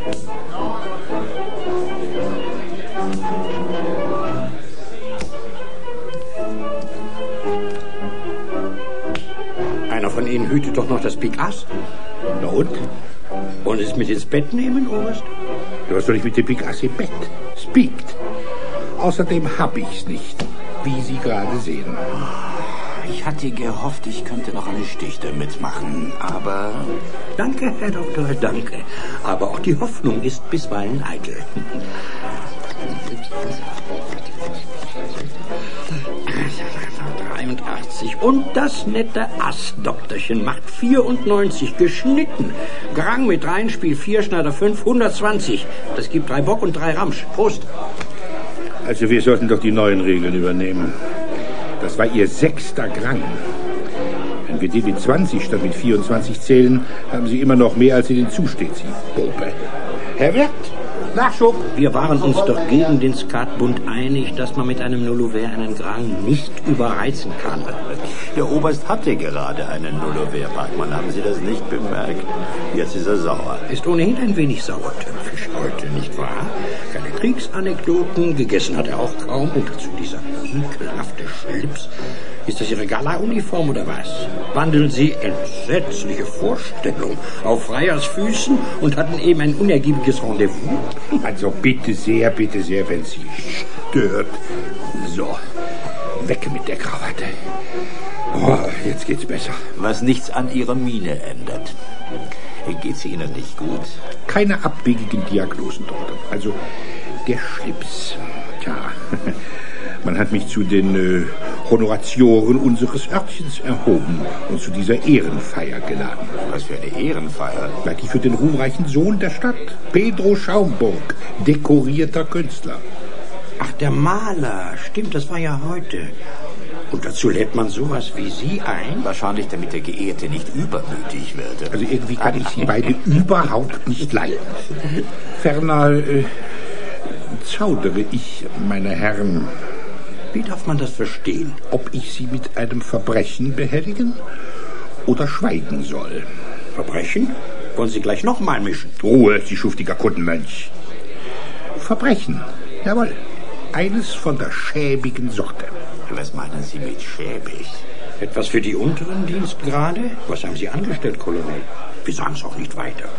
Einer von Ihnen hütet doch noch das Pik Ass. Na und? Und es mit ins Bett nehmen, Oberst? Du hast doch nicht mit dem Pik Ass im Bett. Es piekt. Außerdem hab ich's nicht, wie Sie gerade sehen. Ich hatte gehofft, ich könnte noch eine Stichte mitmachen, aber... Danke, Herr Doktor, danke. Aber auch die Hoffnung ist bisweilen eitel. 83. Und das nette Ass-Doktorchen macht 94 geschnitten. Grang mit Reinspiel, 4 Schneider 5, 120. Das gibt 3 Bock und 3 Ramsch. Prost. Also wir sollten doch die neuen Regeln übernehmen. Das war Ihr 6. Grang. Wenn wir den mit 20 statt mit 24 zählen, haben Sie immer noch mehr, als Ihnen zusteht, Sie Pope. Herr Wirt, Nachschub. Wir waren uns doch gegen den Skatbund einig, dass man mit einem Nullover einen Grang nicht überreizen kann. Der Oberst hatte gerade einen Nullover, Parkmann. Haben Sie das nicht bemerkt? Jetzt ist er sauer. Ist ohnehin ein wenig sauertöpfisch heute, nicht wahr? Keine Kriegsanekdoten, gegessen hat er auch kaum. Und dazu dieser ekelhafte Schlips. Ist das Ihre Gala-Uniform oder was? Wandeln Sie, entsetzliche Vorstellung, auf Freiersfüßen und hatten eben ein unergiebiges Rendezvous? Also bitte sehr, wenn Sie stört. So, weg mit der Krawatte. Oh, jetzt geht's besser. Was nichts an Ihrer Miene ändert. Geht's Ihnen nicht gut? Keine abwegigen Diagnosen, Doktor. Also, der Schlips. Tja, man hat mich zu den Honoratioren unseres Örtchens erhoben und zu dieser Ehrenfeier geladen. Was für eine Ehrenfeier? Na, die für den ruhmreichen Sohn der Stadt, Pedro Schaumburg, dekorierter Künstler. Ach, der Maler. Stimmt, das war ja heute. Und dazu lädt man sowas wie Sie ein? Wahrscheinlich, damit der Geehrte nicht übermütig wird. Also irgendwie kann ich Sie beide überhaupt nicht leiden. Ferner zaudere ich, meine Herren. Wie darf man das verstehen? Ob ich Sie mit einem Verbrechen behelligen oder schweigen soll. Verbrechen? Wollen Sie gleich nochmal mischen? Ruhe, Sie schuftiger Kuttenmönch. Verbrechen, jawohl. Eines von der schäbigen Sorte. Was meinen Sie mit schäbig? Etwas für die unteren Dienstgrade? Was haben Sie angestellt, Colonel? Wir sagen es auch nicht weiter.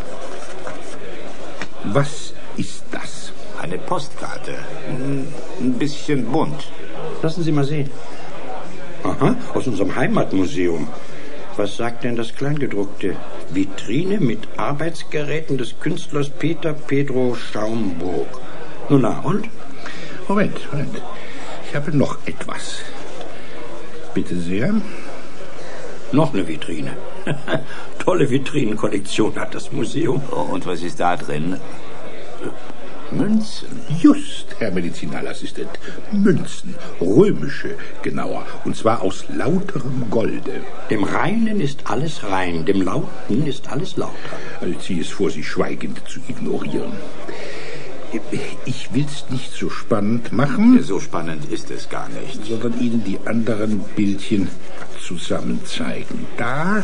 Was ist das? Eine Postkarte. Ein bisschen bunt. Lassen Sie mal sehen. Aha, aus unserem Heimatmuseum. Was sagt denn das Kleingedruckte? Vitrine mit Arbeitsgeräten des Künstlers Peter Pedro Schaumburg. Nun na, und? Moment. Ich habe noch etwas. Bitte sehr. Noch eine Vitrine. Tolle Vitrinenkollektion hat das Museum. Oh, und was ist da drin? Münzen. Just, Herr Medizinalassistent. Münzen. Römische, genauer. Und zwar aus lauterem Golde. Dem Reinen ist alles rein, dem Lauten ist alles lauter. Also ich ziehe es vor, Sie schweigend zu ignorieren. Ich will's nicht so spannend machen. So spannend ist es gar nicht. Sondern Ihnen die anderen Bildchen zusammen zeigen. Da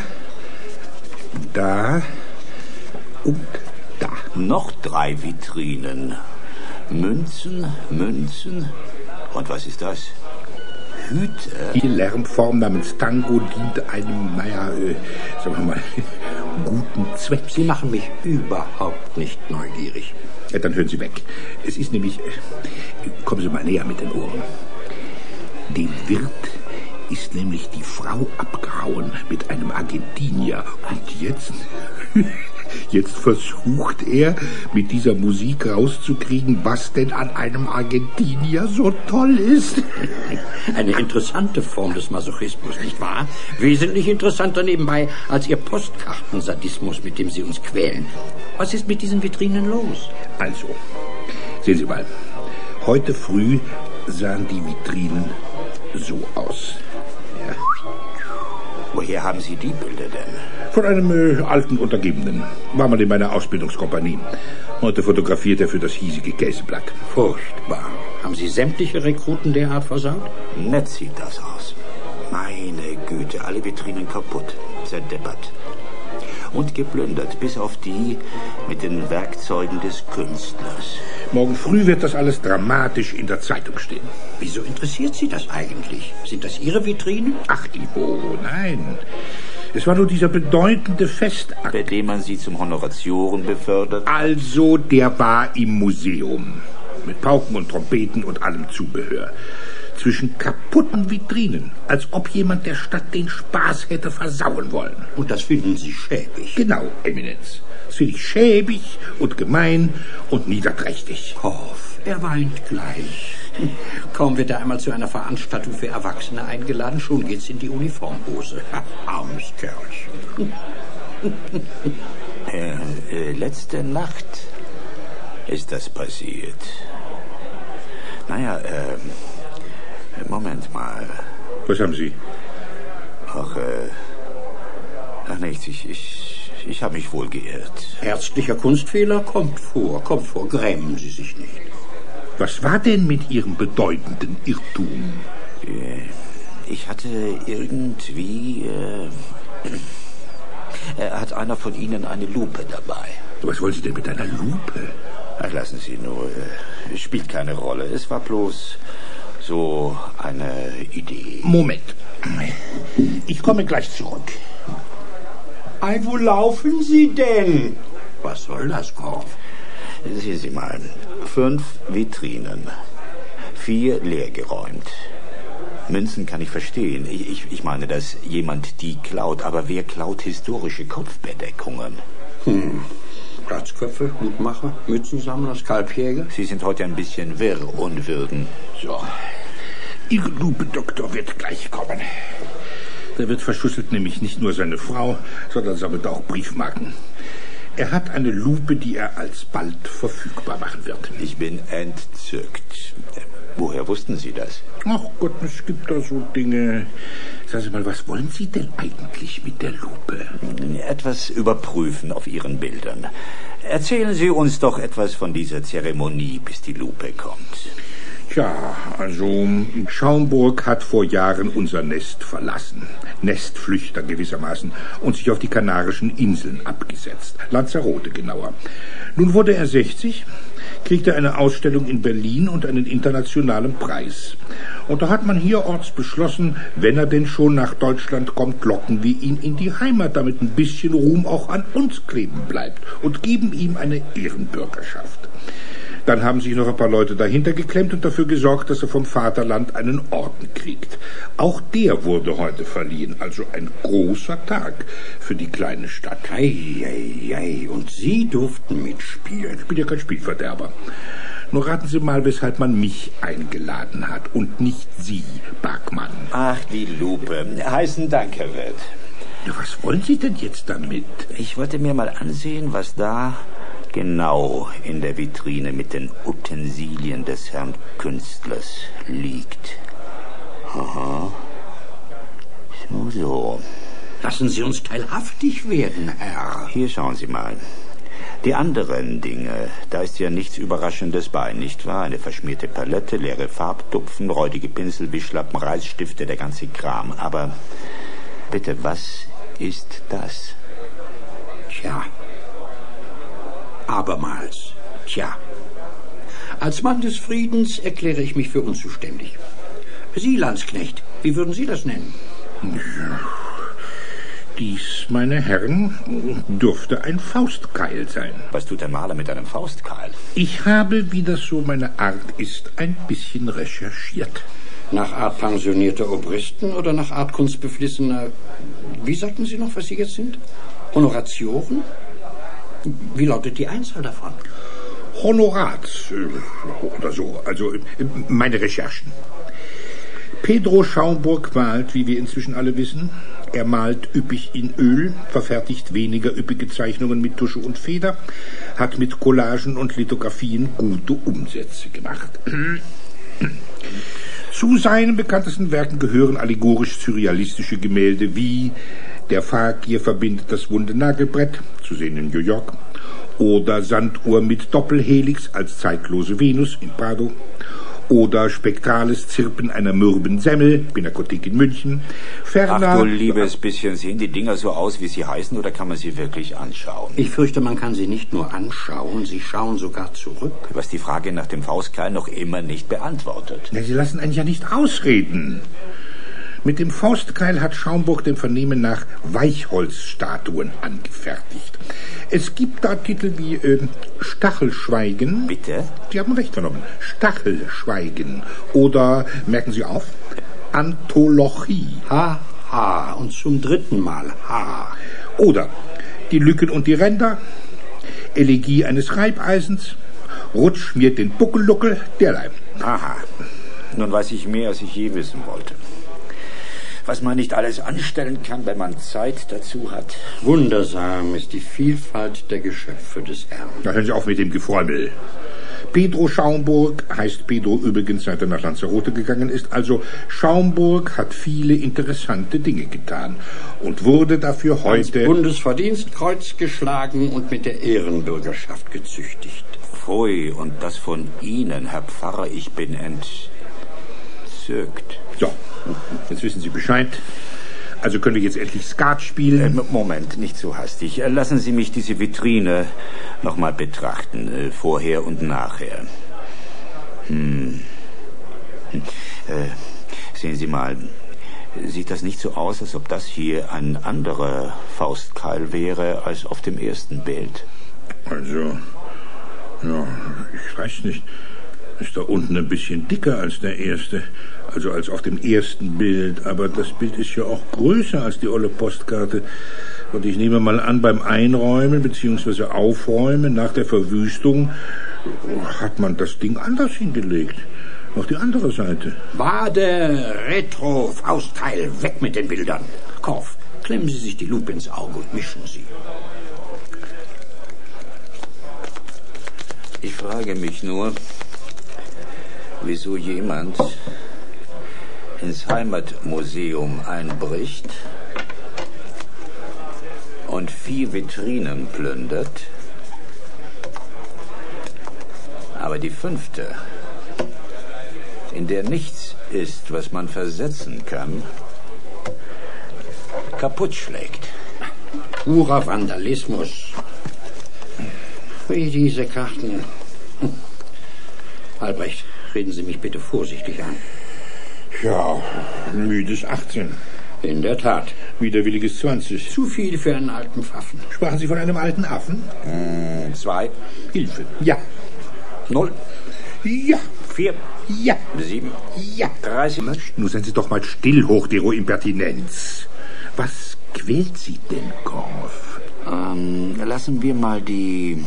und da. Noch 3 Vitrinen. Münzen. Und was ist das? Hüte. Die Lärmform namens Tango dient einem, sagen wir mal, guten Zweck. Sie machen mich überhaupt nicht neugierig. Ja, dann hören Sie weg. Es ist nämlich... kommen Sie mal näher mit den Ohren. Dem Wirt ist nämlich die Frau abgehauen mit einem Argentinier. Und jetzt... Jetzt versucht er, mit dieser Musik rauszukriegen, was denn an einem Argentinier so toll ist. Eine interessante Form des Masochismus, nicht wahr? Wesentlich interessanter nebenbei als Ihr Postkartensadismus, mit dem Sie uns quälen. Was ist mit diesen Vitrinen los? Also, sehen Sie mal. Heute früh sahen die Vitrinen so aus. Ja. Woher haben Sie die Bilder denn? Von einem alten Untergebenen. War mal in meiner Ausbildungskompanie. Heute fotografiert er für das hiesige Käseblatt. Furchtbar. Haben Sie sämtliche Rekruten derart versaut? Nett sieht das aus. Meine Güte, alle Vitrinen kaputt, zerdeppert. Und geplündert, bis auf die mit den Werkzeugen des Künstlers. Morgen früh wird das alles dramatisch in der Zeitung stehen. Wieso interessiert Sie das eigentlich? Sind das Ihre Vitrinen? Ach, Ivo, nein. Es war nur dieser bedeutende Festakt. Bei dem man Sie zum Honoratioren befördert? Also, der war im Museum. Mit Pauken und Trompeten und allem Zubehör. Zwischen kaputten Vitrinen, als ob jemand der Stadt den Spaß hätte versauen wollen. Und das finden Sie schäbig? Genau, Eminenz. Das finde ich schäbig und gemein und niederträchtig. Hoff, er weint gleich. Kaum wird er einmal zu einer Veranstaltung für Erwachsene eingeladen, schon geht's in die Uniformhose. Armes Kerlchen. Letzte Nacht ist das passiert. Naja, Moment mal. Was haben Sie? Ach nichts. Ich habe mich wohl geirrt. Herzlicher Kunstfehler kommt vor. Grämen Sie sich nicht. Was war denn mit Ihrem bedeutenden Irrtum? Ich hatte irgendwie... hat einer von Ihnen eine Lupe dabei? Was wollen Sie denn mit einer Lupe? Ach, lassen Sie nur. Spielt keine Rolle. Es war bloß so eine Idee. Moment. Ich komme gleich zurück. Ei, wo laufen Sie denn? Was soll das, Korf? Sehen Sie mal. 5 Vitrinen. 4 leergeräumt. Münzen kann ich verstehen. Ich meine, dass jemand die klaut. Aber wer klaut historische Kopfbedeckungen? Platzköpfe, Hutmacher, Mützensammler, Skalpjäger. Sie sind heute ein bisschen wirr und würden. So. Ihr Lupe-Doktor wird gleich kommen. Der wird verschusselt nämlich nicht nur seine Frau, sondern sammelt auch Briefmarken. Er hat eine Lupe, die er alsbald verfügbar machen wird. Ich bin entzückt. Woher wussten Sie das? Ach Gott, es gibt da so Dinge. Sagen Sie mal, was wollen Sie denn eigentlich mit der Lupe? Etwas überprüfen auf Ihren Bildern. Erzählen Sie uns doch etwas von dieser Zeremonie, bis die Lupe kommt. Tja, also Schaumburg hat vor Jahren unser Nest verlassen. Nestflüchter gewissermaßen. Und sich auf die Kanarischen Inseln abgesetzt. Lanzarote genauer. Nun wurde er 60, kriegte eine Ausstellung in Berlin und einen internationalen Preis. Und da hat man hierorts beschlossen, wenn er denn schon nach Deutschland kommt, locken wir ihn in die Heimat, damit ein bisschen Ruhm auch an uns kleben bleibt und geben ihm eine Ehrenbürgerschaft. Dann haben sich noch ein paar Leute dahinter geklemmt und dafür gesorgt, dass er vom Vaterland einen Orden kriegt. Auch der wurde heute verliehen, also ein großer Tag für die kleine Stadt. Ei, und Sie durften mitspielen. Ich bin ja kein Spielverderber. Nur raten Sie mal, weshalb man mich eingeladen hat und nicht Sie, Bergmann. Ach, die Lupe. Heißen Dank, Herr Wirt. Ja, was wollen Sie denn jetzt damit? Ich wollte mir mal ansehen, was da genau in der Vitrine mit den Utensilien des Herrn Künstlers liegt. Aha. So. Lassen Sie uns teilhaftig werden, Herr. Hier schauen Sie mal. Die anderen Dinge, da ist ja nichts Überraschendes bei, nicht wahr? Eine verschmierte Palette, leere Farbtupfen, räudige Pinsel, Wischlappen, Reisstifte, der ganze Kram. Aber bitte, was ist das? Tja. Abermals. Tja. Als Mann des Friedens erkläre ich mich für unzuständig. Sie, Landsknecht, wie würden Sie das nennen? Ja. Dies, meine Herren, dürfte ein Faustkeil sein. Was tut ein Maler mit einem Faustkeil? Ich habe, wie das so meine Art ist, ein bisschen recherchiert. Nach Art pensionierter Obristen oder nach Art kunstbeflissener... Wie sagten Sie noch, was Sie jetzt sind? Honoratioren? Wie lautet die Einzahl davon? Honorats oder so, also meine Recherchen. Pedro Schaumburg malt, wie wir inzwischen alle wissen. Er malt üppig in Öl, verfertigt weniger üppige Zeichnungen mit Tusche und Feder, hat mit Collagen und Lithografien gute Umsätze gemacht. Zu seinen bekanntesten Werken gehören allegorisch-surrealistische Gemälde wie Der Fakir verbindet das wunde Nagelbrett, zu sehen in New York, oder Sanduhr mit Doppelhelix als zeitlose Venus in Prado, oder spektrales Zirpen einer mürben Semmel, Pinakothek in München. Ferner, ach du liebes bisschen, sehen die Dinger so aus, wie sie heißen, oder kann man sie wirklich anschauen? Ich fürchte, man kann sie nicht nur anschauen, sie schauen sogar zurück. Was die Frage nach dem Faustkeil noch immer nicht beantwortet. Ja, Sie lassen einen ja nicht ausreden. Mit dem Faustkeil hat Schaumburg dem Vernehmen nach Weichholzstatuen angefertigt. Es gibt da Titel wie Stachelschweigen. Bitte? Sie haben recht vernommen. Stachelschweigen. Oder, merken Sie auf, Anthologie. Ha, ha. Und zum 3. Mal ha. Oder Die Lücken und die Ränder, Elegie eines Reibeisens, Rutsch mir den Buckelluckel, derlei. Aha. Nun weiß ich mehr, als ich je wissen wollte. Was man nicht alles anstellen kann, wenn man Zeit dazu hat. Wundersam ist die Vielfalt der Geschöpfe des Herrn. Na, hören Sie auf mit dem Gefräumel. Pedro Schaumburg heißt Pedro übrigens, seit er nach Lanzarote gegangen ist. Also Schaumburg hat viele interessante Dinge getan und wurde dafür heute... Als Bundesverdienstkreuz geschlagen und mit der Ehrenbürgerschaft gezüchtigt. Pfui, und das von Ihnen, Herr Pfarrer, ich bin entzückt. So, jetzt wissen Sie Bescheid. Also können wir jetzt endlich Skat spielen. Moment, nicht so hastig. Lassen Sie mich diese Vitrine noch mal betrachten, vorher und nachher. Sehen Sie mal, sieht das nicht so aus, als ob das hier ein anderer Faustkeil wäre als auf dem ersten Bild? Also, ja, ich weiß nicht. Ist da unten ein bisschen dicker als der erste, also als auf dem ersten Bild. Aber das Bild ist ja auch größer als die olle Postkarte. Und ich nehme mal an, beim Einräumen bzw. Aufräumen nach der Verwüstung hat man das Ding anders hingelegt. Auf die andere Seite. Wade, Retro, Faustkeil, weg mit den Bildern. Korf, klemmen Sie sich die Lupe ins Auge und mischen Sie. Ich frage mich nur, wieso jemand ins Heimatmuseum einbricht und 4 Vitrinen plündert, aber die 5., in der nichts ist, was man versetzen kann, kaputt schlägt. Purer Vandalismus. Wie diese Karten. Albrecht, reden Sie mich bitte vorsichtig an. Ja, müdes 18. In der Tat. Widerwilliges 20. Zu viel für einen alten Pfaffen. Sprachen Sie von einem alten Affen? 2. Hilfe. Ja. 0. Ja. 4. Ja. 7. Ja. 30. Nun seien Sie doch mal still, Hochdero Impertinenz. Was quält Sie denn, Korf? Lassen wir mal die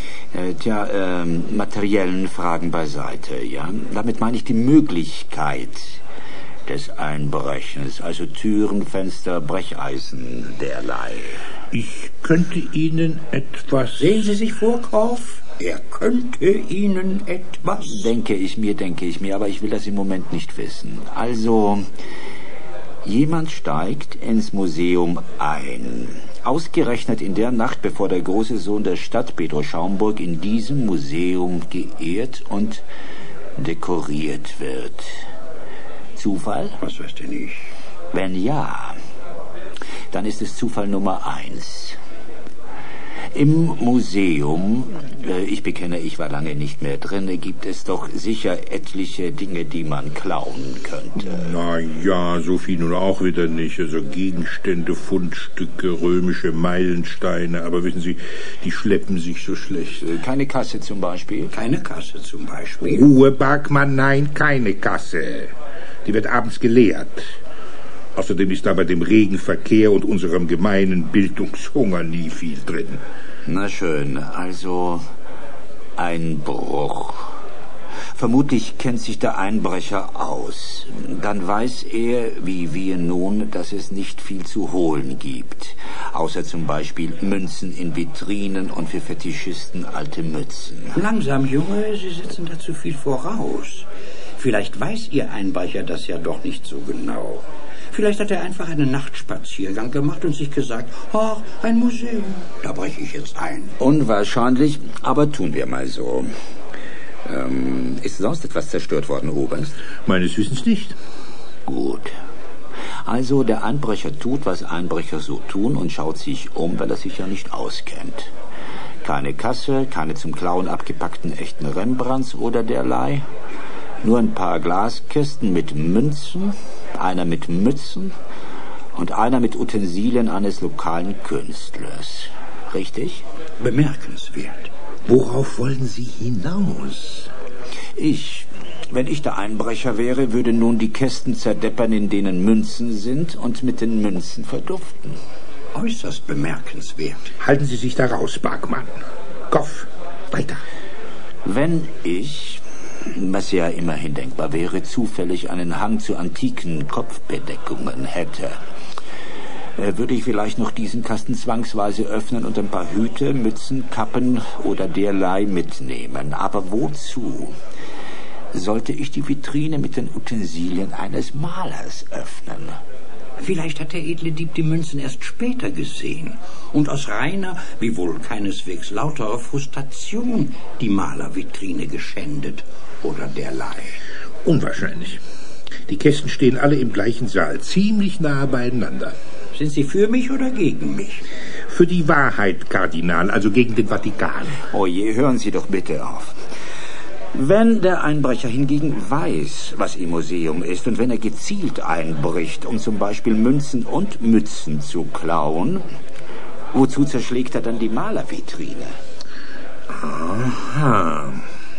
materiellen Fragen beiseite, ja? Damit meine ich die Möglichkeit des Einbrechens, also Türen, Fenster, Brecheisen, derlei. Ich könnte Ihnen etwas... Sehen Sie sich vor, Korf? Er könnte Ihnen etwas... Denke ich mir, aber ich will das im Moment nicht wissen. Also, jemand steigt ins Museum ein. Ausgerechnet in der Nacht, bevor der große Sohn der Stadt, Pedro Schaumburg, in diesem Museum geehrt und dekoriert wird. Zufall? Was weiß denn ich? Wenn ja, dann ist es Zufall Nummer 1. Im Museum, ich bekenne, ich war lange nicht mehr drin, gibt es doch sicher etliche Dinge, die man klauen könnte. Na ja, so viel nun auch wieder nicht. Also Gegenstände, Fundstücke, römische Meilensteine. Aber wissen Sie, die schleppen sich so schlecht. Keine Kasse zum Beispiel? Keine Kasse zum Beispiel. Ruhe, Bergmann, nein, keine Kasse. Die wird abends geleert. Außerdem ist da bei dem regen Verkehr und unserem gemeinen Bildungshunger nie viel drin. Na schön, also Einbruch. Vermutlich kennt sich der Einbrecher aus. Dann weiß er, wie wir nun, dass es nicht viel zu holen gibt. Außer zum Beispiel Münzen in Vitrinen und für Fetischisten alte Mützen. Langsam, Junge, Sie setzen da zu viel voraus. Vielleicht weiß Ihr Einbrecher das ja doch nicht so genau. Vielleicht hat er einfach einen Nachtspaziergang gemacht und sich gesagt, ach, ein Museum, da breche ich jetzt ein. Unwahrscheinlich, aber tun wir mal so. Ist sonst etwas zerstört worden, Oberst? Meines Wissens nicht. Gut. Also der Einbrecher tut, was Einbrecher so tun und schaut sich um, weil er sich ja nicht auskennt. Keine Kasse, keine zum Klauen abgepackten echten Rembrandts oder derlei. Nur ein paar Glaskästen mit Münzen, einer mit Mützen und einer mit Utensilien eines lokalen Künstlers. Richtig? Bemerkenswert. Worauf wollen Sie hinaus? Wenn ich der Einbrecher wäre, würde nun die Kästen zerdeppern, in denen Münzen sind, und mit den Münzen verduften. Äußerst bemerkenswert. Halten Sie sich da raus, Bergmann. Kopf, weiter. Wenn ich, was ja immerhin denkbar wäre, zufällig einen Hang zu antiken Kopfbedeckungen hätte, würde ich vielleicht noch diesen Kasten zwangsweise öffnen und ein paar Hüte, Mützen, Kappen oder derlei mitnehmen. Aber wozu sollte ich die Vitrine mit den Utensilien eines Malers öffnen? Vielleicht hat der edle Dieb die Münzen erst später gesehen und aus reiner, wie wohl keineswegs lauterer Frustration die Malervitrine geschändet oder derlei. Unwahrscheinlich. Die Kästen stehen alle im gleichen Saal, ziemlich nahe beieinander. Sind Sie für mich oder gegen mich? Für die Wahrheit, Kardinal, also gegen den Vatikan. Oh je, hören Sie doch bitte auf. Wenn der Einbrecher hingegen weiß, was im Museum ist, und wenn er gezielt einbricht, um zum Beispiel Münzen und Mützen zu klauen, wozu zerschlägt er dann die Malervitrine? Aha.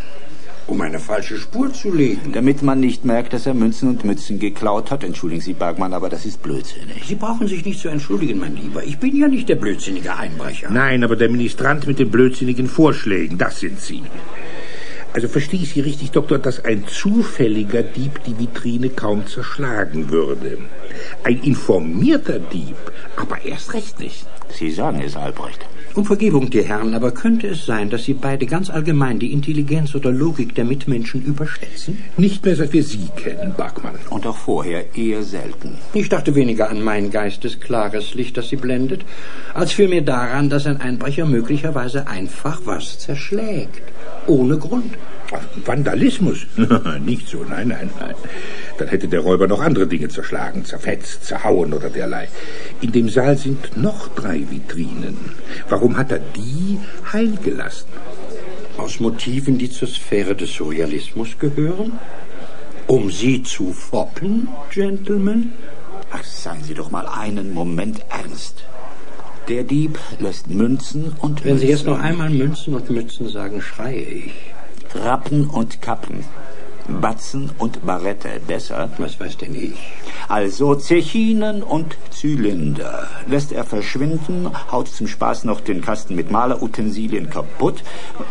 Um eine falsche Spur zu legen. Damit man nicht merkt, dass er Münzen und Mützen geklaut hat. Entschuldigen Sie, Bergmann, aber das ist blödsinnig. Sie brauchen sich nicht zu entschuldigen, mein Lieber. Ich bin ja nicht der blödsinnige Einbrecher. Nein, aber der Ministrant mit den blödsinnigen Vorschlägen, das sind Sie. Also verstehe ich Sie richtig, Doktor, dass ein zufälliger Dieb die Vitrine kaum zerschlagen würde. Ein informierter Dieb, aber erst recht nicht. Sie sagen es, Albrecht. Um Vergebung, die Herren, aber könnte es sein, dass Sie beide ganz allgemein die Intelligenz oder Logik der Mitmenschen überschätzen? Nicht mehr, seit wir Sie kennen, Bergmann. Und auch vorher eher selten. Ich dachte weniger an mein geistesklares Licht, das Sie blendet, als vielmehr daran, dass ein Einbrecher möglicherweise einfach was zerschlägt. Ohne Grund. Vandalismus? Nicht so, nein. Dann hätte der Räuber noch andere Dinge zerschlagen, zerfetzt, zerhauen oder derlei. In dem Saal sind noch 3 Vitrinen. Warum hat er die heil gelassen? Aus Motiven, die zur Sphäre des Surrealismus gehören? Um sie zu foppen, Gentlemen? Ach, seien Sie doch mal einen Moment ernst. Der Dieb lässt Münzen und Wenn Sie jetzt noch einmal Münzen und Mützen sagen, schreie ich. Rappen und Kappen, Batzen und Barette, besser? Was weiß denn ich? Also Zechinen und Zylinder lässt er verschwinden, haut zum Spaß noch den Kasten mit Malerutensilien kaputt.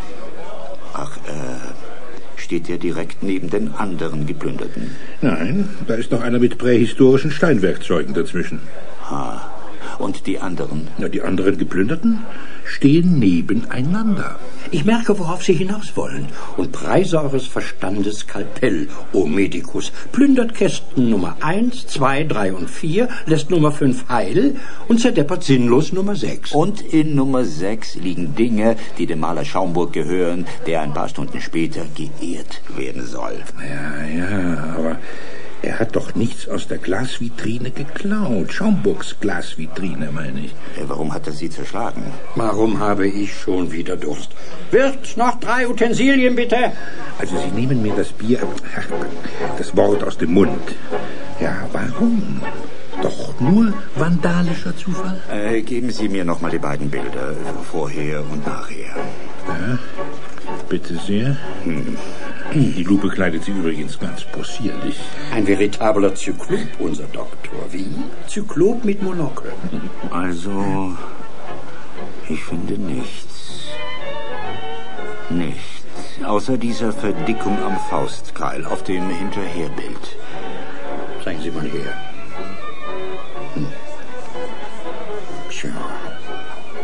Ach, steht er direkt neben den anderen geplünderten? Nein, da ist noch einer mit prähistorischen Steinwerkzeugen dazwischen. Ha. Und die anderen? Na, die anderen Geplünderten stehen nebeneinander. Ich merke, worauf Sie hinaus wollen. Und preise eures Verstandes Skalpell, o Medikus. Plündert Kästen Nummer 1, 2, 3 und 4, lässt Nummer 5 heil und zerdeppert sinnlos Nummer 6. Und in Nummer 6 liegen Dinge, die dem Maler Schaumburg gehören, der ein paar Stunden später geehrt werden soll. Ja, aber er hat doch nichts aus der Glasvitrine geklaut. Schaumburgs Glasvitrine, meine ich. Warum hat er sie zerschlagen? Warum habe ich schon wieder Durst? Wirt, noch 3 Utensilien, bitte. Also Sie nehmen mir das Bier, das Wort aus dem Mund. Ja, warum? Doch nur vandalischer Zufall? Geben Sie mir noch mal die beiden Bilder, vorher und nachher. Ja, bitte sehr. Die Lupe kleidet Sie übrigens ganz possierlich. Ein veritabler Zyklop, unser Doktor. Wie? Zyklop mit Monokel. Also, ich finde nichts. Nichts. Außer dieser Verdickung am Faustkeil auf dem Hinterherbild. Zeigen Sie mal her. Tja.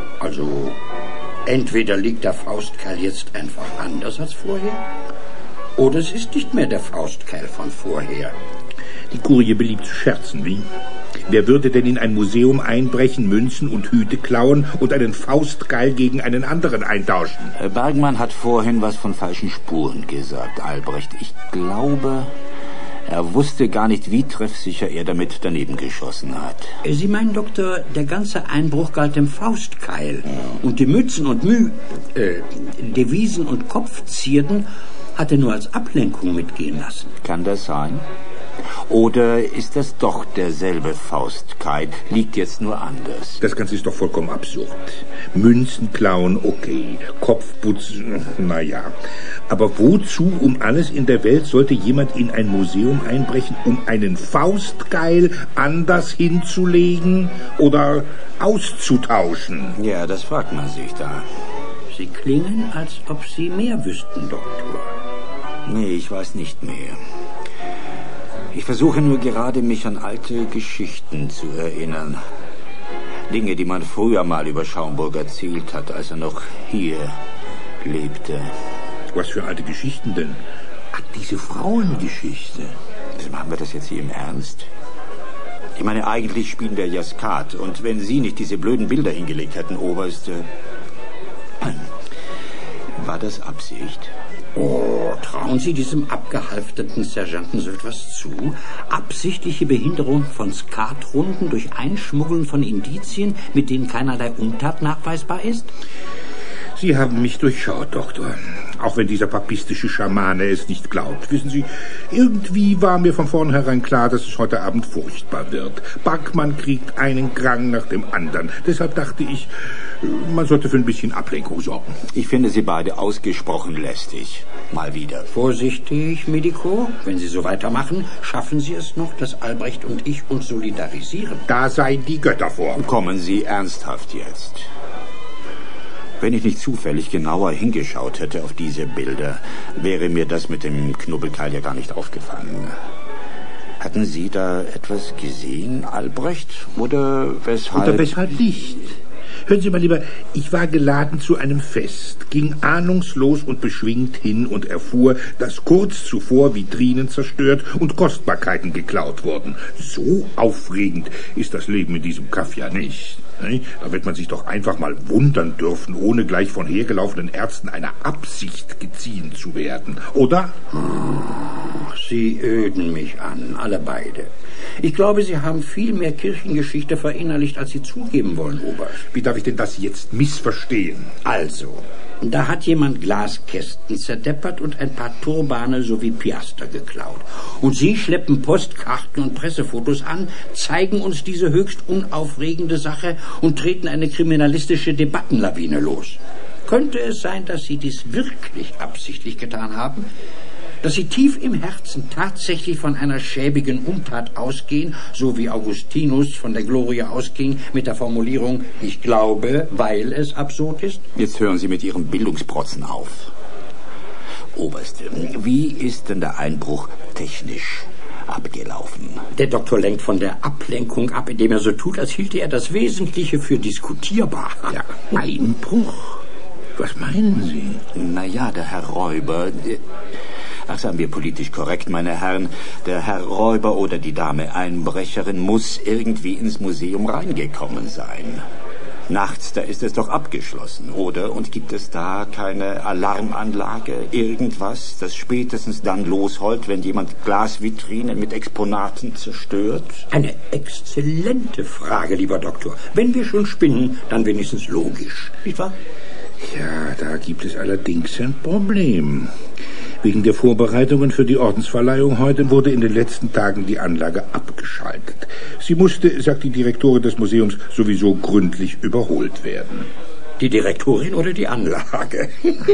Also, entweder liegt der Faustkeil jetzt einfach anders als vorher, Oder es ist nicht mehr der Faustkeil von vorher. Die Kurie beliebt zu scherzen, wie? Wer würde denn in ein Museum einbrechen, Münzen und Hüte klauen und einen Faustkeil gegen einen anderen eintauschen? Bergmann hat vorhin was von falschen Spuren gesagt, Albrecht. Ich glaube, er wusste gar nicht, wie treffsicher er damit daneben geschossen hat. Sie meinen, Doktor, der ganze Einbruch galt dem Faustkeil. Und die Mützen und Devisen und Kopfzierden hat er nur als Ablenkung mitgehen lassen. Kann das sein? Oder ist das doch derselbe Faustkeil, liegt jetzt nur anders? Das Ganze ist doch vollkommen absurd. Münzen klauen, okay. Kopfputzen, naja. Aber wozu um alles in der Welt sollte jemand in ein Museum einbrechen, um einen Faustkeil anders hinzulegen oder auszutauschen? Ja, das fragt man sich da. Sie klingen, als ob Sie mehr wüssten, Doktor. Nee, ich weiß nicht mehr. Ich versuche nur gerade, mich an alte Geschichten zu erinnern. Dinge, die man früher mal über Schaumburg erzählt hat, als er noch hier lebte. Was für alte Geschichten denn? Ach, diese Frauengeschichte. Machen wir das jetzt hier im Ernst? Ich meine, eigentlich spielen wir ja Skat. Und wenn Sie nicht diese blöden Bilder hingelegt hätten, Oberst... war das Absicht? Oh, trauen Sie diesem abgehalfterten Sergeanten so etwas zu? Absichtliche Behinderung von Skatrunden durch Einschmuggeln von Indizien, mit denen keinerlei Untat nachweisbar ist? Sie haben mich durchschaut, Doktor. Auch wenn dieser papistische Schamane es nicht glaubt. Wissen Sie, irgendwie war mir von vornherein klar, dass es heute Abend furchtbar wird. Backmann kriegt einen Krang nach dem anderen. Deshalb dachte ich, man sollte für ein bisschen Ablenkung sorgen. Ich finde Sie beide ausgesprochen lästig. Mal wieder. Vorsichtig, Medico. Wenn Sie so weitermachen, schaffen Sie es noch, dass Albrecht und ich uns solidarisieren. Da seien die Götter vor. Kommen Sie ernsthaft jetzt. Wenn ich nicht zufällig genauer hingeschaut hätte auf diese Bilder, wäre mir das mit dem Knubbelkeil ja gar nicht aufgefallen. Hatten Sie da etwas gesehen, Albrecht? Oder weshalb? Oder weshalb nicht? Hören Sie mal lieber, ich war geladen zu einem Fest, ging ahnungslos und beschwingt hin und erfuhr, dass kurz zuvor Vitrinen zerstört und Kostbarkeiten geklaut wurden. So aufregend ist das Leben in diesem Kaff ja nicht. Da wird man sich doch einfach mal wundern dürfen, ohne gleich von hergelaufenen Ärzten einer Absicht geziehen zu werden, oder? Sie öden mich an, alle beide. Ich glaube, Sie haben viel mehr Kirchengeschichte verinnerlicht, als Sie zugeben wollen, Oberst. Wie darf ich denn das jetzt missverstehen? Also, da hat jemand Glaskästen zerdeppert und ein paar Turbane sowie Piaster geklaut. Und Sie schleppen Postkarten und Pressefotos an, zeigen uns diese höchst unaufregende Sache und treten eine kriminalistische Debattenlawine los. Könnte es sein, dass Sie dies wirklich absichtlich getan haben? Dass Sie tief im Herzen tatsächlich von einer schäbigen Untat ausgehen, so wie Augustinus von der Gloria ausging mit der Formulierung, ich glaube, weil es absurd ist? Jetzt hören Sie mit Ihrem Bildungsprotzen auf. Oberste, wie ist denn der Einbruch technisch abgelaufen? Der Doktor lenkt von der Ablenkung ab, indem er so tut, als hielte er das Wesentliche für diskutierbar. Ja, Einbruch? Was meinen Sie? Naja, der Herr Räuber... Ach, sagen wir politisch korrekt, meine Herren. Der Herr Räuber oder die Dame Einbrecherin muss irgendwie ins Museum reingekommen sein. Nachts, da ist es doch abgeschlossen, oder? Und gibt es da keine Alarmanlage, irgendwas, das spätestens dann losheult, wenn jemand Glasvitrinen mit Exponaten zerstört? Eine exzellente Frage, lieber Doktor. Wenn wir schon spinnen, dann wenigstens logisch, nicht wahr? Ja, da gibt es allerdings ein Problem. Wegen der Vorbereitungen für die Ordensverleihung heute wurde in den letzten Tagen die Anlage abgeschaltet. Sie musste, sagt die Direktorin des Museums, sowieso gründlich überholt werden. Die Direktorin oder die Anlage?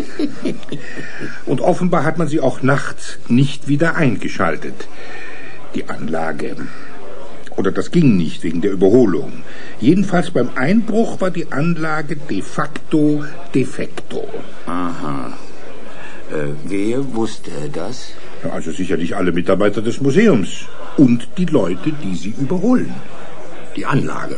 Und offenbar hat man sie auch nachts nicht wieder eingeschaltet. Die Anlage... Oder das ging nicht wegen der Überholung. Jedenfalls beim Einbruch war die Anlage de facto defecto. Aha. Wer wusste das? Ja, also sicherlich alle Mitarbeiter des Museums. Und die Leute, die sie überholen. Die Anlage?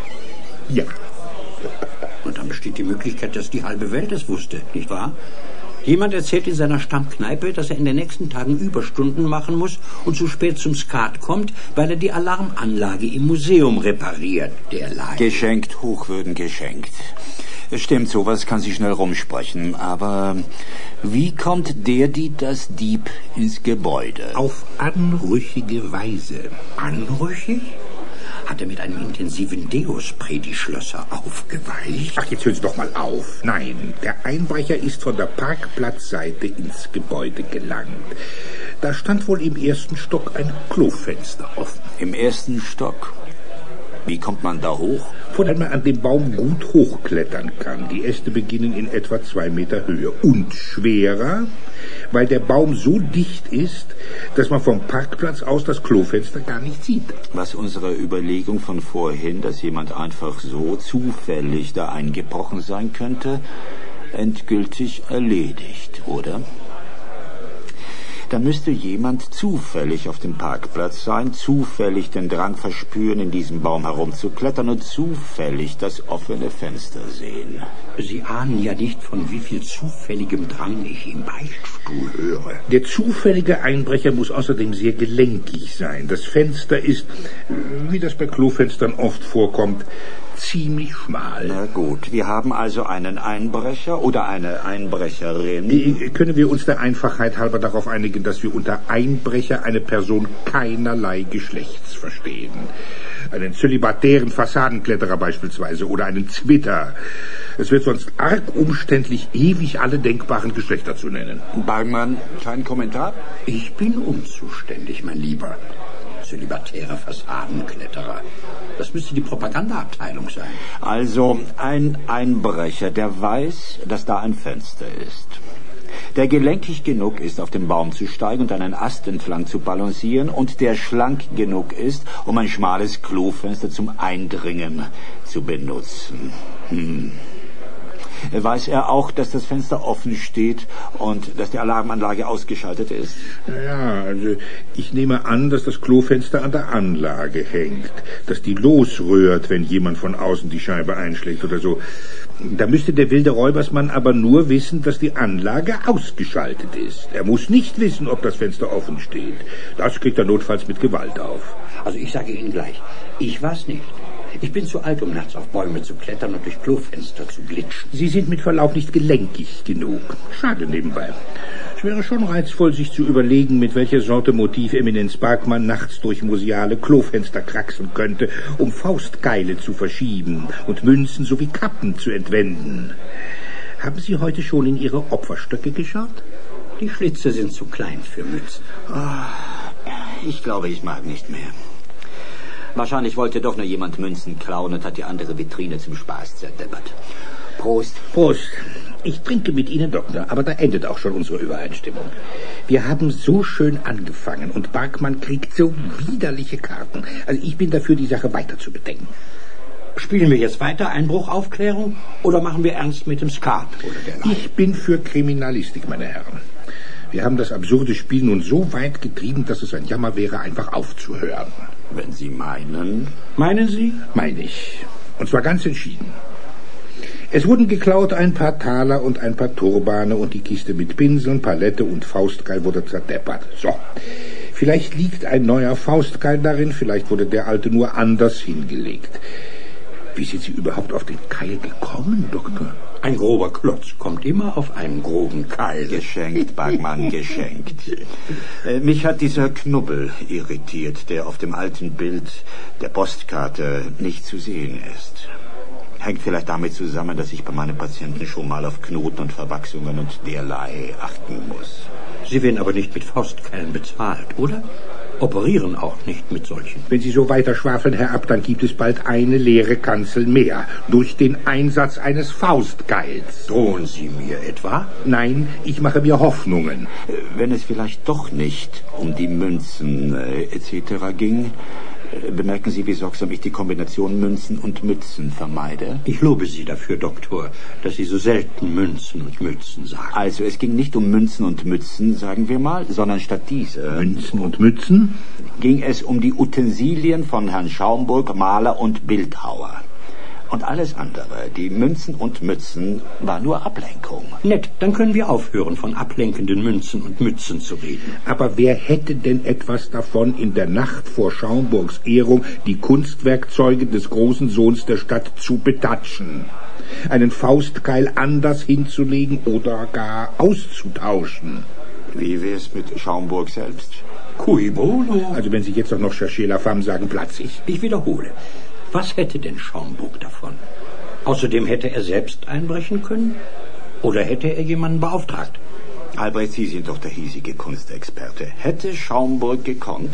Ja. Und dann besteht die Möglichkeit, dass die halbe Welt es wusste, nicht wahr? Jemand erzählt in seiner Stammkneipe, dass er in den nächsten Tagen Überstunden machen muss und zu spät zum Skat kommt, weil er die Alarmanlage im Museum repariert. Derlei. Geschenkt, Hochwürden geschenkt. Stimmt, sowas kann sich schnell rumsprechen. Aber wie kommt das Dieb ins Gebäude? Auf anrüchige Weise. Anrüchig? Hat er mit einem intensiven Deospray die Schlösser aufgeweicht? Ach, jetzt hören Sie doch mal auf. Nein, der Einbrecher ist von der Parkplatzseite ins Gebäude gelangt. Da stand wohl im ersten Stock ein Klofenster offen. Im ersten Stock? Wie kommt man da hoch? Von dem man an dem Baum gut hochklettern kann. Die Äste beginnen in etwa 2 Meter Höhe. Und schwerer, weil der Baum so dicht ist, dass man vom Parkplatz aus das Klofenster gar nicht sieht. Was unsere Überlegung von vorhin, dass jemand einfach so zufällig da eingebrochen sein könnte, endgültig erledigt, oder? Da müsste jemand zufällig auf dem Parkplatz sein, zufällig den Drang verspüren, in diesem Baum herumzuklettern und zufällig das offene Fenster sehen. Sie ahnen ja nicht, von wie viel zufälligem Drang ich im Beichtstuhl höre. Der zufällige Einbrecher muss außerdem sehr gelenkig sein. Das Fenster ist, wie das bei Klofenstern oft vorkommt, ziemlich schmal. Na gut, wir haben also einen Einbrecher oder eine Einbrecherin. Können wir uns der Einfachheit halber darauf einigen, dass wir unter Einbrecher eine Person keinerlei Geschlechts verstehen? Einen zölibatären Fassadenkletterer beispielsweise oder einen Zwitter. Es wird sonst arg umständlich, ewig alle denkbaren Geschlechter zu nennen. Bergmann, kein Kommentar? Ich bin unzuständig, mein Lieber. Zölibatäre Fassadenkletterer. Das müsste die Propagandaabteilung sein. Also ein Einbrecher, der weiß, dass da ein Fenster ist. Der gelenkig genug ist, auf den Baum zu steigen und einen Ast entlang zu balancieren und der schlank genug ist, um ein schmales Klofenster zum Eindringen zu benutzen. Weiß er auch, dass das Fenster offen steht und dass die Alarmanlage ausgeschaltet ist? Ja, also ich nehme an, dass das Klofenster an der Anlage hängt, dass die losrührt, wenn jemand von außen die Scheibe einschlägt oder so. Da müsste der wilde Räubersmann aber nur wissen, dass die Anlage ausgeschaltet ist. Er muss nicht wissen, ob das Fenster offen steht. Das kriegt er notfalls mit Gewalt auf. Also ich sage Ihnen gleich, ich war's nicht. Ich bin zu alt, um nachts auf Bäume zu klettern und durch Klofenster zu glitschen. Sie sind mit Verlaub nicht gelenkig genug. Schade nebenbei. Es wäre schon reizvoll, sich zu überlegen, mit welcher Sorte Motiv Eminenz Bergmann nachts durch museale Klofenster kraxeln könnte, um Faustkeile zu verschieben und Münzen sowie Kappen zu entwenden. Haben Sie heute schon in Ihre Opferstöcke geschaut? Die Schlitze sind zu klein für Mützen. Ich glaube, ich mag nicht mehr. Wahrscheinlich wollte doch nur jemand Münzen klauen und hat die andere Vitrine zum Spaß zerdeppert. Prost. Prost. Ich trinke mit Ihnen, Doktor, aber da endet auch schon unsere Übereinstimmung. Wir haben so schön angefangen und Bergmann kriegt so widerliche Karten. Also ich bin dafür, die Sache weiter zu bedenken. Spielen wir jetzt weiter Einbruchaufklärung oder machen wir ernst mit dem Skat oder derlei? Ich bin für Kriminalistik, meine Herren. Wir haben das absurde Spiel nun so weit getrieben, dass es ein Jammer wäre, einfach aufzuhören. Wenn Sie meinen. Meinen Sie? Meine ich. Und zwar ganz entschieden. Es wurden geklaut ein paar Taler und ein paar Turbane und die Kiste mit Pinseln, Palette und Faustkeil wurde zerdeppert. So. Vielleicht liegt ein neuer Faustkeil darin, vielleicht wurde der alte nur anders hingelegt. Wie sind Sie überhaupt auf den Keil gekommen, Doktor? Ein grober Klotz kommt immer auf einen groben Keil. Geschenkt, Bergmann, geschenkt. Mich hat dieser Knubbel irritiert, der auf dem alten Bild der Postkarte nicht zu sehen ist. Hängt vielleicht damit zusammen, dass ich bei meinen Patienten schon mal auf Knoten und Verwachsungen und derlei achten muss. Sie werden aber nicht mit Faustkeilen bezahlt, oder? Operieren auch nicht mit solchen. Wenn Sie so weiter schwafeln, Herr Abt, dann gibt es bald eine leere Kanzel mehr. Durch den Einsatz eines Faustkeils. Drohen Sie mir etwa? Nein, ich mache mir Hoffnungen. Wenn es vielleicht doch nicht um die Münzen etc. ging, bemerken Sie, wie sorgsam ich die Kombination Münzen und Mützen vermeide? Ich lobe Sie dafür, Doktor, dass Sie so selten Münzen und Mützen sagen. Also, es ging nicht um Münzen und Mützen, sagen wir mal, sondern statt dieser... Münzen und Mützen? Ging es um die Utensilien von Herrn Schaumburg, Maler und Bildhauer. Und alles andere, die Münzen und Mützen, war nur Ablenkung. Nett, dann können wir aufhören, von ablenkenden Münzen und Mützen zu reden. Aber wer hätte denn etwas davon, in der Nacht vor Schaumburgs Ehrung die Kunstwerkzeuge des großen Sohns der Stadt zu betatschen? Einen Faustkeil anders hinzulegen oder gar auszutauschen? Wie wär's mit Schaumburg selbst? Cui bono. Also wenn Sie jetzt auch noch cherchez la femme sagen, platz ich. Ich wiederhole. Was hätte denn Schaumburg davon? Außerdem hätte er selbst einbrechen können? Oder hätte er jemanden beauftragt? Albrecht, Sie sind doch der hiesige Kunstexperte. Hätte Schaumburg gekonnt?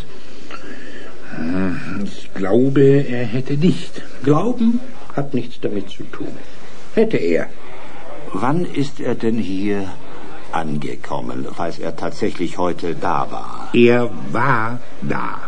Ich glaube, er hätte nicht. Glauben hat nichts damit zu tun. Hätte er. Wann ist er denn hier angekommen, falls er tatsächlich heute da war? Er war da.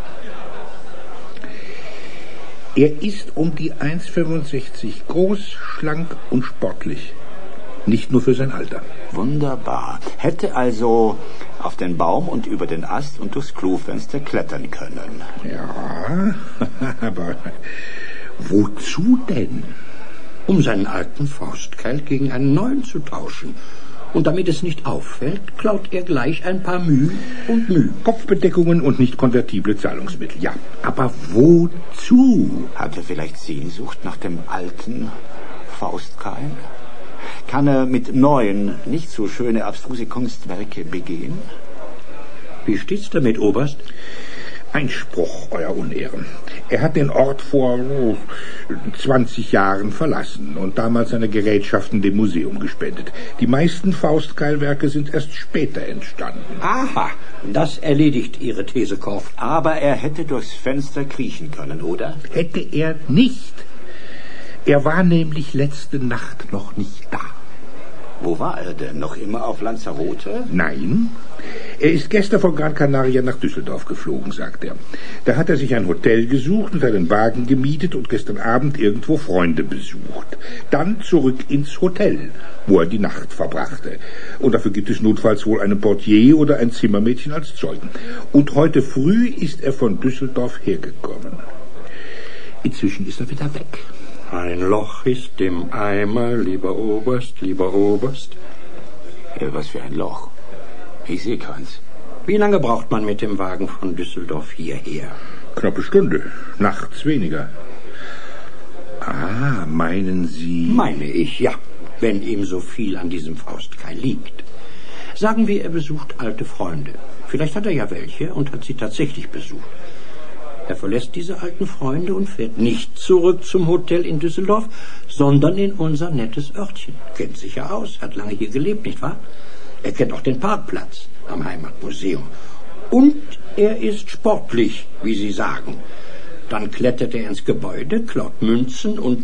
Er ist um die 1,65 groß, schlank und sportlich. Nicht nur für sein Alter. Wunderbar. Hätte also auf den Baum und über den Ast und durchs Klofenster klettern können. Ja, aber wozu denn? Um seinen alten Faustkeil gegen einen neuen zu tauschen. Und damit es nicht auffällt, klaut er gleich ein paar Müh und Müh. Kopfbedeckungen und nicht konvertible Zahlungsmittel, ja. Aber wozu? Hat er vielleicht Sehnsucht nach dem alten Faustkeil? Kann er mit neuen, nicht so schöne, abstruse Kunstwerke begehen? Wie steht's damit, Oberst? Einspruch, Euer Unehren. Er hat den Ort vor 20 Jahren verlassen und damals seine Gerätschaften dem Museum gespendet. Die meisten Faustkeilwerke sind erst später entstanden. Aha, das erledigt Ihre These, Korff. Aber er hätte durchs Fenster kriechen können, oder? Hätte er nicht. Er war nämlich letzte Nacht noch nicht da. Wo war er denn? Noch immer auf Lanzarote? Nein. Er ist gestern von Gran Canaria nach Düsseldorf geflogen, sagt er. Da hat er sich ein Hotel gesucht und einen Wagen gemietet und gestern Abend irgendwo Freunde besucht. Dann zurück ins Hotel, wo er die Nacht verbrachte. Und dafür gibt es notfalls wohl einen Portier oder ein Zimmermädchen als Zeugen. Und heute früh ist er von Düsseldorf hergekommen. Inzwischen ist er wieder weg. Ein Loch ist im Eimer, lieber Oberst, lieber Oberst. Was für ein Loch? Ich sehe keins. Wie lange braucht man mit dem Wagen von Düsseldorf hierher? Knappe Stunde, nachts weniger. Ah, meinen Sie... Meine ich, ja, wenn ihm so viel an diesem Faustkeil liegt. Sagen wir, er besucht alte Freunde. Vielleicht hat er ja welche und hat sie tatsächlich besucht. Er verlässt diese alten Freunde und fährt nicht zurück zum Hotel in Düsseldorf, sondern in unser nettes Örtchen. Kennt sich ja aus, hat lange hier gelebt, nicht wahr? Er kennt auch den Parkplatz am Heimatmuseum. Und er ist sportlich, wie Sie sagen. Dann klettert er ins Gebäude, klaut Münzen und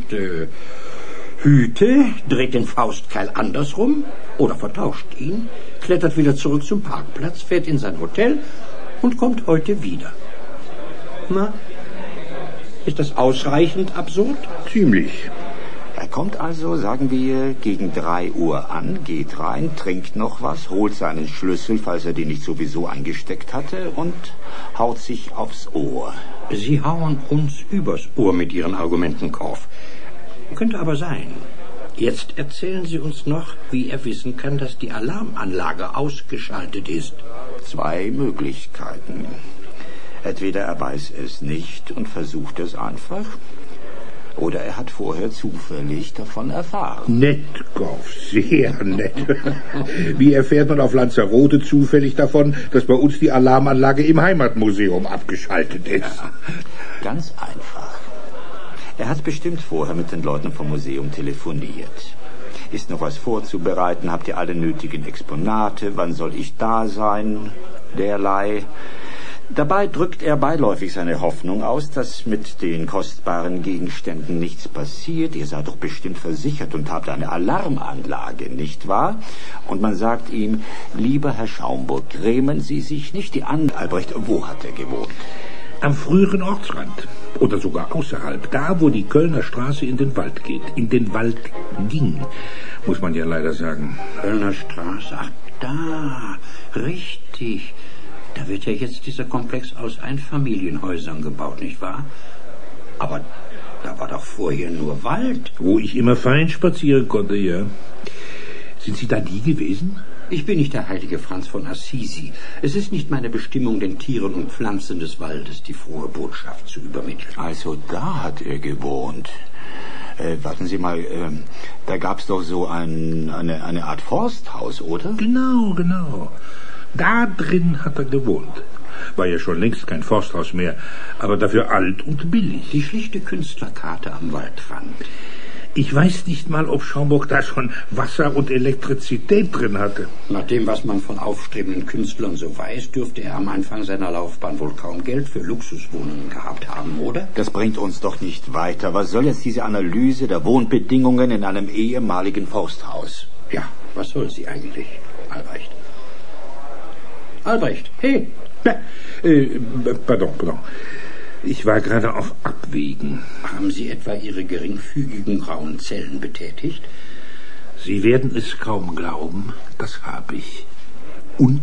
Hüte, dreht den Faustkeil andersrum oder vertauscht ihn, klettert wieder zurück zum Parkplatz, fährt in sein Hotel und kommt heute wieder. Na, ist das ausreichend absurd? Ziemlich. Er kommt also, sagen wir, gegen 3 Uhr an, geht rein, trinkt noch was, holt seinen Schlüssel, falls er den nicht sowieso eingesteckt hatte, und haut sich aufs Ohr. Sie hauen uns übers Ohr mit Ihren Argumenten, Korff. Könnte aber sein. Jetzt erzählen Sie uns noch, wie er wissen kann, dass die Alarmanlage ausgeschaltet ist. 2 Möglichkeiten. Entweder er weiß es nicht und versucht es einfach, oder er hat vorher zufällig davon erfahren. Nett, Korff, sehr nett. Wie erfährt man auf Lanzarote zufällig davon, dass bei uns die Alarmanlage im Heimatmuseum abgeschaltet ist? Ja, ganz einfach. Er hat bestimmt vorher mit den Leuten vom Museum telefoniert. Ist noch was vorzubereiten? Habt ihr alle nötigen Exponate? Wann soll ich da sein? Derlei. Dabei drückt er beiläufig seine Hoffnung aus, dass mit den kostbaren Gegenständen nichts passiert. Ihr seid doch bestimmt versichert und habt eine Alarmanlage, nicht wahr? Und man sagt ihm, lieber Herr Schaumburg, grämen Sie sich nicht. Die anderen... Albrecht, wo hat er gewohnt? Am früheren Ortsrand. Oder sogar außerhalb. Da, wo die Kölner Straße in den Wald geht. In den Wald ging, muss man ja leider sagen. Kölner Straße, ach da, richtig. Da wird ja jetzt dieser Komplex aus Einfamilienhäusern gebaut, nicht wahr? Aber Da war doch vorher nur Wald. Wo ich immer fein spazieren konnte, ja. Sind Sie da nie gewesen? Ich bin nicht der heilige Franz von Assisi. Es ist nicht meine Bestimmung, den Tieren und Pflanzen des Waldes die frohe Botschaft zu übermitteln. Also da hat er gewohnt. Warten Sie mal, da gab's doch so eine Art Forsthaus, oder? Genau. Da drin hat er gewohnt. War ja schon längst kein Forsthaus mehr, aber dafür alt und billig. Die schlichte Künstlerkarte am Waldrand. Ich weiß nicht mal, ob Schaumburg da schon Wasser und Elektrizität drin hatte. Nach dem, was man von aufstrebenden Künstlern so weiß, dürfte er am Anfang seiner Laufbahn wohl kaum Geld für Luxuswohnungen gehabt haben, oder? Das bringt uns doch nicht weiter. Was soll jetzt diese Analyse der Wohnbedingungen in einem ehemaligen Forsthaus? Ja, was soll sie eigentlich, Albrecht? Albrecht, hey! Pardon. Ich war gerade auf Abwägen. Haben Sie etwa Ihre geringfügigen grauen Zellen betätigt? Sie werden es kaum glauben, das habe ich. Und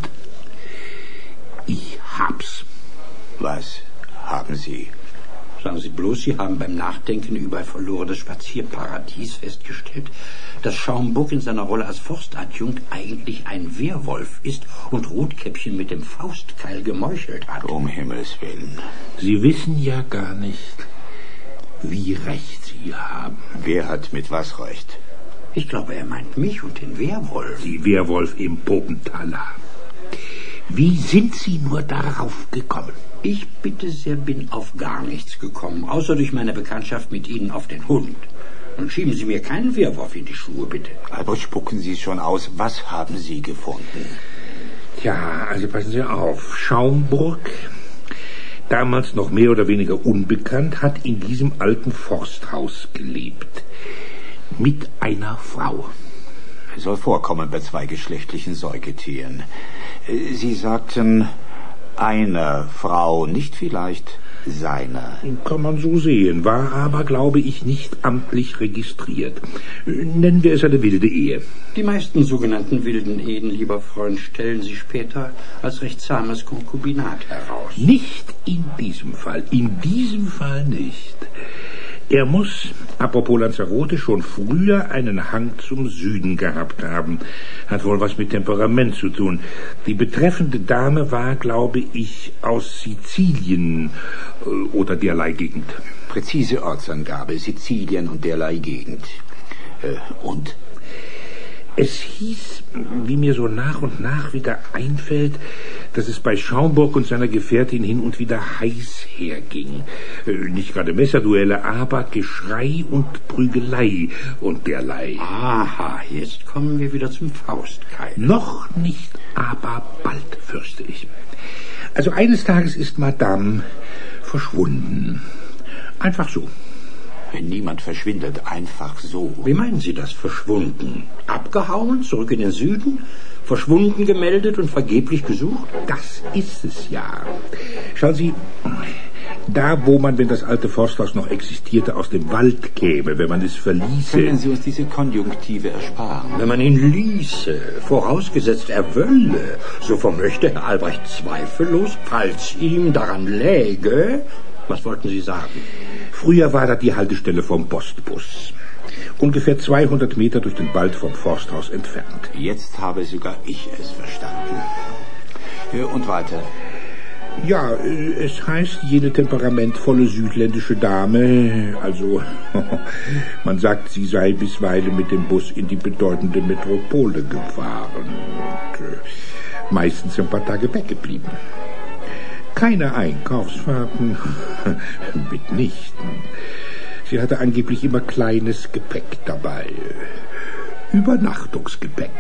ich hab's. Was haben Sie? Sagen Sie bloß, Sie haben beim Nachdenken über ein verlorenes Spazierparadies festgestellt, dass Schaumburg in seiner Rolle als Forstadjunkt eigentlich ein Wehrwolf ist und Rotkäppchen mit dem Faustkeil gemeuchelt hat. Um Himmels Willen. Sie wissen ja gar nicht, wie recht Sie haben. Wer hat mit was recht? Ich glaube, er meint mich und den Wehrwolf. Die Wehrwolf im Popenthaler. Wie sind Sie nur darauf gekommen? Ich bitte sehr, bin auf gar nichts gekommen, außer durch meine Bekanntschaft mit Ihnen auf den Hund. Und schieben Sie mir keinen Wehrwolf in die Schuhe, bitte. Aber spucken Sie schon aus. Was haben Sie gefunden? Ja, also passen Sie auf. Schaumburg, damals noch mehr oder weniger unbekannt, hat in diesem alten Forsthaus gelebt. Mit einer Frau. Soll vorkommen bei zweigeschlechtlichen Säugetieren. Sie sagten einer Frau, nicht vielleicht seiner. Kann man so sehen, war aber, glaube ich, nicht amtlich registriert. Nennen wir es eine wilde Ehe. Die meisten sogenannten wilden Ehen, lieber Freund, stellen sich später als recht zahmes Konkubinat heraus. Nicht in diesem Fall. In diesem Fall nicht. Er muss, apropos Lanzarote, schon früher einen Hang zum Süden gehabt haben. Hat wohl was mit Temperament zu tun. Die betreffende Dame war, glaube ich, aus Sizilien oder derlei Gegend. Präzise Ortsangabe, Sizilien und derlei Gegend. Und? Es hieß, wie mir so nach und nach wieder einfällt, dass es bei Schaumburg und seiner Gefährtin hin und wieder heiß herging. Nicht gerade Messerduelle, aber Geschrei und Prügelei und derlei. Aha, jetzt kommen wir wieder zum Faustkeil. Noch nicht, aber bald, fürchte ich. Also eines Tages ist Madame verschwunden. Einfach so. Wenn niemand verschwindet, einfach so. Wie meinen Sie das, verschwunden? Abgehauen, zurück in den Süden? Verschwunden gemeldet und vergeblich gesucht? Das ist es ja. Schauen Sie, da wo man, wenn das alte Forsthaus noch existierte, aus dem Wald käme, wenn man es verließe... Können Sie uns diese Konjunktive ersparen? Wenn man ihn ließe, vorausgesetzt er wolle, so vermöchte Herr Albrecht zweifellos, falls ihm daran läge... Was wollten Sie sagen? Früher war da die Haltestelle vom Postbus. Ungefähr 200 Meter durch den Wald vom Forsthaus entfernt. Jetzt habe sogar ich es verstanden. Und weiter? Ja, es heißt, jene temperamentvolle südländische Dame, also man sagt, sie sei bisweilen mit dem Bus in die bedeutende Metropole gefahren und meistens ein paar Tage weggeblieben. Keine Einkaufsfahrten, mitnichten. Sie hatte angeblich immer kleines Gepäck dabei. Übernachtungsgepäck.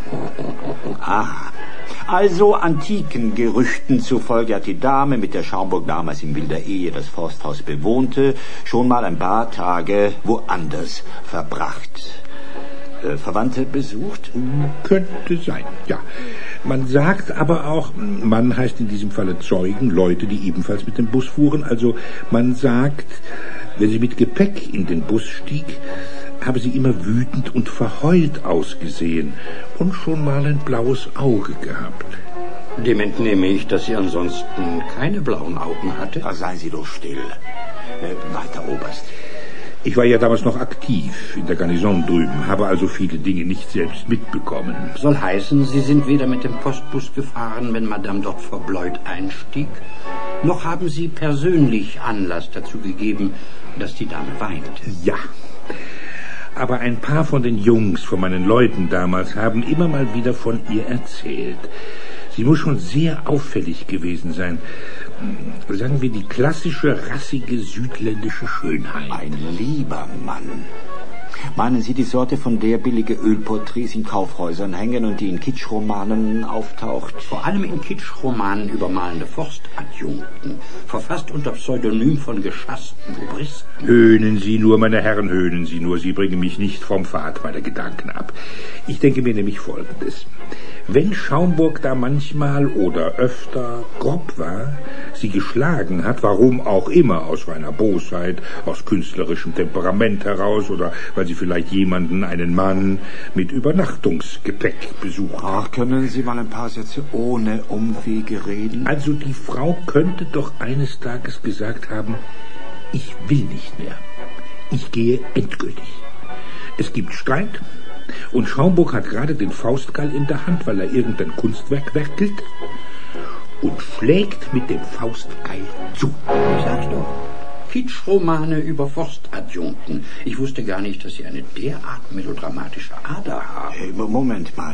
Aha. Also antiken Gerüchten zufolge hat die Dame, mit der Schaumburg damals in wilder Ehe das Forsthaus bewohnte, schon mal ein paar Tage woanders verbracht. Verwandte besucht? Könnte sein, ja. Man sagt aber auch, Mann heißt in diesem Falle Zeugen, Leute, die ebenfalls mit dem Bus fuhren. Also man sagt, wenn sie mit Gepäck in den Bus stieg, habe sie immer wütend und verheult ausgesehen und schon mal ein blaues Auge gehabt. Dem entnehme ich, dass sie ansonsten keine blauen Augen hatte. Da seien Sie doch still. Weiter, Oberst. Ich war ja damals noch aktiv in der Garnison drüben, habe also viele Dinge nicht selbst mitbekommen. Soll heißen, Sie sind weder mit dem Postbus gefahren, wenn Madame dort verbleut einstieg, noch haben Sie persönlich Anlass dazu gegeben, dass die Dame weinte. Ja, aber ein paar von den Jungs, von meinen Leuten damals, haben immer mal wieder von ihr erzählt. Sie muss schon sehr auffällig gewesen sein. Sagen wir, die klassische, rassige, südländische Schönheit. Ein lieber Mann. Meinen Sie die Sorte, von der billige Ölporträts in Kaufhäusern hängen und die in Kitschromanen auftaucht? Vor allem in Kitschromanen übermalende Forstadjunkten, verfasst unter Pseudonym von geschassten Obristen. Höhnen Sie nur, meine Herren, höhnen Sie nur. Sie bringen mich nicht vom Pfad meiner Gedanken ab. Ich denke mir nämlich Folgendes. Wenn Schaumburg da manchmal oder öfter grob war, sie geschlagen hat, warum auch immer, aus reiner Bosheit, aus künstlerischem Temperament heraus oder weil sie vielleicht jemanden, einen Mann, mit Übernachtungsgepäck besucht. Ach, können Sie mal ein paar Sätze ohne Umwege reden? Also die Frau könnte doch eines Tages gesagt haben, ich will nicht mehr. Ich gehe endgültig. Es gibt Streit. Und Schaumburg hat gerade den Faustkeil in der Hand, weil er irgendein Kunstwerk werkelt und schlägt mit dem Faustkeil zu. Ich sag's doch. Kitschromane über Forstadjunkten. Ich wusste gar nicht, dass Sie eine derart melodramatische Ader haben. Moment mal,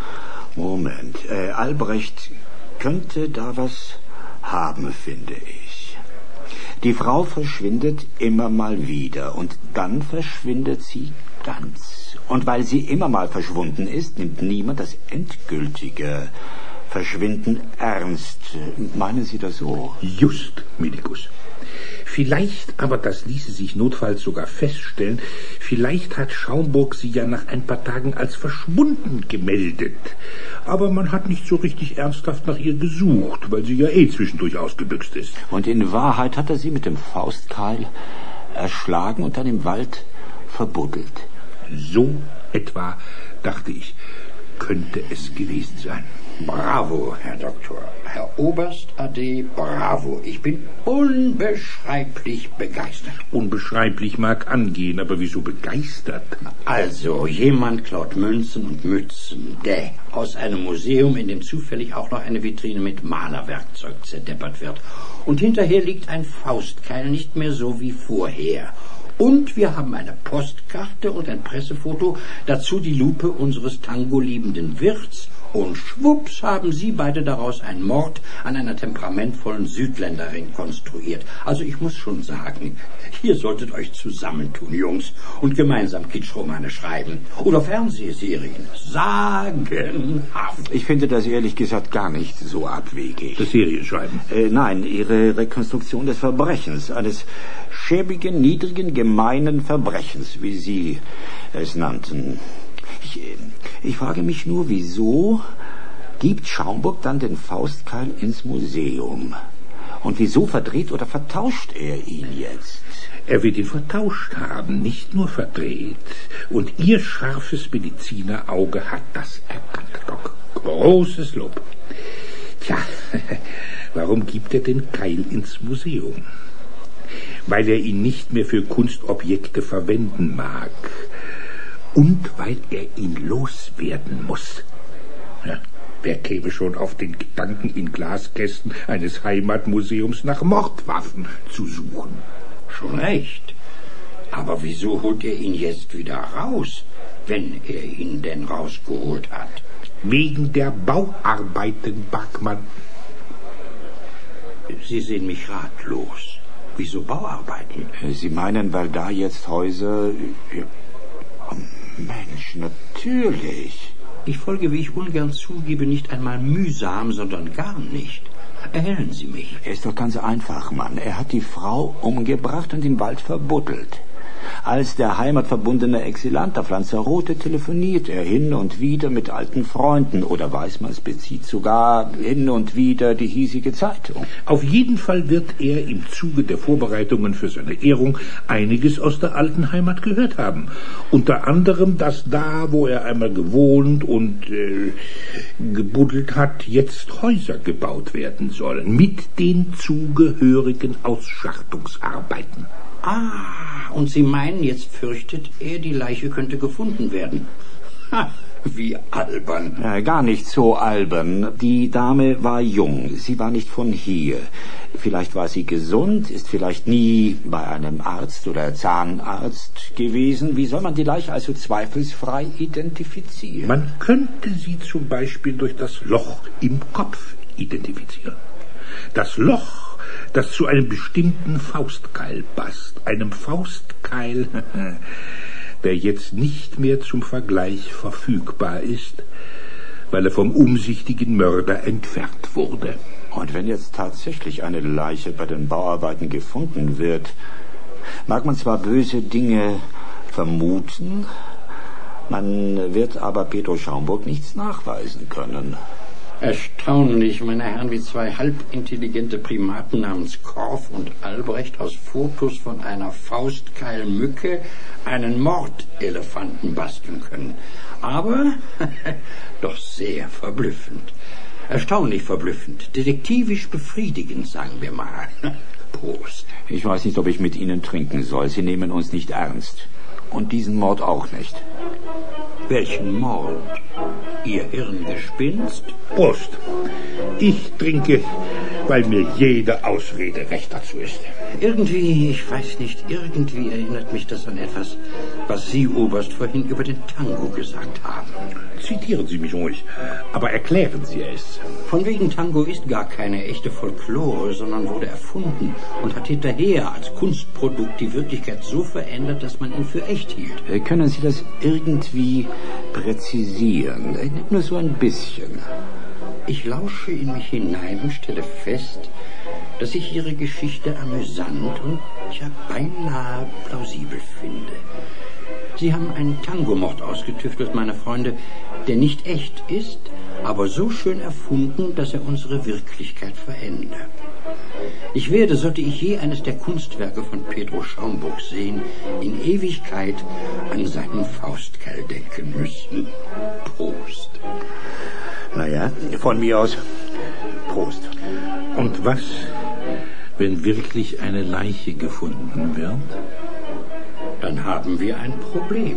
Moment. Albrecht könnte da was haben, finde ich. Die Frau verschwindet immer mal wieder und dann verschwindet sie ganz. Und weil sie immer mal verschwunden ist, nimmt niemand das endgültige Verschwinden ernst. Meinen Sie das so? Just, Medikus. Vielleicht, aber das ließe sich notfalls sogar feststellen, vielleicht hat Schaumburg sie ja nach ein paar Tagen als verschwunden gemeldet. Aber man hat nicht so richtig ernsthaft nach ihr gesucht, weil sie ja zwischendurch ausgebüxt ist. Und in Wahrheit hat er sie mit dem Faustkeil erschlagen und dann im Wald verbuddelt. So etwa, dachte ich, könnte es gewesen sein. Bravo, Herr Doktor. Herr Oberst AD, bravo. Ich bin unbeschreiblich begeistert. Unbeschreiblich mag angehen, aber wieso begeistert? Also, jemand klaut Münzen und Mützen. Aus einem Museum, in dem zufällig auch noch eine Vitrine mit Malerwerkzeug zerdeppert wird. Und hinterher liegt ein Faustkeil, nicht mehr so wie vorher. Und wir haben eine Postkarte und ein Pressefoto, dazu die Lupe unseres Tango-liebenden Wirts. Und schwupps haben Sie beide daraus einen Mord an einer temperamentvollen Südländerin konstruiert. Also ich muss schon sagen, ihr solltet euch zusammentun, Jungs, und gemeinsam Kitschromane schreiben. Oder Fernsehserien. Sagenhaft. Ich finde das ehrlich gesagt gar nicht so abwegig. Das Serienschreiben? Nein, Ihre Rekonstruktion des Verbrechens, eines schäbigen, niedrigen, gemeinen Verbrechens, wie Sie es nannten. Ich frage mich nur, wieso gibt Schaumburg dann den Faustkeil ins Museum? Und wieso verdreht oder vertauscht er ihn jetzt? Er wird ihn vertauscht haben, nicht nur verdreht. Und Ihr scharfes Medizinerauge hat das erkannt, Doc. Großes Lob. Tja, warum gibt er den Keil ins Museum? Weil er ihn nicht mehr für Kunstobjekte verwenden mag. Und weil er ihn loswerden muss. Ja, wer käme schon auf den Gedanken, in Glaskästen eines Heimatmuseums nach Mordwaffen zu suchen? Schon recht. Aber wieso holt er ihn jetzt wieder raus, wenn er ihn denn rausgeholt hat? Wegen der Bauarbeiten, Backmann. Sie sehen mich ratlos. Wieso Bauarbeiten? Sie meinen, weil da jetzt Häuser... Oh, Mensch, natürlich. Ich folge, wie ich ungern zugebe, nicht einmal mühsam, sondern gar nicht. Erhellen Sie mich. Er ist doch ganz einfach, Mann. Er hat die Frau umgebracht und im Wald verbuddelt. Als der heimatverbundene Exilant auf Lanzarote telefoniert er hin und wieder mit alten Freunden oder weiß man, es bezieht sogar hin und wieder die hiesige Zeitung. Auf jeden Fall wird er im Zuge der Vorbereitungen für seine Ehrung einiges aus der alten Heimat gehört haben. Unter anderem, dass da, wo er einmal gewohnt und gebuddelt hat, jetzt Häuser gebaut werden sollen mit den zugehörigen Ausschachtungsarbeiten. Ah, Und Sie meinen, jetzt fürchtet er, die Leiche könnte gefunden werden. Ha, wie albern. Gar nicht so albern. Die Dame war jung. Sie war nicht von hier. Vielleicht war sie gesund, ist vielleicht nie bei einem Arzt oder Zahnarzt gewesen. Wie soll man die Leiche also zweifelsfrei identifizieren? Man könnte sie zum Beispiel durch das Loch im Kopf identifizieren. Das Loch, das zu einem bestimmten Faustkeil passt. Einem Faustkeil, der jetzt nicht mehr zum Vergleich verfügbar ist, weil er vom umsichtigen Mörder entfernt wurde. Und wenn jetzt tatsächlich eine Leiche bei den Bauarbeiten gefunden wird, mag man zwar böse Dinge vermuten, man wird aber Pedro Schaumburg nichts nachweisen können. Erstaunlich, meine Herren, wie zwei halbintelligente Primaten namens Korff und Albrecht aus Fotos von einer Faustkeilmücke einen Mordelefanten basteln können. Aber doch sehr verblüffend. Erstaunlich verblüffend. Detektivisch befriedigend, sagen wir mal. Prost. Ich weiß nicht, ob ich mit Ihnen trinken soll. Sie nehmen uns nicht ernst. Und diesen Mord auch nicht. Welchen Mord? Ihr Hirngespinst? Prost. Ich trinke, weil mir jede Ausrede recht dazu ist. Irgendwie, ich weiß nicht, irgendwie erinnert mich das an etwas, was Sie, Oberst, vorhin über den Tango gesagt haben. Zitieren Sie mich ruhig, aber erklären Sie es. Von wegen Tango ist gar keine echte Folklore, sondern wurde erfunden und hat hinterher als Kunstprodukt die Wirklichkeit so verändert, dass man ihn für echt hielt. Können Sie das irgendwie präzisieren? Nur so ein bisschen. Ich lausche in mich hinein und stelle fest, dass ich Ihre Geschichte amüsant und ja beinahe plausibel finde. Sie haben einen Tangomord ausgetüftelt, meine Freunde, der nicht echt ist, aber so schön erfunden, dass er unsere Wirklichkeit verändert. Ich werde, sollte ich je eines der Kunstwerke von Pedro Schaumburg sehen, in Ewigkeit an seinen Faustkeil denken müssen. Prost. Naja, von mir aus. Prost. Und was, wenn wirklich eine Leiche gefunden wird? Dann haben wir ein Problem.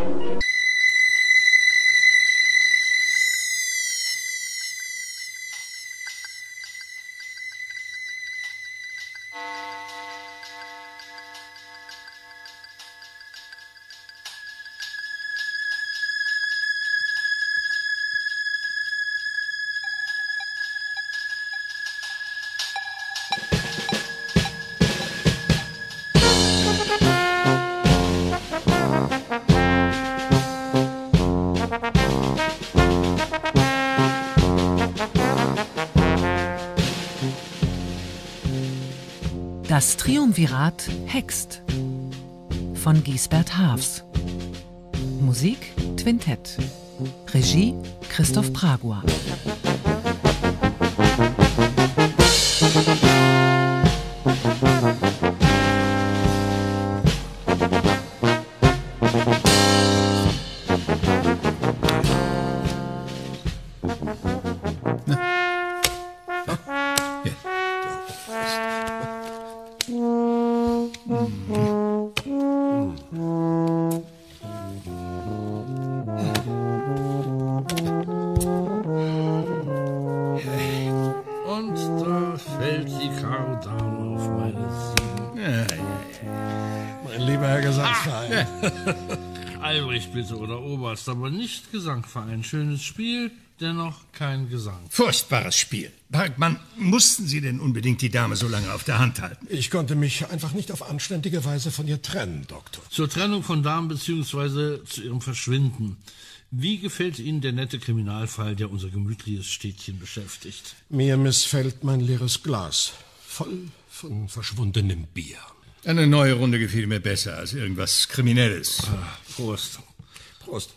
Das Triumvirat Hext von Giesbert Haafs. Musik Twintett. Regie Christoph Pragua. Albrecht bitte oder Oberst, aber nicht Gesangverein. Schönes Spiel, dennoch kein Gesang. Furchtbares Spiel. Bergmann, mussten Sie denn unbedingt die Dame so lange auf der Hand halten? Ich konnte mich einfach nicht auf anständige Weise von ihr trennen, Doktor. Zur Trennung von Damen bzw. zu ihrem Verschwinden. Wie gefällt Ihnen der nette Kriminalfall, der unser gemütliches Städtchen beschäftigt? Mir missfällt mein leeres Glas, voll von verschwundenem Bier. Eine neue Runde gefiel mir besser als irgendwas Kriminelles. Prost. Prost.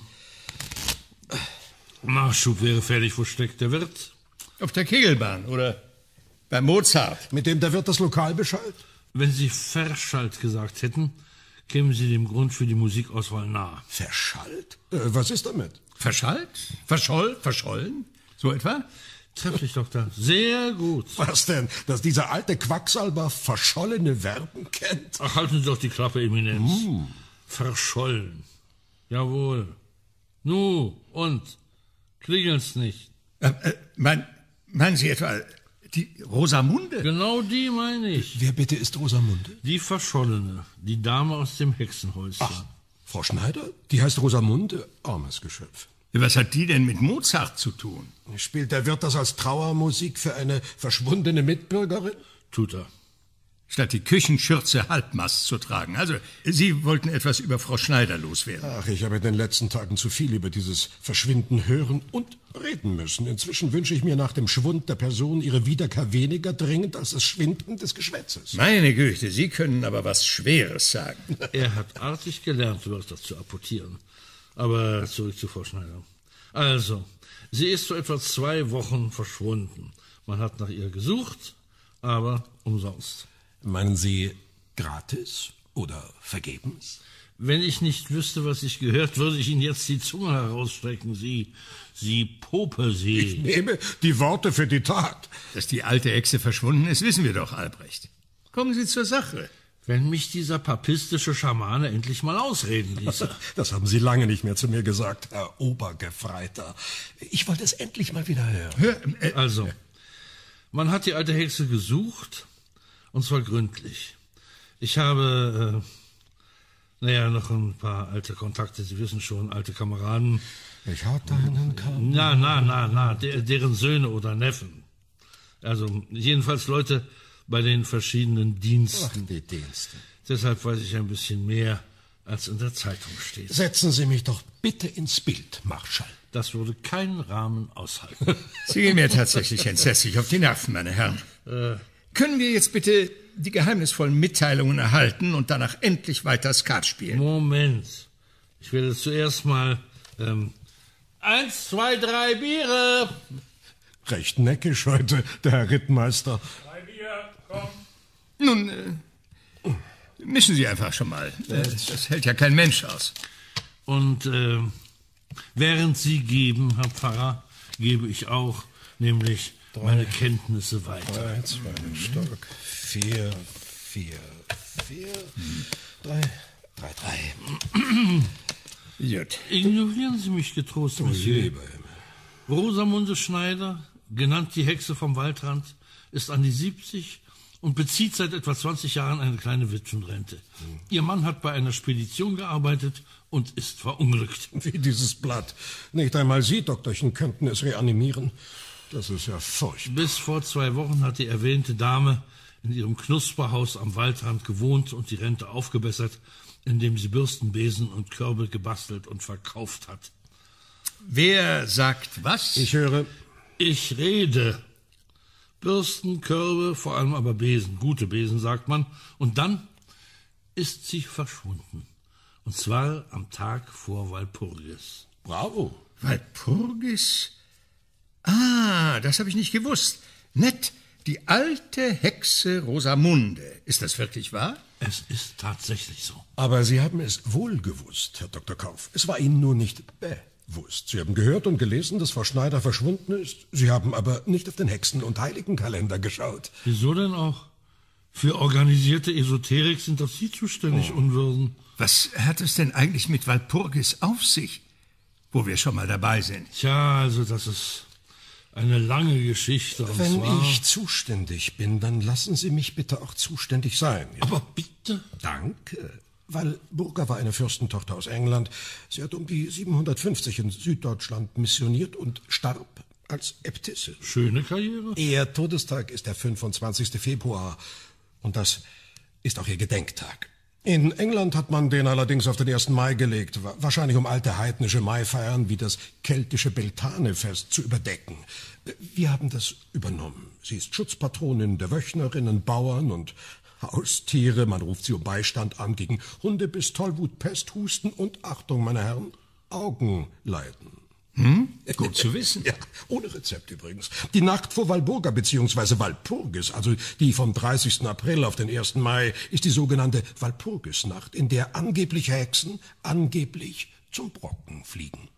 Nachschub wäre fertig. Wo steckt der Wirt? Auf der Kegelbahn oder bei Mozart. Mit dem der Wirt das Lokal beschallt? Wenn Sie verschallt gesagt hätten, kämen Sie dem Grund für die Musikauswahl nahe. Verschallt? Was ist damit? Verschallt? Verschollen? So etwa? Trefflich, Doktor. Sehr gut. Was denn? Dass dieser alte Quacksalber verschollene Verben kennt? Ach, halten Sie doch die Klappe, Eminenz. Verschollen. Jawohl. Nu, und? Klingelt's nicht. Meinen Sie etwa die Rosamunde? Genau die meine ich. Wer bitte ist Rosamunde? Die Verschollene. Die Dame aus dem Hexenhäuschen. Ach, Frau Schneider? Die heißt Rosamunde? Armes Geschöpf. Was hat die denn mit Mozart zu tun? Spielt der Wirt das als Trauermusik für eine verschwundene Mitbürgerin? Tut er. Statt die Küchenschürze Halbmast zu tragen. Also, Sie wollten etwas über Frau Schneider loswerden. Ach, ich habe in den letzten Tagen zu viel über dieses Verschwinden hören und reden müssen. Inzwischen wünsche ich mir nach dem Schwund der Person ihre Wiederkehr weniger dringend als das Schwinden des Geschwätzes. Meine Güte, Sie können aber was Schweres sagen. Er hat artig gelernt, Wörter zu apportieren. Aber zurück zu Frau Schneider. Also, sie ist vor etwa 2 Wochen verschwunden. Man hat nach ihr gesucht, aber umsonst. Meinen Sie gratis oder vergebens? Wenn ich nicht wüsste, was ich gehört, würde ich Ihnen jetzt die Zunge herausstrecken. Sie Popelsee. Ich nehme die Worte für die Tat. Dass die alte Echse verschwunden ist, wissen wir doch, Albrecht. Kommen Sie zur Sache. Wenn mich dieser papistische Schamane endlich mal ausreden ließe. Das haben Sie lange nicht mehr zu mir gesagt, Herr Obergefreiter. Ich wollte es endlich mal wieder hören. Also, man hat die alte Hexe gesucht, und zwar gründlich. Ich habe, noch ein paar alte Kontakte, Sie wissen schon, alte Kameraden. Ich hatte einen Kameraden. Deren Söhne oder Neffen. Also, jedenfalls Leute bei den verschiedenen Diensten. Ach, die Dienste. Deshalb weiß ich ein bisschen mehr, als in der Zeitung steht. Setzen Sie mich doch bitte ins Bild, Marschall. Das würde keinen Rahmen aushalten. Sie gehen mir tatsächlich entsetzlich auf die Nerven, meine Herren. Können wir jetzt bitte die geheimnisvollen Mitteilungen erhalten und danach endlich weiter Skat spielen? Moment. Ich werde zuerst mal 1, 2, 3 Biere. Recht neckisch heute, der Herr Rittmeister. 3 Bier, komm. Nun, mischen Sie einfach schon mal. Das hält ja kein Mensch aus. Und während Sie geben, Herr Pfarrer, gebe ich auch, nämlich meine Kenntnisse weiter. 3, 2, Stock, 4, 3. Gut. Ignorieren Sie mich getrost, Monsieur. Rosamunde Schneider, genannt die Hexe vom Waldrand, ist an die 70 und bezieht seit etwa 20 Jahren eine kleine Witwenrente. Ihr Mann hat bei einer Spedition gearbeitet und ist verunglückt. Wie dieses Blatt. Nicht einmal Sie, Doktorchen, könnten es reanimieren. Das ist ja furchtbar. Bis vor 2 Wochen hat die erwähnte Dame in ihrem Knusperhaus am Waldrand gewohnt und die Rente aufgebessert, indem sie Bürsten, Besen und Körbe gebastelt und verkauft hat. Wer sagt was? Ich höre. Ich rede. Bürsten, Körbe, vor allem aber Besen, gute Besen, sagt man. Und dann ist sie verschwunden. Und zwar am Tag vor Walpurgis. Bravo. Walpurgis? Ah, das habe ich nicht gewusst. Nett, die alte Hexe Rosamunde. Ist das wirklich wahr? Es ist tatsächlich so. Aber Sie haben es wohl gewusst, Herr Dr. Kauf. Es war Ihnen nur nicht bewusst. Sie haben gehört und gelesen, dass Frau Schneider verschwunden ist. Sie haben aber nicht auf den Hexen- und Heiligenkalender geschaut. Wieso denn auch? Für organisierte Esoterik sind doch Sie zuständig, Unwürden. Was hat es denn eigentlich mit Walpurgis auf sich, wo wir schon mal dabei sind? Tja, also das ist eine lange Geschichte. Wenn ich zuständig bin, dann lassen Sie mich bitte auch zuständig sein. Ja? Aber bitte? Danke. Walpurga war eine Fürstentochter aus England. Sie hat um die 750 in Süddeutschland missioniert und starb als Äbtisse. Schöne Karriere. Ihr Todestag ist der 25. Februar. Und das ist auch ihr Gedenktag. In England hat man den allerdings auf den 1. Mai gelegt, wahrscheinlich um alte heidnische Maifeiern wie das keltische Beltanefest zu überdecken. Wir haben das übernommen. Sie ist Schutzpatronin der Wöchnerinnen, Bauern und Haustiere. Man ruft sie um Beistand an gegen Hundebiss, Tollwut, Pest, Husten und, Achtung, meine Herren, Augenleiden. Gut zu wissen. Ja, ohne Rezept übrigens. Die Nacht vor Walburga bzw. Walpurgis, also die vom 30. April auf den 1. Mai, ist die sogenannte Walpurgisnacht, in der angebliche Hexen angeblich zum Brocken fliegen.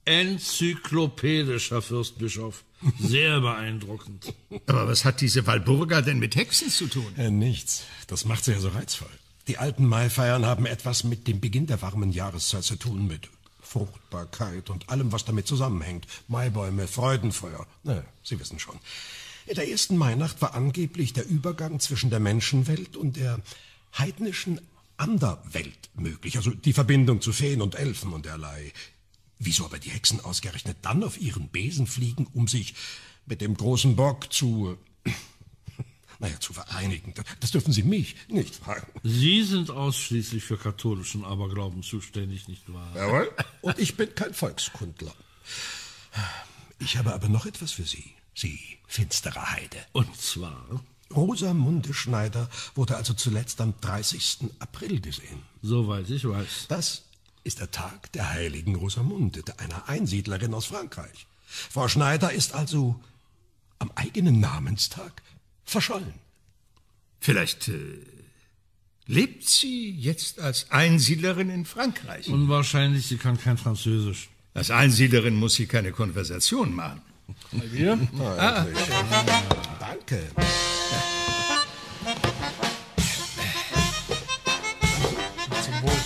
enzyklopädisch, Fürstbischof. Sehr beeindruckend. Aber was hat diese Walburga denn mit Hexen zu tun? Nichts. Das macht sie ja so reizvoll. Die alten Maifeiern haben etwas mit dem Beginn der warmen Jahreszeit zu tun, mit Fruchtbarkeit und allem, was damit zusammenhängt. Maibäume, Freudenfeuer. Na, Sie wissen schon. In der ersten Mainacht war angeblich der Übergang zwischen der Menschenwelt und der heidnischen Anderwelt möglich. Also die Verbindung zu Feen und Elfen und derlei. Wieso aber die Hexen ausgerechnet dann auf ihren Besen fliegen, um sich mit dem großen Bock zu vereinigen? Das dürfen Sie mich nicht fragen. Sie sind ausschließlich für katholischen Aberglauben zuständig, nicht wahr? Jawohl. Und ich bin kein Volkskundler. Ich habe aber noch etwas für Sie, Sie finstere Heide. Und zwar? Rosamunde Schneider wurde also zuletzt am 30. April gesehen. Soweit ich weiß. Das ist der Tag der heiligen Rosamunde, einer Einsiedlerin aus Frankreich. Frau Schneider ist also am eigenen Namenstag verschollen. Vielleicht lebt sie jetzt als Einsiedlerin in Frankreich. Unwahrscheinlich, sie kann kein Französisch. Als Einsiedlerin muss sie keine Konversation machen. Wir? Danke. Zum Wohl.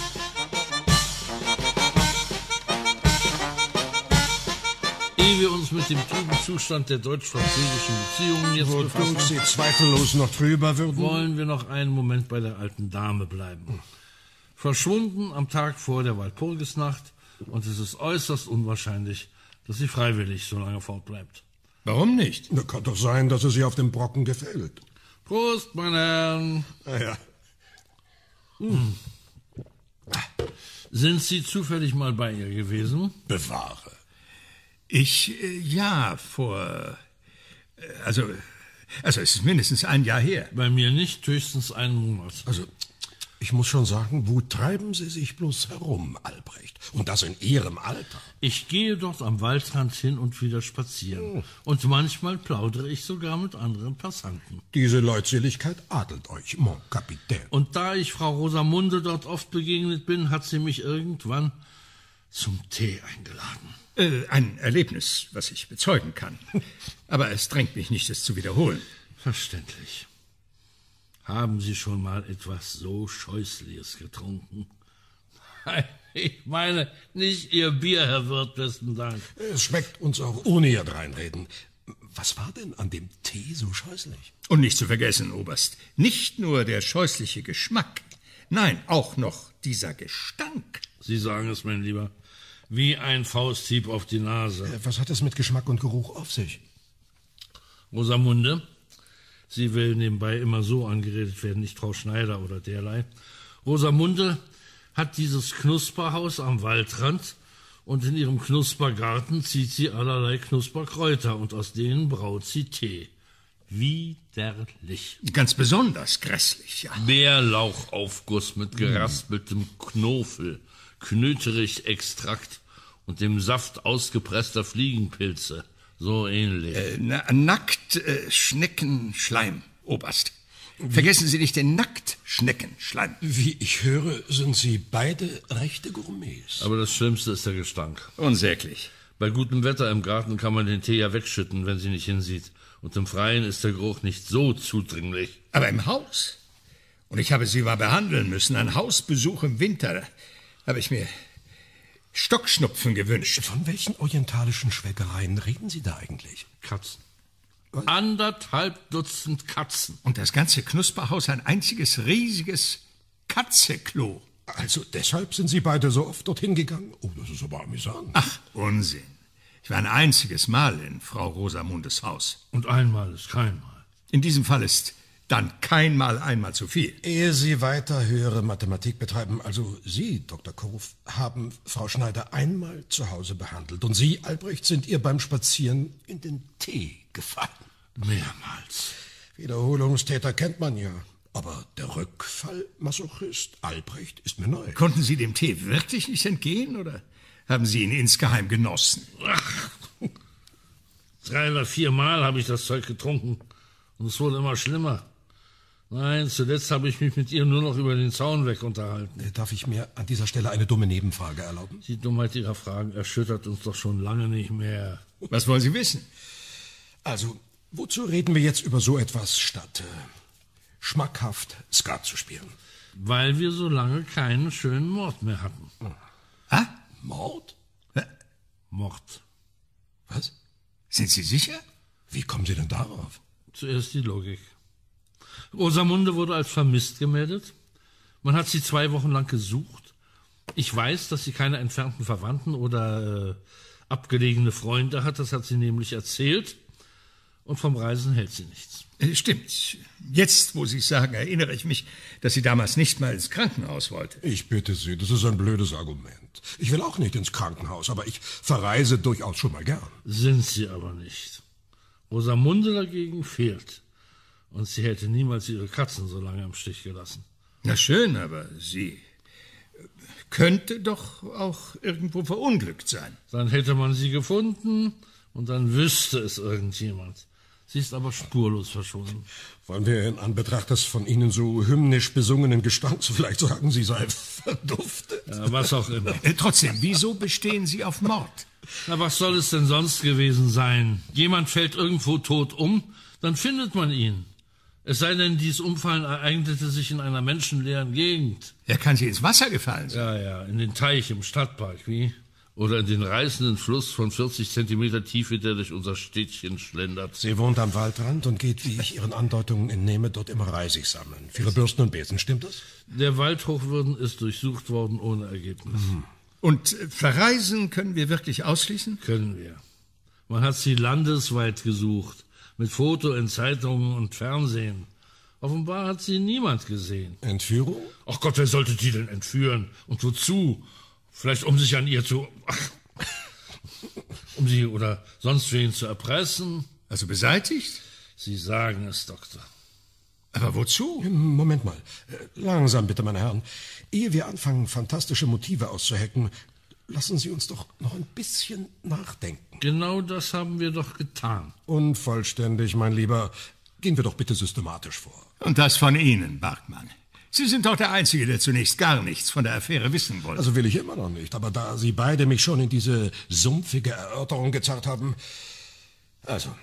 Ehe wir uns mit dem trüben Zustand der deutsch-französischen Beziehungen jetzt befassen, Sie zweifellos noch drüber würden, wollen wir noch einen Moment bei der alten Dame bleiben. Verschwunden am Tag vor der Walpurgisnacht, und es ist äußerst unwahrscheinlich, dass sie freiwillig so lange fortbleibt. Warum nicht? Na, kann doch sein, dass es ihr auf dem Brocken gefällt. Prost, meine Herren. Ja. Sind Sie zufällig mal bei ihr gewesen? Bewahre. Also es ist mindestens ein Jahr her. Bei mir nicht, höchstens einen Monat. Also, ich muss schon sagen, wo treiben Sie sich bloß herum, Albrecht? Und das in Ihrem Alter. Ich gehe dort am Waldrand hin und wieder spazieren. Und manchmal plaudere ich sogar mit anderen Passanten. Diese Leutseligkeit adelt euch, mon Kapitän. Und da ich Frau Rosamunde dort oft begegnet bin, hat sie mich irgendwann zum Tee eingeladen. Ein Erlebnis, was ich bezeugen kann. Aber es drängt mich nicht, es zu wiederholen. Verständlich. Haben Sie schon mal etwas so Scheußliches getrunken? Nein, ich meine nicht Ihr Bier, Herr Wirt, besten Dank. Es schmeckt uns auch ohne Ihr Dreinreden. Was war denn an dem Tee so scheußlich? Und nicht zu vergessen, Oberst, nicht nur der scheußliche Geschmack, nein, auch noch dieser Gestank. Sie sagen es, mein Lieber, wie ein Fausthieb auf die Nase. Was hat es mit Geschmack und Geruch auf sich? Rosamunde, sie will nebenbei immer so angeredet werden, nicht Frau Schneider oder derlei. Rosamunde hat dieses Knusperhaus am Waldrand und in ihrem Knuspergarten zieht sie allerlei Knusperkräuter und aus denen braut sie Tee. Widerlich. Ganz besonders grässlich, ja. Bärlauchaufguss mit geraspeltem Knofel, Knöterich-Extrakt und dem Saft ausgepresster Fliegenpilze. So ähnlich. Nackt Schneckenschleim, Oberst. Vergessen Sie nicht den Nacktschneckenschleim. Wie ich höre, sind Sie beide rechte Gourmets. Aber das Schlimmste ist der Gestank. Unsäglich. Bei gutem Wetter im Garten kann man den Tee ja wegschütten, wenn sie nicht hinsieht. Und im Freien ist der Geruch nicht so zudringlich. Aber im Haus? Und ich habe Sie mal behandeln müssen. Ein Hausbesuch im Winter. Habe ich mir Stockschnupfen gewünscht. Von welchen orientalischen Schwägereien reden Sie da eigentlich? Katzen. 1,5 Dutzend Katzen. Und das ganze Knusperhaus ein einziges riesiges Katzeklo. Also deshalb sind Sie beide so oft dorthin gegangen? Oh, das ist aber amüsant. Ach, Unsinn. Ich war ein einziges Mal in Frau Rosamundes Haus. Und einmal ist kein Mal. In diesem Fall ist dann kein Mal einmal zu viel. Ehe Sie weiter höhere Mathematik betreiben, also Sie, Dr. Kurf, haben Frau Schneider einmal zu Hause behandelt. Und Sie, Albrecht, sind ihr beim Spazieren in den Tee gefallen. Mehrmals. Wiederholungstäter kennt man ja. Aber der Rückfallmasochist Albrecht ist mir neu. Konnten Sie dem Tee wirklich nicht entgehen, oder haben Sie ihn insgeheim genossen? Ach, 3 oder 4 Mal habe ich das Zeug getrunken. Und es wurde immer schlimmer. Nein, zuletzt habe ich mich mit ihr nur noch über den Zaun weg unterhalten. Darf ich mir an dieser Stelle eine dumme Nebenfrage erlauben? Die Dummheit Ihrer Fragen erschüttert uns doch schon lange nicht mehr. Was wollen Sie wissen? Also, wozu reden wir jetzt über so etwas, statt schmackhaft Skat zu spielen? Weil wir so lange keinen schönen Mord mehr hatten. Ah? Mord? Mord. Was? Sind Sie sicher? Wie kommen Sie denn darauf? Zuerst die Logik. Rosamunde wurde als vermisst gemeldet. Man hat sie 2 Wochen lang gesucht. Ich weiß, dass sie keine entfernten Verwandten oder abgelegene Freunde hat. Das hat sie nämlich erzählt. Und vom Reisen hält sie nichts. Stimmt. Jetzt, wo Sie es sagen, erinnere ich mich, dass sie damals nicht mal ins Krankenhaus wollte. Ich bitte Sie, das ist ein blödes Argument. Ich will auch nicht ins Krankenhaus, aber ich verreise durchaus schon mal gern. Sind sie aber nicht. Rosamunde dagegen fehlt. Und sie hätte niemals ihre Katzen so lange im Stich gelassen. Na schön, aber sie könnte doch auch irgendwo verunglückt sein. Dann hätte man sie gefunden und dann wüsste es irgendjemand. Sie ist aber spurlos verschwunden. Wollen wir in Anbetracht des von Ihnen so hymnisch besungenen Gestanks vielleicht sagen, sie sei verduftet? Ja, was auch immer. Trotzdem, wieso bestehen Sie auf Mord? Na, was soll es denn sonst gewesen sein? Jemand fällt irgendwo tot um, dann findet man ihn. Es sei denn, dieses Umfallen ereignete sich in einer menschenleeren Gegend. Er kann sie ins Wasser gefallen sein. Ja, in den Teich im Stadtpark, wie? Oder in den reißenden Fluss von 40 Zentimeter Tiefe, der durch unser Städtchen schlendert. Sie wohnt am Waldrand und geht, wie ich Ihren Andeutungen entnehme, dort immer Reisig sammeln. Für Ihre Bürsten und Besen, stimmt das? Der Waldhochwürden ist durchsucht worden ohne Ergebnis. Und verreisen können wir wirklich ausschließen? Können wir. Man hat sie landesweit gesucht. Mit Foto in Zeitungen und Fernsehen. Offenbar hat sie niemand gesehen. Entführung? Ach Gott, wer sollte die denn entführen? Und wozu? Vielleicht um sich an ihr zu... um sie oder sonst wen zu erpressen? Also beseitigt? Sie sagen es, Doktor. Aber wozu? Moment mal. Langsam bitte, meine Herren. Ehe wir anfangen, fantastische Motive auszuhecken, lassen Sie uns doch noch ein bisschen nachdenken. Genau das haben wir doch getan. Unvollständig, mein Lieber. Gehen wir doch bitte systematisch vor. Und das von Ihnen, Bartmann. Sie sind doch der Einzige, der zunächst gar nichts von der Affäre wissen wollte. Also will ich immer noch nicht. Aber da Sie beide mich schon in diese sumpfige Erörterung gezerrt haben... Also,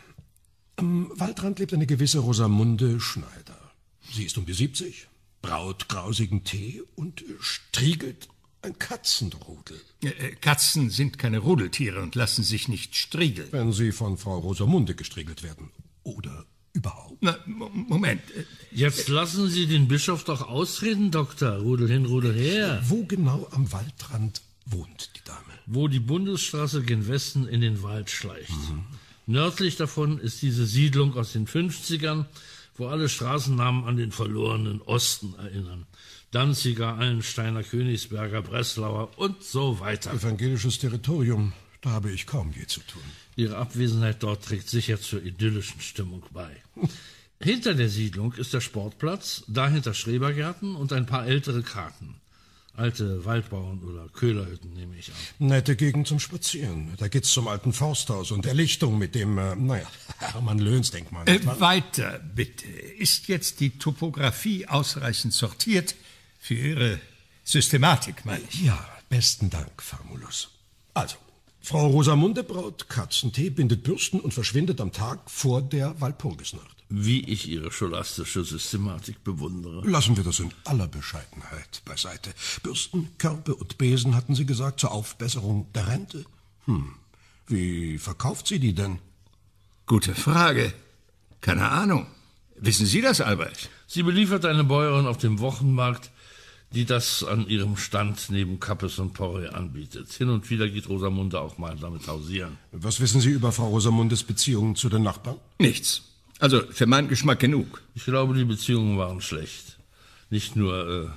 am Waldrand lebt eine gewisse Rosamunde Schneider. Sie ist um die 70, braut grausigen Tee und striegelt ein Katzenrudel. Katzen sind keine Rudeltiere und lassen sich nicht striegeln. Wenn sie von Frau Rosamunde gestriegelt werden. Oder überhaupt. Na, Moment. Jetzt lassen Sie den Bischof doch ausreden, Doktor. Rudel hin, Rudel her. Wo genau am Waldrand wohnt die Dame? Wo die Bundesstraße gen Westen in den Wald schleicht. Nördlich davon ist diese Siedlung aus den 50ern, wo alle Straßennamen an den verlorenen Osten erinnern. Danziger, Allensteiner, Königsberger, Breslauer und so weiter. Evangelisches Territorium, da habe ich kaum je zu tun. Ihre Abwesenheit dort trägt sicher zur idyllischen Stimmung bei. Hinter der Siedlung ist der Sportplatz, dahinter Schrebergärten und ein paar ältere Karten. Alte Waldbauern oder Köhlerhütten, nehme ich an. Nette Gegend zum Spazieren. Da geht's zum alten Forsthaus und der Lichtung mit dem, Hermann Löns Denkmal. Weiter, bitte. Ist jetzt die Topographie ausreichend sortiert für Ihre Systematik, meine ich? Ja, besten Dank, Famulus. Also, Frau Rosamunde braut Katzentee, bindet Bürsten und verschwindet am Tag vor der Walpurgisnacht. Wie ich Ihre scholastische Systematik bewundere. Lassen wir das in aller Bescheidenheit beiseite. Bürsten, Körbe und Besen, hatten Sie gesagt, zur Aufbesserung der Rente? Wie verkauft sie die denn? Gute Frage. Keine Ahnung. Wissen Sie das, Albrecht? Sie beliefert eine Bäuerin auf dem Wochenmarkt, die das an ihrem Stand neben Kappes und Porree anbietet. Hin und wieder geht Rosamunde auch mal damit hausieren. Was wissen Sie über Frau Rosamundes Beziehungen zu den Nachbarn? Nichts. Also für meinen Geschmack genug. Ich glaube, die Beziehungen waren schlecht. Nicht nur,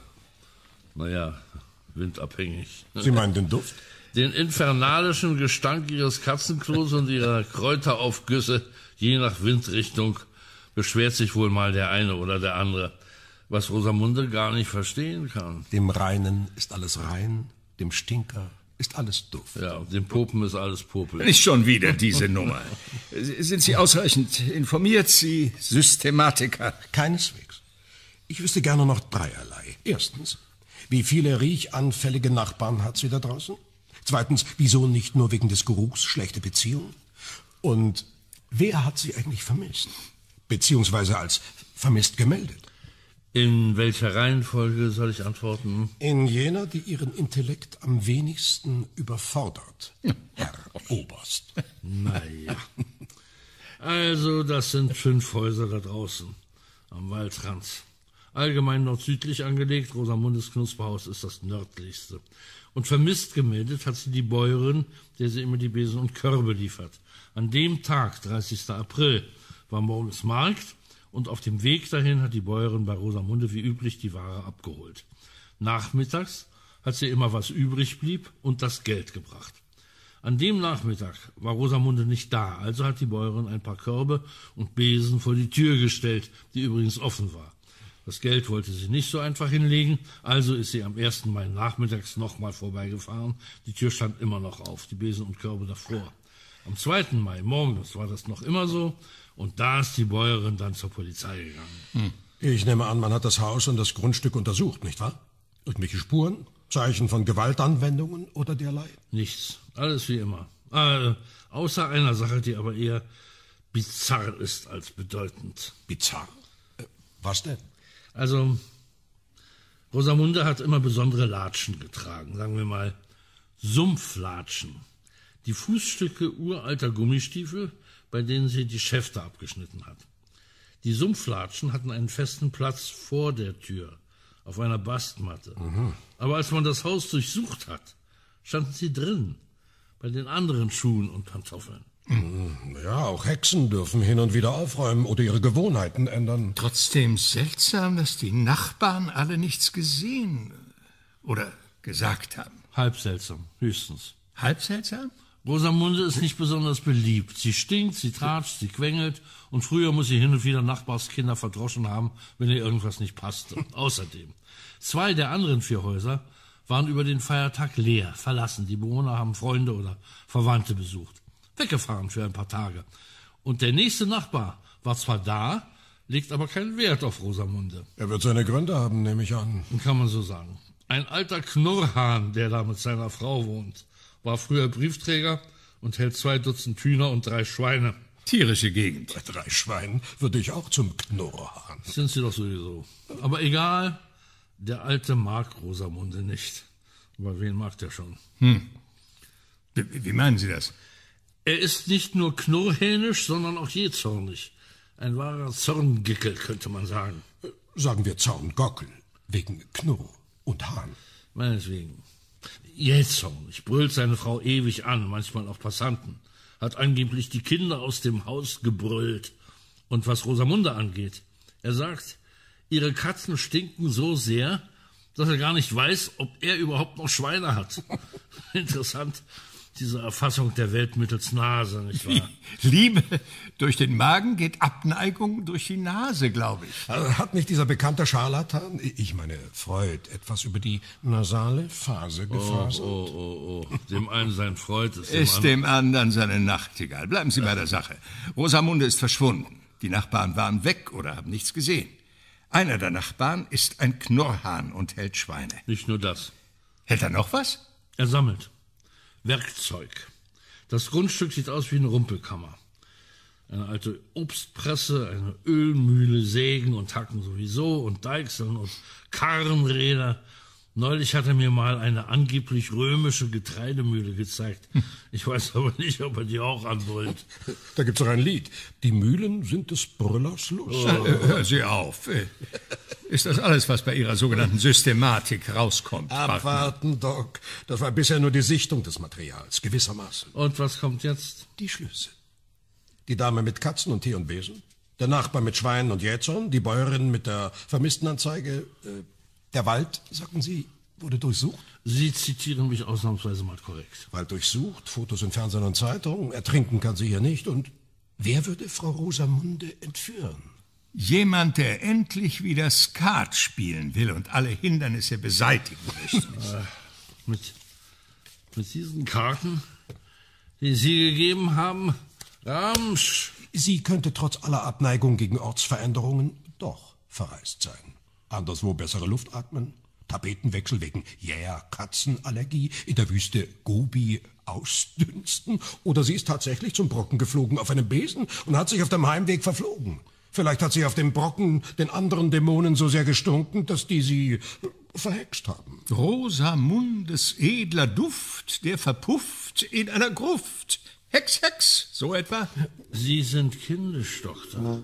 windabhängig. Sie meinen den Duft? Den infernalischen Gestank ihres Katzenklos und ihrer Kräuteraufgüsse, je nach Windrichtung, beschwert sich wohl mal der eine oder der andere, was Rosamunde gar nicht verstehen kann. Dem Reinen ist alles rein, dem Stinker ist alles Duft. Ja, und dem Popen ist alles popelig. Nicht schon wieder diese Nummer. Sind Sie ausreichend informiert, Sie Systematiker? Keineswegs. Ich wüsste gerne noch dreierlei. Erstens, wie viele riechanfällige Nachbarn hat sie da draußen? Zweitens, wieso nicht nur wegen des Geruchs schlechte Beziehungen? Und wer hat sie eigentlich vermisst? Beziehungsweise als vermisst gemeldet? In welcher Reihenfolge soll ich antworten? In jener, die Ihren Intellekt am wenigsten überfordert, Herr Oberst. Naja. Also, das sind 5 Häuser da draußen, am Waldrand. Allgemein nord-südlich angelegt, Rosamundes Knusperhaus ist das nördlichste. Und vermisst gemeldet hat sie die Bäuerin, der sie immer die Besen und Körbe liefert. An dem Tag, 30. April, war morgens Markt und auf dem Weg dahin hat die Bäuerin bei Rosamunde wie üblich die Ware abgeholt. Nachmittags hat sie immer was übrig blieb und das Geld gebracht. An dem Nachmittag war Rosamunde nicht da, also hat die Bäuerin ein paar Körbe und Besen vor die Tür gestellt, die übrigens offen war. Das Geld wollte sie nicht so einfach hinlegen, also ist sie am 1. Mai nachmittags nochmal vorbeigefahren. Die Tür stand immer noch auf, die Besen und Körbe davor. Am 2. Mai morgens war das noch immer so und da ist die Bäuerin dann zur Polizei gegangen. Ich nehme an, man hat das Haus und das Grundstück untersucht, nicht wahr? Irgendwelche Spuren, Zeichen von Gewaltanwendungen oder derlei? Nichts, alles wie immer. Außer einer Sache, die aber eher bizarr ist als bedeutend. Bizarr? Was denn? Also, Rosamunde hat immer besondere Latschen getragen, sagen wir mal Sumpflatschen. Die Fußstücke uralter Gummistiefel, bei denen sie die Schäfte abgeschnitten hat. Die Sumpflatschen hatten einen festen Platz vor der Tür, auf einer Bastmatte. Aber als man das Haus durchsucht hat, standen sie drin, bei den anderen Schuhen und Pantoffeln. Ja, auch Hexen dürfen hin und wieder aufräumen oder ihre Gewohnheiten ändern. Trotzdem seltsam, dass die Nachbarn alle nichts gesehen oder gesagt haben. Halb seltsam, höchstens. Halb seltsam? Rosamunde ist nicht besonders beliebt. Sie stinkt, sie tratscht, sie quengelt und früher muss sie hin und wieder Nachbarskinder verdroschen haben, wenn ihr irgendwas nicht passte. Außerdem, 2 der anderen 4 Häuser waren über den Feiertag leer, verlassen. Die Bewohner haben Freunde oder Verwandte besucht. Weggefahren für ein paar Tage. Und der nächste Nachbar war zwar da, legt aber keinen Wert auf Rosamunde. Er wird seine Gründe haben, nehme ich an. Kann man so sagen. Ein alter Knurrhahn, der da mit seiner Frau wohnt, war früher Briefträger und hält 2 Dutzend Hühner und 3 Schweine. Tierische Gegend. Bei 3 Schweinen würde ich auch zum Knurrhahn. Sind sie doch sowieso. Aber egal, der Alte mag Rosamunde nicht. Aber wen mag der schon? Wie meinen Sie das? Er ist nicht nur knurrhähnisch, sondern auch jähzornig. Ein wahrer Zorngickel, könnte man sagen. Sagen wir Zorngockel, wegen Knurr und Hahn. Meinetwegen. Jähzornig, brüllt seine Frau ewig an, manchmal auch Passanten. Hat angeblich die Kinder aus dem Haus gebrüllt. Und was Rosamunde angeht, er sagt, ihre Katzen stinken so sehr, dass er gar nicht weiß, ob er überhaupt noch Schweine hat. Interessant, diese Erfassung der Welt mittels Nase, nicht wahr? Liebe durch den Magen geht Abneigung durch die Nase, glaube ich. Hat nicht dieser bekannte Scharlatan, ich meine Freud, etwas über die nasale Phase gefaselt? Oh. Dem einen sein Freud ist dem anderen seine Nachtigall. Bleiben Sie bei der Sache. Rosamunde ist verschwunden. Die Nachbarn waren weg oder haben nichts gesehen. Einer der Nachbarn ist ein Knurrhahn und hält Schweine. Nicht nur das. Hält er noch was? Er sammelt Werkzeug. Das Grundstück sieht aus wie eine Rumpelkammer. Eine alte Obstpresse, eine Ölmühle, Sägen und Hacken sowieso und Deichseln und Karrenräder. Neulich hat er mir mal eine angeblich römische Getreidemühle gezeigt. Ich weiß aber nicht, ob er die auch anbrüllt. Da gibt's doch ein Lied. Die Mühlen sind des Brüllers Lust. Hören Sie auf. Ist das alles, was bei Ihrer sogenannten Systematik rauskommt? Abwarten, Doc. Das war bisher nur die Sichtung des Materials, gewissermaßen. Und was kommt jetzt? Die Schlüsse. Die Dame mit Katzen und Tee und Besen, der Nachbar mit Schweinen und Jähzorn, die Bäuerin mit der Vermisstenanzeige. Der Wald, sagten Sie, wurde durchsucht? Sie zitieren mich ausnahmsweise mal korrekt. Wald durchsucht, Fotos in Fernsehen und Zeitungen, ertrinken kann sie hier nicht. Und wer würde Frau Rosamunde entführen? Jemand, der endlich wieder Skat spielen will und alle Hindernisse beseitigen möchte. Mit diesen Karten, die Sie gegeben haben, Ramsch. Sie könnte trotz aller Abneigung gegen Ortsveränderungen doch verreist sein. Anderswo bessere Luft atmen? Tapetenwechsel wegen Katzenallergie, in der Wüste Gobi ausdünsten? Oder sie ist tatsächlich zum Brocken geflogen auf einem Besen und hat sich auf dem Heimweg verflogen. Vielleicht hat sie auf dem Brocken den anderen Dämonen so sehr gestunken, dass die sie verhext haben. Rosamundes edler Duft, der verpufft in einer Gruft. Hex, Hex, so etwa? Sie sind kindisch, Doktor.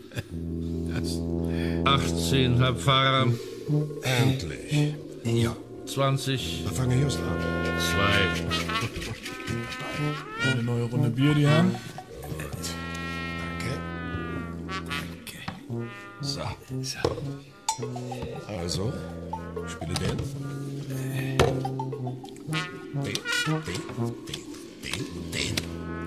18, Herr Pfarrer. Endlich. Ja. 20. Da fange ich just an. 2. Eine neue Runde Bier, die Herren. So. Also, spiele den. Den.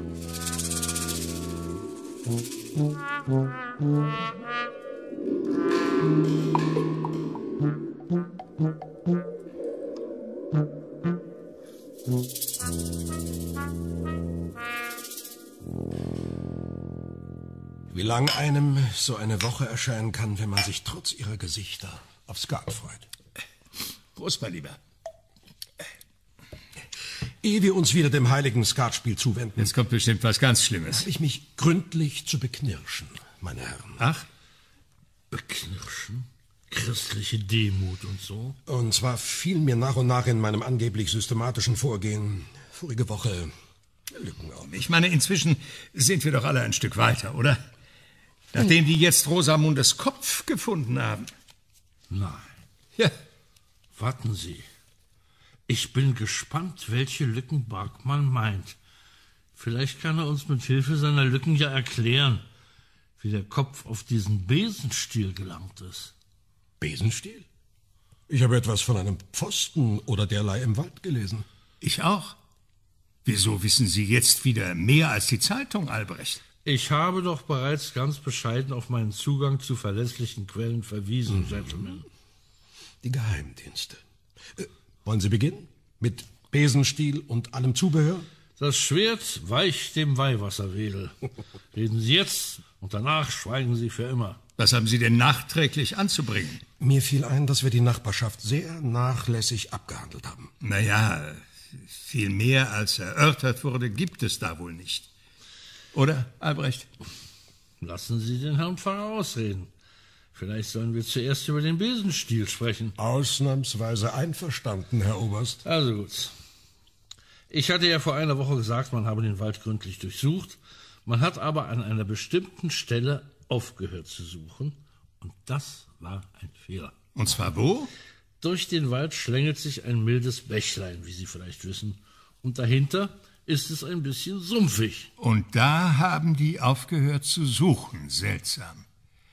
Wie lang einem so eine Woche erscheinen kann, wenn man sich trotz ihrer Gesichter auf Skat freut. Prost, mein Lieber. Ehe wir uns wieder dem heiligen Skatspiel zuwenden. Jetzt kommt bestimmt was ganz Schlimmes. Habe ich mich gründlich zu beknirschen, meine Herren. Ach? Beknirschen? Christliche Demut und so? Und zwar fiel mir nach und nach in meinem angeblich systematischen Vorgehen vorige Woche Lücken auf. Ich meine, inzwischen sind wir doch alle ein Stück weiter, oder? Nachdem die jetzt Rosamundes Kopf gefunden haben. Nein. Ja. Warten Sie. Ich bin gespannt, welche Lücken Barkmann meint. Vielleicht kann er uns mit Hilfe seiner Lücken ja erklären, wie der Kopf auf diesen Besenstiel gelangt ist. Besenstiel? Ich habe etwas von einem Pfosten oder derlei im Wald gelesen. Ich auch. Wieso wissen Sie jetzt wieder mehr als die Zeitung, Albrecht? Ich habe doch bereits ganz bescheiden auf meinen Zugang zu verlässlichen Quellen verwiesen, Gentlemen. Die Geheimdienste. Wollen Sie beginnen? Mit Besenstiel und allem Zubehör? Das Schwert weicht dem Weihwasserwedel. Reden Sie jetzt und danach schweigen Sie für immer. Was haben Sie denn nachträglich anzubringen? Mir fiel ein, dass wir die Nachbarschaft sehr nachlässig abgehandelt haben. Naja, viel mehr als erörtert wurde, gibt es da wohl nicht. Oder, Albrecht? Lassen Sie den Herrn Pfarrer ausreden. Vielleicht sollen wir zuerst über den Besenstiel sprechen. Ausnahmsweise einverstanden, Herr Oberst. Also gut. Ich hatte ja vor einer Woche gesagt, man habe den Wald gründlich durchsucht. Man hat aber an einer bestimmten Stelle aufgehört zu suchen. Und das war ein Fehler. Und zwar wo? Durch den Wald schlängelt sich ein mildes Bächlein, wie Sie vielleicht wissen. Und dahinter ist es ein bisschen sumpfig. Und da haben die aufgehört zu suchen. Seltsam.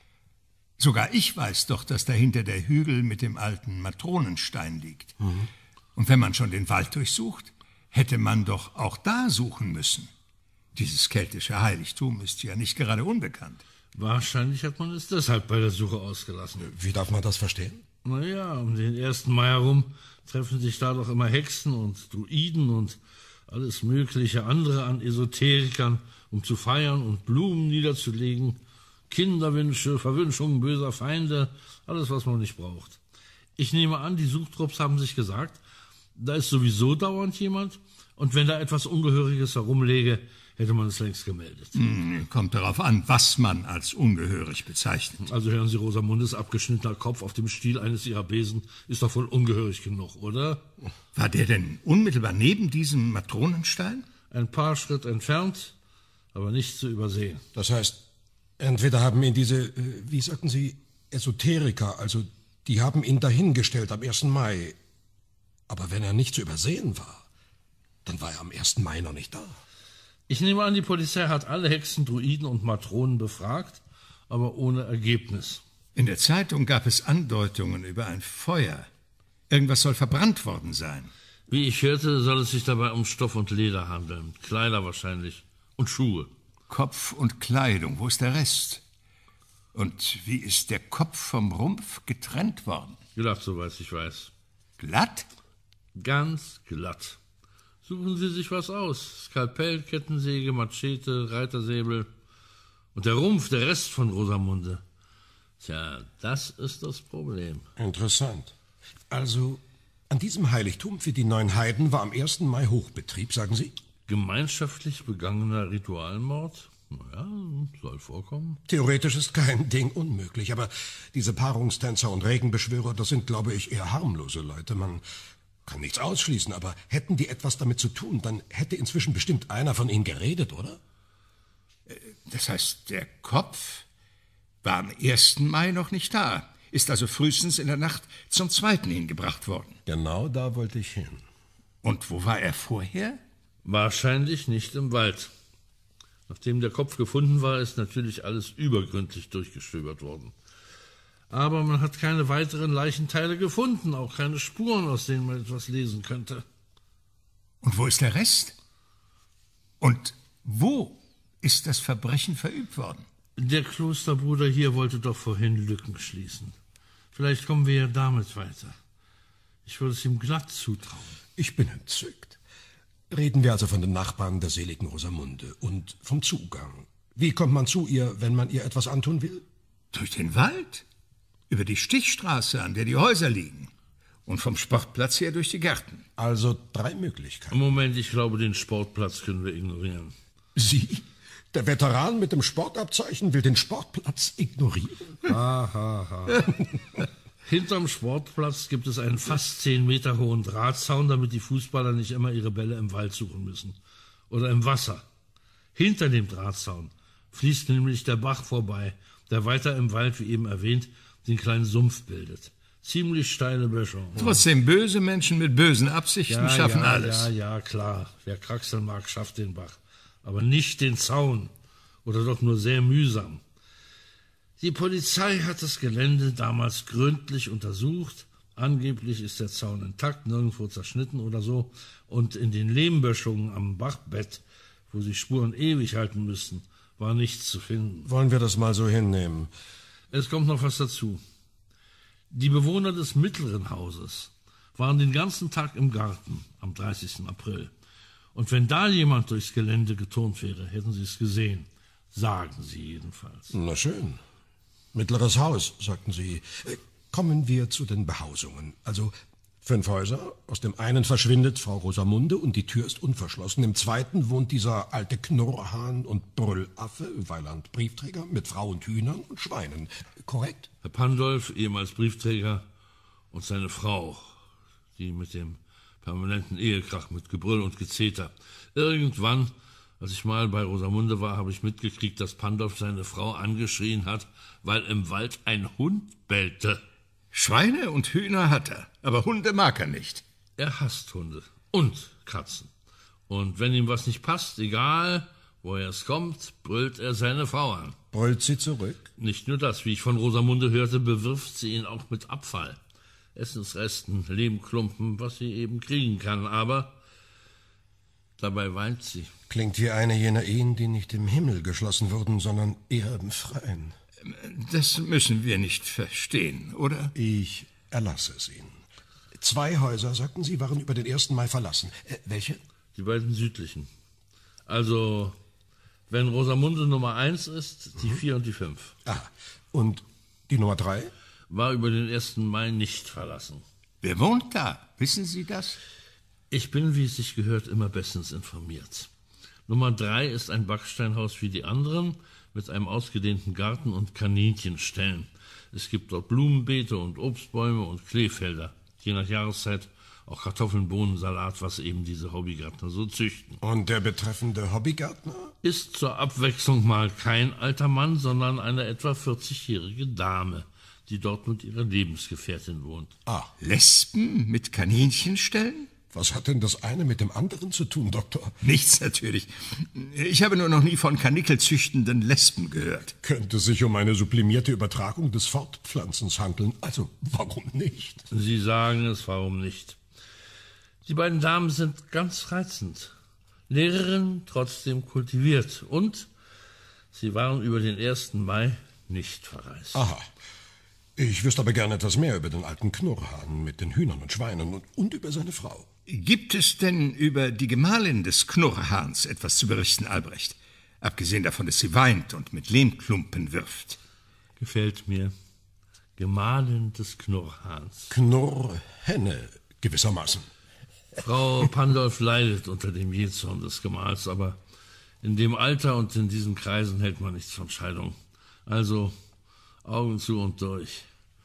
Sogar ich weiß doch, dass dahinter der Hügel mit dem alten Matronenstein liegt. Mhm. Und wenn man schon den Wald durchsucht, hätte man doch auch da suchen müssen. Dieses keltische Heiligtum ist ja nicht gerade unbekannt. Wahrscheinlich hat man es deshalb bei der Suche ausgelassen. Wie darf man das verstehen? Naja, um den 1. Mai herum treffen sich da doch immer Hexen und Druiden und alles mögliche andere an Esoterikern, um zu feiern und Blumen niederzulegen. Kinderwünsche, Verwünschungen böser Feinde, alles, was man nicht braucht. Ich nehme an, die Suchtrupps haben sich gesagt, da ist sowieso dauernd jemand und wenn da etwas Ungehöriges herumläge, hätte man es längst gemeldet. Kommt darauf an, was man als ungehörig bezeichnet. Also hören Sie, Rosamundes abgeschnittener Kopf auf dem Stiel eines ihrer Besen ist doch wohl ungehörig genug, oder? War der denn unmittelbar neben diesem Matronenstein? Ein paar Schritt entfernt, aber nicht zu übersehen. Das heißt, entweder haben ihn diese, wie sagten Sie, Esoteriker, also die haben ihn dahingestellt am 1. Mai. Aber wenn er nicht zu übersehen war, dann war er am 1. Mai noch nicht da. Ich nehme an, die Polizei hat alle Hexen, Druiden und Matronen befragt, aber ohne Ergebnis. In der Zeitung gab es Andeutungen über ein Feuer. Irgendwas soll verbrannt worden sein. Wie ich hörte, soll es sich dabei um Stoff und Leder handeln. Kleider wahrscheinlich. Und Schuhe. Kopf und Kleidung, wo ist der Rest? Und wie ist der Kopf vom Rumpf getrennt worden? Glatt, soweit ich weiß. Glatt? Ganz glatt. Suchen Sie sich was aus. Skalpell, Kettensäge, Machete, Reitersäbel. Und der Rumpf, der Rest von Rosamunde. Tja, das ist das Problem. Interessant. Also, an diesem Heiligtum für die 9 Heiden war am 1. Mai Hochbetrieb, sagen Sie? Gemeinschaftlich begangener Ritualmord? Naja, soll vorkommen. Theoretisch ist kein Ding unmöglich, aber diese Paarungstänzer und Regenbeschwörer, das sind, glaube ich, eher harmlose Leute. Man kann nichts ausschließen, aber hätten die etwas damit zu tun, dann hätte inzwischen bestimmt einer von ihnen geredet, oder? Das heißt, der Kopf war am 1. Mai noch nicht da, ist also frühestens in der Nacht zum 2. hingebracht worden. Genau da wollte ich hin. Und wo war er vorher? Wahrscheinlich nicht im Wald. Nachdem der Kopf gefunden war, ist natürlich alles übergründlich durchgestöbert worden. Aber man hat keine weiteren Leichenteile gefunden, auch keine Spuren, aus denen man etwas lesen könnte. Und wo ist der Rest? Und wo ist das Verbrechen verübt worden? Der Klosterbruder hier wollte doch vorhin Lücken schließen. Vielleicht kommen wir ja damit weiter. Ich würde es ihm glatt zutrauen. Ich bin entzückt. Reden wir also von den Nachbarn der seligen Rosamunde und vom Zugang. Wie kommt man zu ihr, wenn man ihr etwas antun will? Durch den Wald, über die Stichstraße, an der die Häuser liegen, und vom Sportplatz her durch die Gärten. Also 3 Möglichkeiten. Moment, ich glaube, den Sportplatz können wir ignorieren. Sie? Der Veteran mit dem Sportabzeichen will den Sportplatz ignorieren? Hinterm Sportplatz gibt es einen fast 10 Meter hohen Drahtzaun, damit die Fußballer nicht immer ihre Bälle im Wald suchen müssen. Oder im Wasser. Hinter dem Drahtzaun fließt nämlich der Bach vorbei, der weiter im Wald, wie eben erwähnt, den kleinen Sumpf bildet. Ziemlich steile Böschung. Trotzdem, böse Menschen mit bösen Absichten schaffen alles. Ja, klar. Wer kraxeln mag, schafft den Bach. Aber nicht den Zaun. Oder doch nur sehr mühsam. Die Polizei hat das Gelände damals gründlich untersucht. Angeblich ist der Zaun intakt, nirgendwo zerschnitten oder so. Und in den Lehmböschungen am Bachbett, wo sich Spuren ewig halten müssten, war nichts zu finden. Wollen wir das mal so hinnehmen? Es kommt noch was dazu. Die Bewohner des mittleren Hauses waren den ganzen Tag im Garten am 30. April. Und wenn da jemand durchs Gelände geturnt wäre, hätten sie es gesehen. Sagen sie jedenfalls. Na schön. Mittleres Haus, sagten Sie. Kommen wir zu den Behausungen. Also 5 Häuser. Aus dem einen verschwindet Frau Rosamunde und die Tür ist unverschlossen. Im zweiten wohnt dieser alte Knurrhahn und Brüllaffe, Weiland Briefträger, mit Frau und Hühnern und Schweinen. Korrekt? Herr Pandolf, ehemals Briefträger, und seine Frau, die mit dem permanenten Ehekrach, mit Gebrüll und Gezeter. Irgendwann, als ich mal bei Rosamunde war, habe ich mitgekriegt, dass Pandolf seine Frau angeschrien hat, weil im Wald ein Hund bellte. Schweine und Hühner hat er, aber Hunde mag er nicht. Er hasst Hunde und Katzen. Und wenn ihm was nicht passt, egal woher es kommt, brüllt er seine Frau an. Brüllt sie zurück? Nicht nur das, wie ich von Rosamunde hörte, bewirft sie ihn auch mit Abfall. Essensresten, Lehmklumpen, was sie eben kriegen kann, aber dabei weint sie. Klingt wie eine jener Ehen, die nicht im Himmel geschlossen wurden, sondern eher im Freien. Das müssen wir nicht verstehen, oder? Ich erlasse es Ihnen. 2 Häuser, sagten Sie, waren über den 1. Mai verlassen. Welche? Die beiden südlichen. Also, wenn Rosamunde Nummer 1 ist, die 4 und die 5. Ah, und die Nummer 3? War über den 1. Mai nicht verlassen. Wer wohnt da? Wissen Sie das? Ich bin, wie es sich gehört, immer bestens informiert. Nummer 3 ist ein Backsteinhaus wie die anderen, mit einem ausgedehnten Garten und Kaninchenställen. Es gibt dort Blumenbeete und Obstbäume und Kleefelder. Je nach Jahreszeit auch Kartoffeln, Bohnen, Salat, was eben diese Hobbygärtner so züchten. Und der betreffende Hobbygärtner? Ist zur Abwechslung mal kein alter Mann, sondern eine etwa 40-jährige Dame, die dort mit ihrer Lebensgefährtin wohnt. Ah, Lesben mit Kaninchenställen? Was hat denn das eine mit dem anderen zu tun, Doktor? Nichts natürlich. Ich habe nur noch nie von kanickelzüchtenden Lesben gehört. Könnte sich um eine sublimierte Übertragung des Fortpflanzens handeln. Also, warum nicht? Sie sagen es, warum nicht? Die beiden Damen sind ganz reizend. Lehrerin, trotzdem kultiviert. Und sie waren über den 1. Mai nicht verreist. Aha. Ich wüsste aber gerne etwas mehr über den alten Knurrhahn mit den Hühnern und Schweinen und über seine Frau. Gibt es denn über die Gemahlin des Knurrhahns etwas zu berichten, Albrecht? Abgesehen davon, dass sie weint und mit Lehmklumpen wirft. Gefällt mir. Gemahlin des Knurrhahns. Knurrhenne, gewissermaßen. Frau Pandolf leidet unter dem Jähzorn des Gemahls, aber in dem Alter und in diesen Kreisen hält man nichts von Scheidung. Also Augen zu und durch.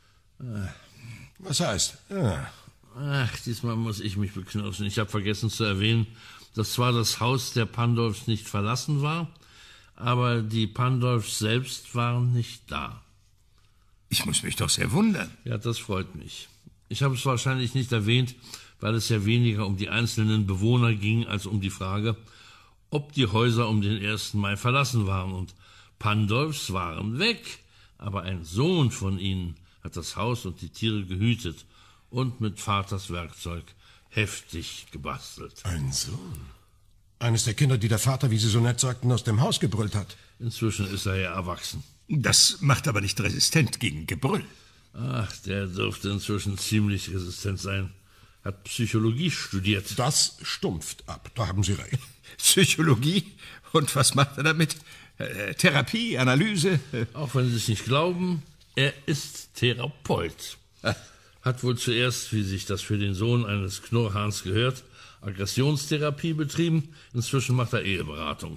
Was heißt? Ach, diesmal muss ich mich beknirschen. Ich habe vergessen zu erwähnen, dass zwar das Haus der Pandolfs nicht verlassen war, aber die Pandolfs selbst waren nicht da. Ich muss mich doch sehr wundern. Ja, das freut mich. Ich habe es wahrscheinlich nicht erwähnt, weil es ja weniger um die einzelnen Bewohner ging, als um die Frage, ob die Häuser um den 1. Mai verlassen waren. Und Pandolfs waren weg, aber ein Sohn von ihnen hat das Haus und die Tiere gehütet und mit Vaters Werkzeug heftig gebastelt. Ein Sohn? Eines der Kinder, die der Vater, wie Sie so nett sagten, aus dem Haus gebrüllt hat. Inzwischen ist er ja erwachsen. Das macht aber nicht resistent gegen Gebrüll. Ach, der dürfte inzwischen ziemlich resistent sein. Hat Psychologie studiert. Das stumpft ab, da haben Sie recht. Psychologie? Und was macht er damit? Therapie, Analyse? Auch wenn Sie es nicht glauben, er ist Therapeut. Hat wohl zuerst, wie sich das für den Sohn eines Knurrhahns gehört, Aggressionstherapie betrieben. Inzwischen macht er Eheberatung.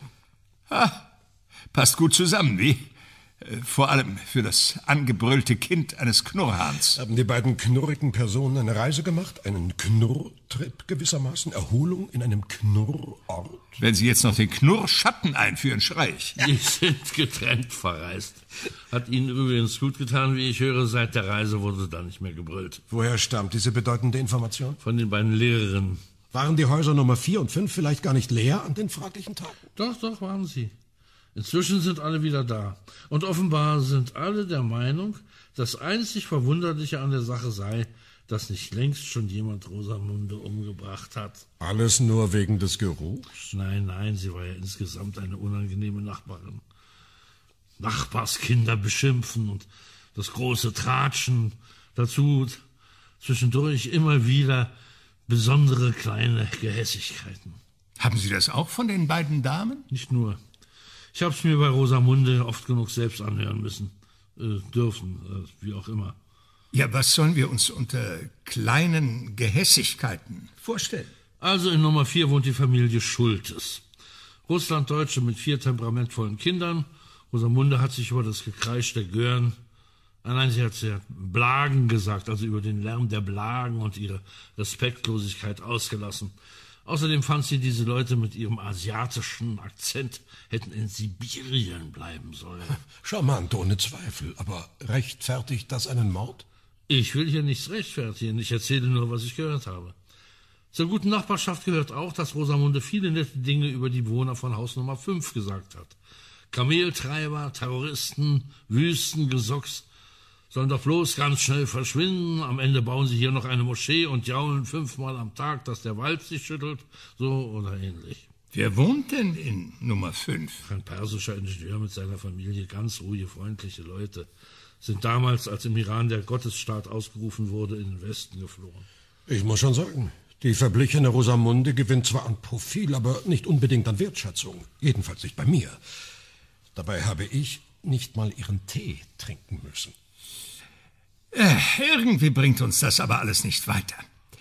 Passt gut zusammen, wie? Vor allem für das angebrüllte Kind eines Knurrhahns. Haben die beiden knurrigen Personen eine Reise gemacht? Einen Knurrtrip gewissermaßen? Erholung in einem Knurrort? Wenn Sie jetzt noch den Knurrschatten einführen, schrei ich. Die sind getrennt verreist. Hat Ihnen übrigens gut getan, wie ich höre. Seit der Reise wurde da nicht mehr gebrüllt. Woher stammt diese bedeutende Information? Von den beiden Lehrerinnen. Waren die Häuser Nummer 4 und 5 vielleicht gar nicht leer an den fraglichen Tagen? Doch, waren sie. Inzwischen sind alle wieder da. Und offenbar sind alle der Meinung, das einzig Verwunderliche an der Sache sei, dass nicht längst schon jemand Rosamunde umgebracht hat. Alles nur wegen des Geruchs? Nein, sie war ja insgesamt eine unangenehme Nachbarin. Nachbarskinder beschimpfen und das große Tratschen. Dazu zwischendurch immer wieder besondere kleine Gehässigkeiten. Haben Sie das auch von den beiden Damen? Nicht nur. Ich habe es mir bei Rosamunde oft genug selbst anhören müssen. Dürfen, wie auch immer. Ja, was sollen wir uns unter kleinen Gehässigkeiten vorstellen? Also in Nummer 4 wohnt die Familie Schultes. Russlanddeutsche mit 4 temperamentvollen Kindern. Rosamunde hat sich über das Gekreisch der Gören, nein, sie hat ja Blagen gesagt, also über den Lärm der Blagen und ihre Respektlosigkeit ausgelassen. Außerdem fand sie, diese Leute mit ihrem asiatischen Akzent hätten in Sibirien bleiben sollen. Charmant, ohne Zweifel. Aber rechtfertigt das einen Mord? Ich will hier nichts rechtfertigen. Ich erzähle nur, was ich gehört habe. Zur guten Nachbarschaft gehört auch, dass Rosamunde viele nette Dinge über die Bewohner von Haus Nummer 5 gesagt hat. Kameltreiber, Terroristen, Wüstengesocks sollen doch bloß ganz schnell verschwinden. Am Ende bauen sie hier noch eine Moschee und jaulen 5-mal am Tag, dass der Wald sich schüttelt. So oder ähnlich. Wer wohnt denn in Nummer 5? Ein persischer Ingenieur mit seiner Familie, ganz ruhige, freundliche Leute. Sind damals, als im Iran der Gottesstaat ausgerufen wurde, in den Westen geflohen. Ich muss schon sagen, die verblichene Rosamunde gewinnt zwar an Profil, aber nicht unbedingt an Wertschätzung. Jedenfalls nicht bei mir. Dabei habe ich nicht mal ihren Tee trinken müssen. Irgendwie bringt uns das aber alles nicht weiter.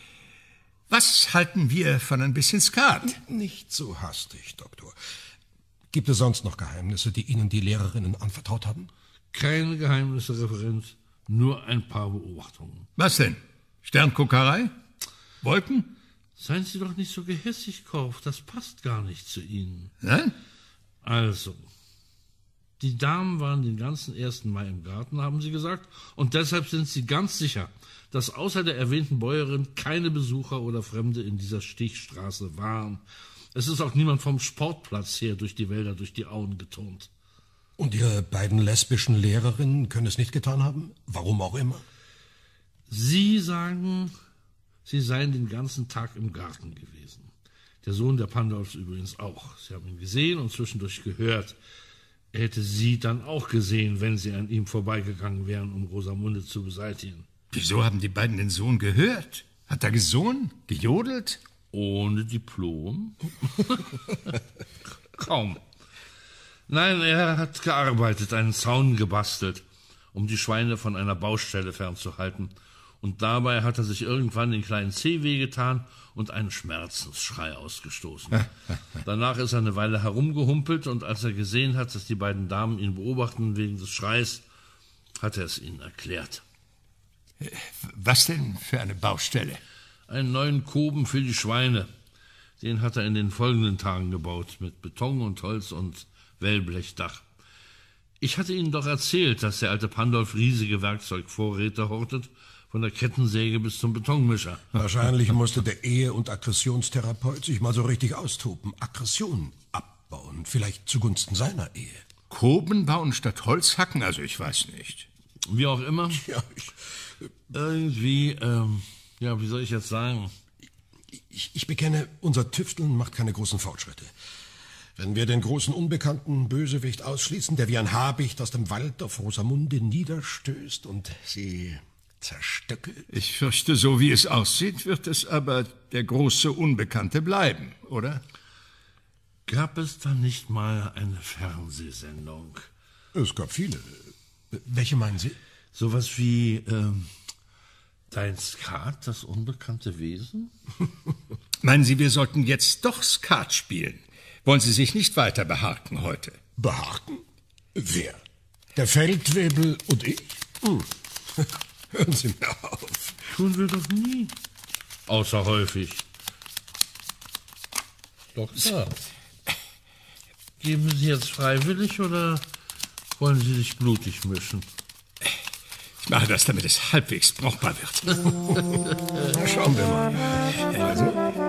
Was halten wir von ein bisschen Skat? Nicht so hastig, Doktor. Gibt es sonst noch Geheimnisse, die Ihnen die Lehrerinnen anvertraut haben? Keine Geheimnisse, Referent. Nur ein paar Beobachtungen. Was denn? Sternguckerei? Wolken? Seien Sie doch nicht so gehässig, Korf. Das passt gar nicht zu Ihnen. Nein? Also, die Damen waren den ganzen 1. Mai im Garten, haben Sie gesagt, und deshalb sind Sie ganz sicher, dass außer der erwähnten Bäuerin keine Besucher oder Fremde in dieser Stichstraße waren. Es ist auch niemand vom Sportplatz her durch die Wälder, durch die Auen geturnt. Und Ihre beiden lesbischen Lehrerinnen können es nicht getan haben? Warum auch immer? Sie sagen, Sie seien den ganzen Tag im Garten gewesen. Der Sohn der Pandolfs übrigens auch. Sie haben ihn gesehen und zwischendurch gehört. Er hätte Sie dann auch gesehen, wenn Sie an ihm vorbeigegangen wären, um Rosamunde zu beseitigen. Wieso haben die beiden den Sohn gehört? Hat er gesungen? Gejodelt? Ohne Diplom? Kaum. Nein, er hat gearbeitet, einen Zaun gebastelt. um die Schweine von einer Baustelle fernzuhalten. Und dabei hat er sich irgendwann den kleinen Zeh wehgetan und einen Schmerzensschrei ausgestoßen. Danach ist er eine Weile herumgehumpelt, und als er gesehen hat, dass die beiden Damen ihn beobachten wegen des Schreis, hat er es ihnen erklärt. Was denn für eine Baustelle? Einen neuen Koben für die Schweine. Den hat er in den folgenden Tagen gebaut, mit Beton und Holz und Wellblechdach. Ich hatte Ihnen doch erzählt, dass der alte Pandolf riesige Werkzeugvorräte hortet, von der Kettensäge bis zum Betonmischer. Wahrscheinlich musste der Ehe- und Aggressionstherapeut sich mal so richtig austoben. Aggression abbauen, vielleicht zugunsten seiner Ehe. Koben bauen statt Holz hacken? Also ich weiß nicht. Wie auch immer. Ja, irgendwie, wie soll ich jetzt sagen? Ich bekenne, unser Tüfteln macht keine großen Fortschritte. Wenn wir den großen unbekannten Bösewicht ausschließen, der wie ein Habicht aus dem Wald auf Rosamunde niederstößt und sie zerstückelt. Ich fürchte, so wie es aussieht, wird es aber der große Unbekannte bleiben, oder? Gab es da nicht mal eine Fernsehsendung? Es gab viele. Welche meinen Sie? Sowas wie Dein Skat, das unbekannte Wesen? Meinen Sie, wir sollten jetzt doch Skat spielen? Wollen Sie sich nicht weiter beharken heute? Beharken? Wer? Der Feldwebel und ich? Hören Sie mir auf. Tun wir doch nie. Außer häufig. Doktor, geben Sie jetzt freiwillig oder wollen Sie sich blutig mischen? Ich mache das, damit es halbwegs brauchbar wird. Na, schauen wir mal. Also.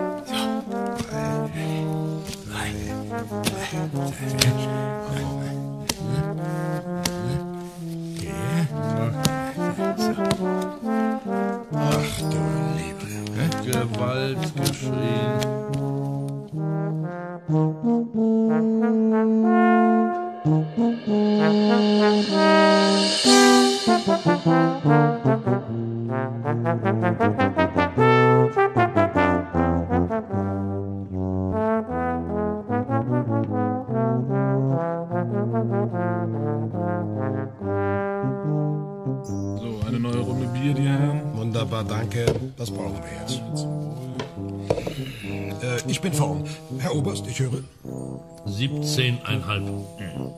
Ach du liebe Gewalt geschehen. So, eine neue Runde Bier, die Herren. Wunderbar, danke. Das brauchen wir jetzt. Ich bin vorn. Herr Oberst, ich höre. 17,5.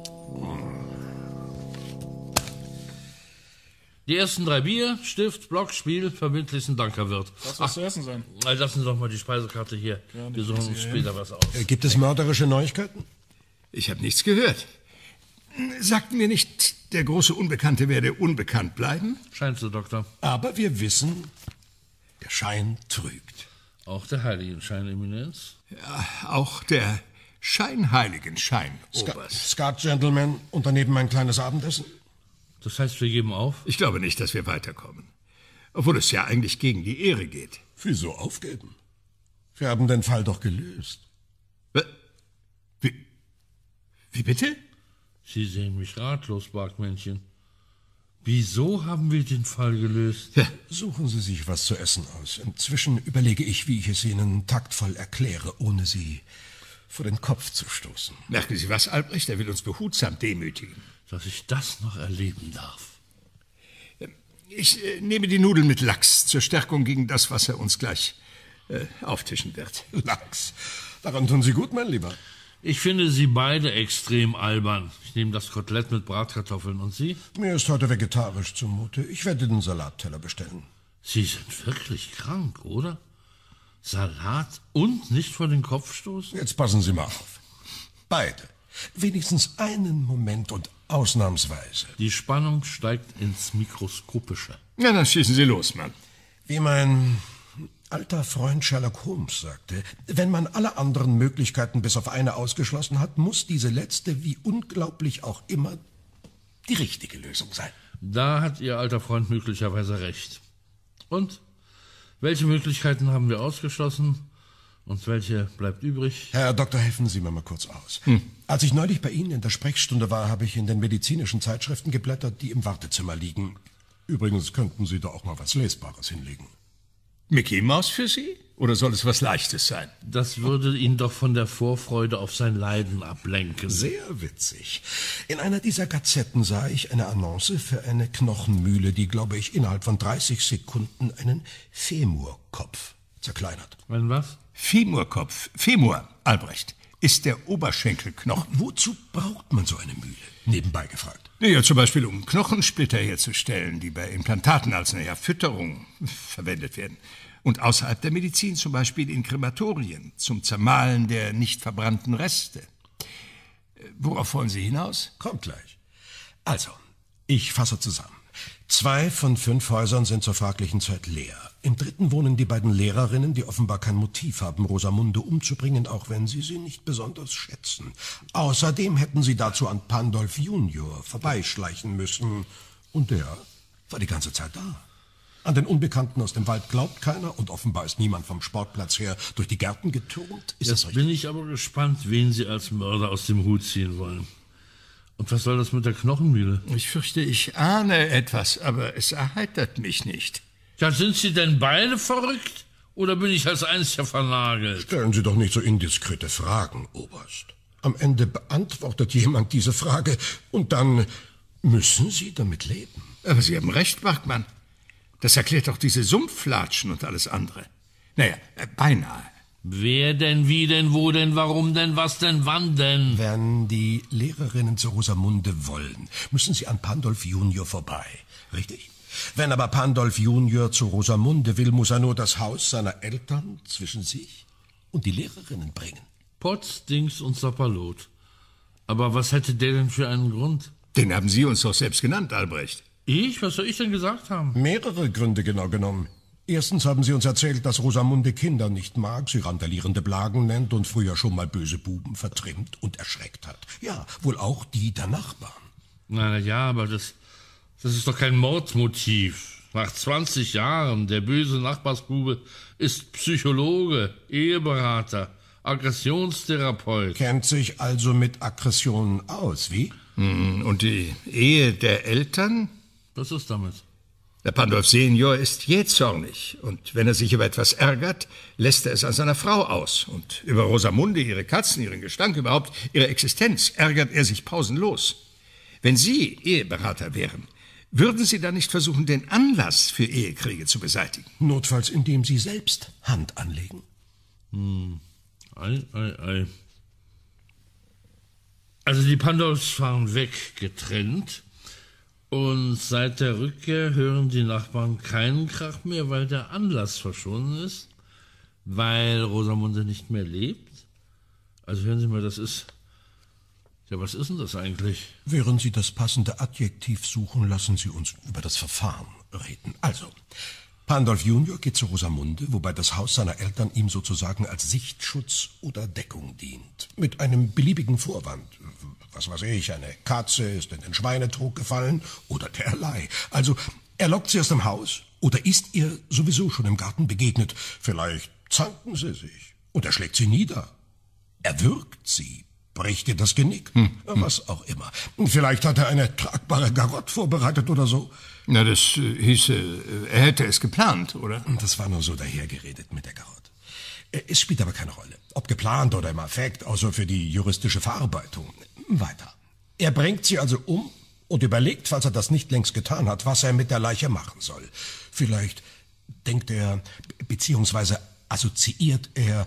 Die ersten 3 Bier, Stift, Block, Spiel, verbindlichsten Dankerwirt. Was muss zu essen sein? Lassen Sie doch mal die Speisekarte hier. Wir suchen uns später was aus. Gibt es mörderische Neuigkeiten? Ich habe nichts gehört. Sagten wir nicht, der große Unbekannte werde unbekannt bleiben? Scheint so, Doktor. Aber wir wissen, der Schein trügt. Auch der Heiligenschein, Eminenz? Ja, auch der Scheinheiligenschein, Oberst. Skat, Gentlemen, und daneben ein kleines Abendessen? Das heißt, wir geben auf? Ich glaube nicht, dass wir weiterkommen. Obwohl es ja eigentlich gegen die Ehre geht. Wieso aufgeben? Wir haben den Fall doch gelöst. Wie bitte? Sie sehen mich ratlos, Barkmännchen. Wieso haben wir den Fall gelöst? Ja. Suchen Sie sich was zu essen aus. Inzwischen überlege ich, wie ich es Ihnen taktvoll erkläre, ohne Sie vor den Kopf zu stoßen. Merken Sie was, Albrecht? Er will uns behutsam demütigen. Dass ich das noch erleben darf. Ich nehme die Nudeln mit Lachs zur Stärkung gegen das, was er uns gleich auftischen wird. Lachs? Daran tun Sie gut, mein Lieber. Ich finde Sie beide extrem albern. Ich nehme das Kotelett mit Bratkartoffeln. Und Sie? Mir ist heute vegetarisch zumute. Ich werde den Salatteller bestellen. Sie sind wirklich krank, oder? Salat und nicht vor den Kopf stoßen? Jetzt passen Sie mal auf. Beide. Wenigstens einen Moment und ausnahmsweise. Die Spannung steigt ins Mikroskopische. Ja, dann schießen Sie los, Mann. Wie mein alter Freund Sherlock Holmes sagte, wenn man alle anderen Möglichkeiten bis auf eine ausgeschlossen hat, muss diese letzte, wie unglaublich auch immer, die richtige Lösung sein. Da hat Ihr alter Freund möglicherweise recht. Und? Welche Möglichkeiten haben wir ausgeschlossen und welche bleibt übrig? Herr Doktor, helfen Sie mir mal kurz aus. Als ich neulich bei Ihnen in der Sprechstunde war, habe ich in den medizinischen Zeitschriften geblättert, die im Wartezimmer liegen. Übrigens könnten Sie da auch mal was Lesbares hinlegen. Mickey Maus für Sie? Oder soll es was Leichtes sein? Das würde ihn doch von der Vorfreude auf sein Leiden ablenken. Sehr witzig. In einer dieser Gazetten sah ich eine Annonce für eine Knochenmühle, die, glaube ich, innerhalb von 30 Sekunden einen Femurkopf zerkleinert. Ein was? Femurkopf. Femur, Albrecht, ist der Oberschenkelknochen. Wozu braucht man so eine Mühle? Nebenbei gefragt. Ja, zum Beispiel, um Knochensplitter herzustellen, die bei Implantaten als, Fütterung verwendet werden. Und außerhalb der Medizin zum Beispiel in Krematorien zum Zermahlen der nicht verbrannten Reste. Worauf wollen Sie hinaus? Kommt gleich. Also, ich fasse zusammen. 2 von 5 Häusern sind zur fraglichen Zeit leer. Im 3. wohnen die beiden Lehrerinnen, die offenbar kein Motiv haben, Rosamunde umzubringen, auch wenn sie sie nicht besonders schätzen. Außerdem hätten sie dazu an Pandolf Junior vorbeischleichen müssen. Und der war die ganze Zeit da. An den Unbekannten aus dem Wald glaubt keiner und offenbar ist niemand vom Sportplatz her durch die Gärten geturnt. Jetzt bin ich aber gespannt, wen Sie als Mörder aus dem Hut ziehen wollen. Und was soll das mit der Knochenmühle? Ich fürchte, ich ahne etwas, aber es erheitert mich nicht. Ja, sind Sie denn beide verrückt? Oder bin ich als einziger vernagelt? Stellen Sie doch nicht so indiskrete Fragen, Oberst. Am Ende beantwortet jemand diese Frage und dann müssen Sie damit leben. Aber Sie haben recht, Bachmann. Das erklärt doch diese Sumpflatschen und alles andere. Naja, beinahe. Wer denn, wie denn, wo denn, warum denn, was denn, wann denn? Wenn die Lehrerinnen zu Rosamunde wollen, müssen sie an Pandolf Junior vorbei. Richtig? Wenn aber Pandolf Junior zu Rosamunde will, muss er nur das Haus seiner Eltern zwischen sich und die Lehrerinnen bringen. Potz, Dings und Sapperlot. Aber was hätte der denn für einen Grund? Den haben Sie uns doch selbst genannt, Albrecht. Ich? Was soll ich denn gesagt haben? Mehrere Gründe genau genommen. Erstens haben Sie uns erzählt, dass Rosamunde Kinder nicht mag, sie randalierende Blagen nennt und früher schon mal böse Buben vertrimmt und erschreckt hat. Ja, wohl auch die der Nachbarn. Na ja, aber das ist doch kein Mordmotiv. Nach 20 Jahren, der böse Nachbarsbube ist Psychologe, Eheberater, Aggressionstherapeut. Kennt sich also mit Aggressionen aus, wie? Und die Ehe der Eltern? Was ist damit? Der Pandolf Senior ist jähzornig und wenn er sich über etwas ärgert, lässt er es an seiner Frau aus. Und über Rosamunde, ihre Katzen, ihren Gestank, überhaupt ihre Existenz ärgert er sich pausenlos. Wenn Sie Eheberater wären, würden Sie dann nicht versuchen, den Anlass für Ehekriege zu beseitigen? Notfalls, indem Sie selbst Hand anlegen. Ei. Also die Pandolfs waren weg, getrennt. Und seit der Rückkehr hören die Nachbarn keinen Krach mehr, weil der Anlass verschwunden ist, weil Rosamunde nicht mehr lebt. Also hören Sie mal, das ist... Ja, was ist denn das eigentlich? Während Sie das passende Adjektiv suchen, lassen Sie uns über das Verfahren reden. Also, Pandolf Junior geht zu Rosamunde, wobei das Haus seiner Eltern ihm sozusagen als Sichtschutz oder Deckung dient. Mit einem beliebigen Vorwand. Was weiß ich, eine Katze ist in den Schweinetrog gefallen oder derlei. Also, er lockt sie aus dem Haus oder ist ihr sowieso schon im Garten begegnet. Vielleicht zanken sie sich und er schlägt sie nieder. Er würgt sie, bricht ihr das Genick, was auch immer. Vielleicht hat er eine tragbare Garotte vorbereitet oder so. Na, das hieße, er hätte es geplant, oder? Das war nur so dahergeredet mit der Garotte. Es spielt aber keine Rolle, ob geplant oder im Affekt, außer für die juristische Verarbeitung. Weiter. Er bringt sie also um und überlegt, falls er das nicht längst getan hat, was er mit der Leiche machen soll. Vielleicht denkt er, beziehungsweise assoziiert er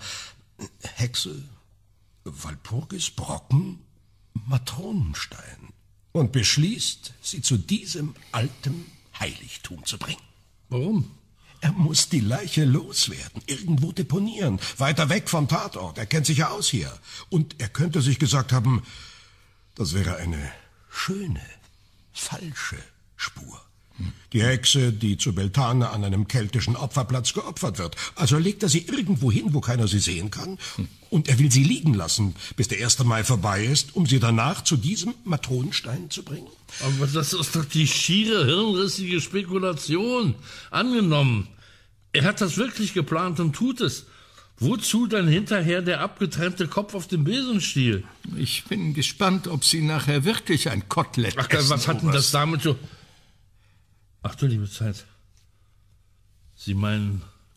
Hexe, Walpurgis, Brocken, Matronenstein und beschließt, sie zu diesem alten Heiligtum zu bringen. Warum? Er muss die Leiche loswerden, irgendwo deponieren, weiter weg vom Tatort. Er kennt sich ja aus hier. Und er könnte sich gesagt haben, das wäre eine schöne, falsche Spur. Die Hexe, die zu Beltane an einem keltischen Opferplatz geopfert wird. Also legt er sie irgendwo hin, wo keiner sie sehen kann. Und er will sie liegen lassen, bis der 1. Mai vorbei ist, um sie danach zu diesem Matronenstein zu bringen. Aber das ist doch die schiere, hirnrissige Spekulation. Angenommen, er hat das wirklich geplant und tut es. Wozu dann hinterher der abgetrennte Kopf auf dem Besenstiel? Ich bin gespannt, ob Sie nachher wirklich ein Kotelett essen. Was hat denn das damit so... Ach du liebe Zeit. Sie meinen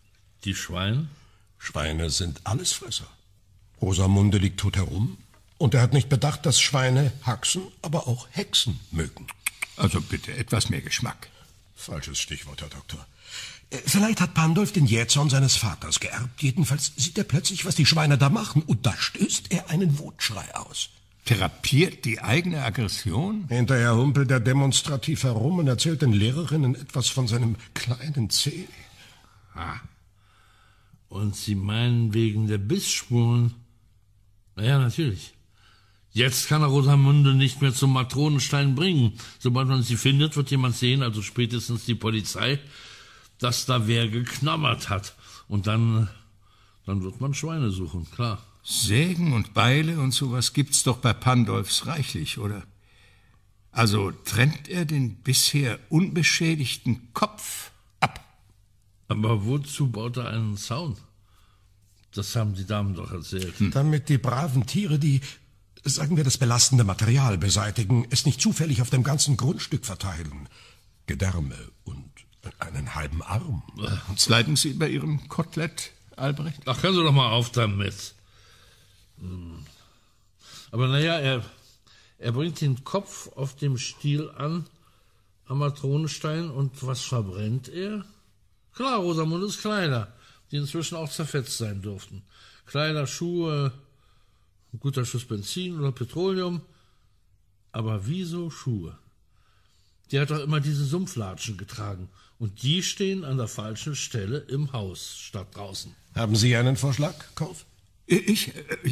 Die Schweine? Schweine sind Allesfresser. Rosamunde liegt tot herum und er hat nicht bedacht, dass Schweine Haxen, aber auch Hexen mögen. Also bitte etwas mehr Geschmack. Falsches Stichwort, Herr Doktor. Vielleicht hat Pandolf den Jähzorn seines Vaters geerbt. Jedenfalls sieht er plötzlich, was die Schweine da machen. Und da stößt er einen Wutschrei aus. Therapiert die eigene Aggression? Hinterher humpelt er demonstrativ herum und erzählt den Lehrerinnen etwas von seinem kleinen Zeh. Ah. Und Sie meinen wegen der Bissspuren? Na ja, natürlich. Jetzt kann er Rosamunde nicht mehr zum Matronenstein bringen. Sobald man sie findet, wird jemand sehen, also spätestens die Polizei, dass da wer geknabbert hat. Und dann wird man Schweine suchen, klar. Sägen und Beile und sowas gibt's doch bei Pandolfs reichlich, oder? Also trennt er den bisher unbeschädigten Kopf ab. Aber wozu baut er einen Zaun? Das haben die Damen doch erzählt. Damit die braven Tiere, die, sagen wir, das belastende Material beseitigen, es nicht zufällig auf dem ganzen Grundstück verteilen. Gedärme und einen halben Arm. Und leiden Sie bei Ihrem Kotelett, Albrecht? Ach, hören Sie doch mal auf damit. Aber naja, er bringt den Kopf auf dem Stiel an, am Matronenstein, und was verbrennt er? Klar, Rosamundes Kleider, die inzwischen auch zerfetzt sein dürften. Kleider, Schuhe, ein guter Schuss Benzin oder Petroleum. Aber wieso Schuhe? Die hat doch immer diese Sumpflatschen getragen. Und die stehen an der falschen Stelle im Haus, statt draußen. Haben Sie einen Vorschlag, Korf? Ich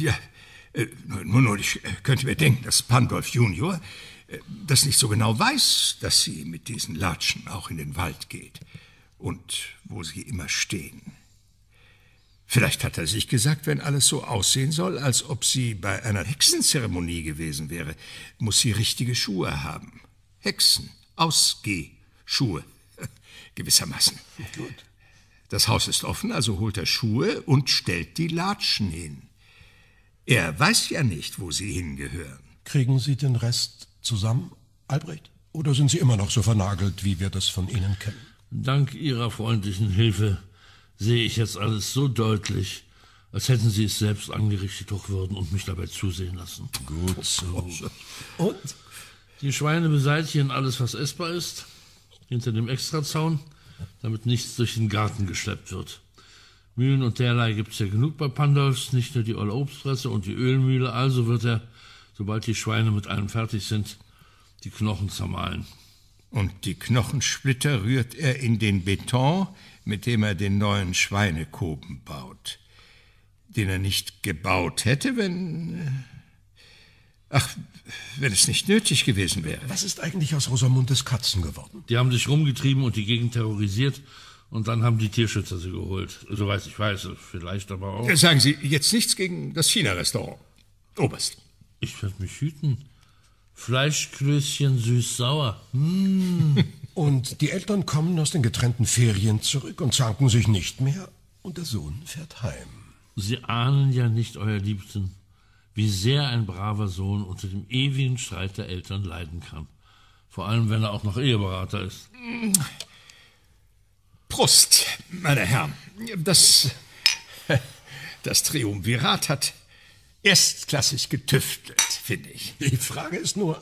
könnte mir denken, dass Pandolf Junior das nicht so genau weiß, dass sie mit diesen Latschen auch in den Wald geht und wo sie immer stehen. Vielleicht hat er sich gesagt, wenn alles so aussehen soll, als ob sie bei einer Hexenzeremonie gewesen wäre, muss sie richtige Schuhe haben. Hexen, Ausgehschuhe, gewissermaßen. Gut. Das Haus ist offen, also holt er Schuhe und stellt die Latschen hin. Er weiß ja nicht, wo sie hingehören. Kriegen Sie den Rest zusammen, Albrecht? Oder sind Sie immer noch so vernagelt, wie wir das von Ihnen kennen? Dank Ihrer freundlichen Hilfe sehe ich jetzt alles so deutlich, als hätten Sie es selbst angerichtet würden und mich dabei zusehen lassen. Gut so. Und? Die Schweine beseitigen alles, was essbar ist, hinter dem Extrazaun, damit nichts durch den Garten geschleppt wird. Mühlen und derlei gibt's ja genug bei Pandolfs, nicht nur die olle Obstpresse und die Ölmühle, also wird er, sobald die Schweine mit allem fertig sind, die Knochen zermahlen. Und die Knochensplitter rührt er in den Beton, mit dem er den neuen Schweinekoben baut. Den er nicht gebaut hätte, wenn es nicht nötig gewesen wäre. Was ist eigentlich aus Rosamundes Katzen geworden? Die haben sich rumgetrieben und die Gegend terrorisiert, und dann haben die Tierschützer sie geholt. Soweit ich weiß, vielleicht aber auch. Sagen Sie jetzt nichts gegen das China-Restaurant, Oberst. Ich werde mich hüten. Fleischklößchen süß-sauer. Und die Eltern kommen aus den getrennten Ferien zurück und zanken sich nicht mehr, und der Sohn fährt heim. Sie ahnen ja nicht, euer Liebsten, wie sehr ein braver Sohn unter dem ewigen Streit der Eltern leiden kann. Vor allem, wenn er auch noch Eheberater ist. Prost, meine Herren. Das Triumvirat hat erstklassig getüftelt, finde ich. Die Frage ist nur,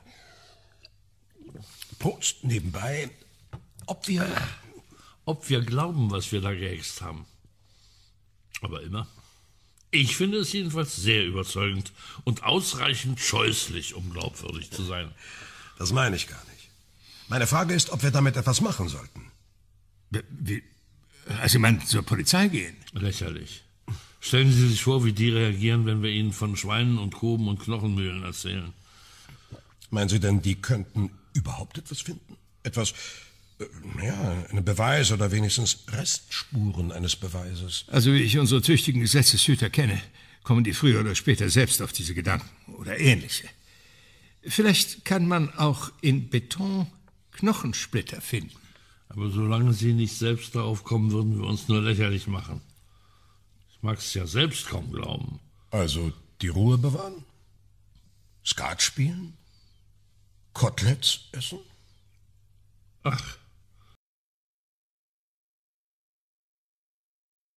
Prost nebenbei, ob wir glauben, was wir da gehext haben. Aber immer. Ich finde es jedenfalls sehr überzeugend und ausreichend scheußlich, um glaubwürdig zu sein. Das meine ich gar nicht. Meine Frage ist, ob wir damit etwas machen sollten. Wie? Also, Sie meinen, zur Polizei gehen? Lächerlich. Stellen Sie sich vor, wie die reagieren, wenn wir ihnen von Schweinen und Koben und Knochenmühlen erzählen. Meinen Sie denn, die könnten überhaupt etwas finden? Etwas, einen Beweis oder wenigstens Restspuren eines Beweises? Also, wie ich unsere tüchtigen Gesetzeshüter kenne, kommen die früher oder später selbst auf diese Gedanken oder ähnliche. Vielleicht kann man auch in Beton Knochensplitter finden. Aber solange Sie nicht selbst darauf kommen, würden wir uns nur lächerlich machen. Ich mag es ja selbst kaum glauben. Also die Ruhe bewahren? Skat spielen? Koteletts essen? Ach,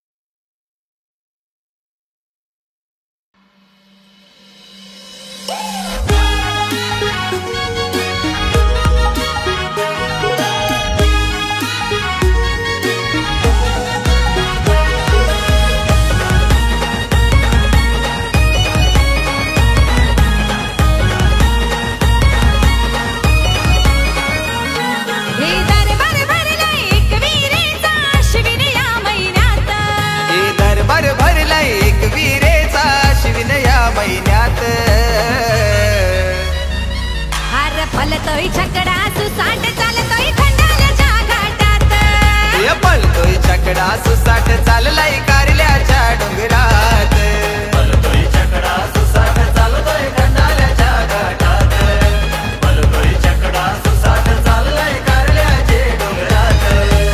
पलतोय छकडा सुसाट चालतोय खंडाल्याच्या घाटात पलतोय छकडा सुसाट चाललाय कारल्याच्या डोंगरात पलतोय छकडा सुसाट चालतोय खंडाल्याच्या घाटात पलतोय छकडा सुसाट चाललाय कारल्याचे डोंगरात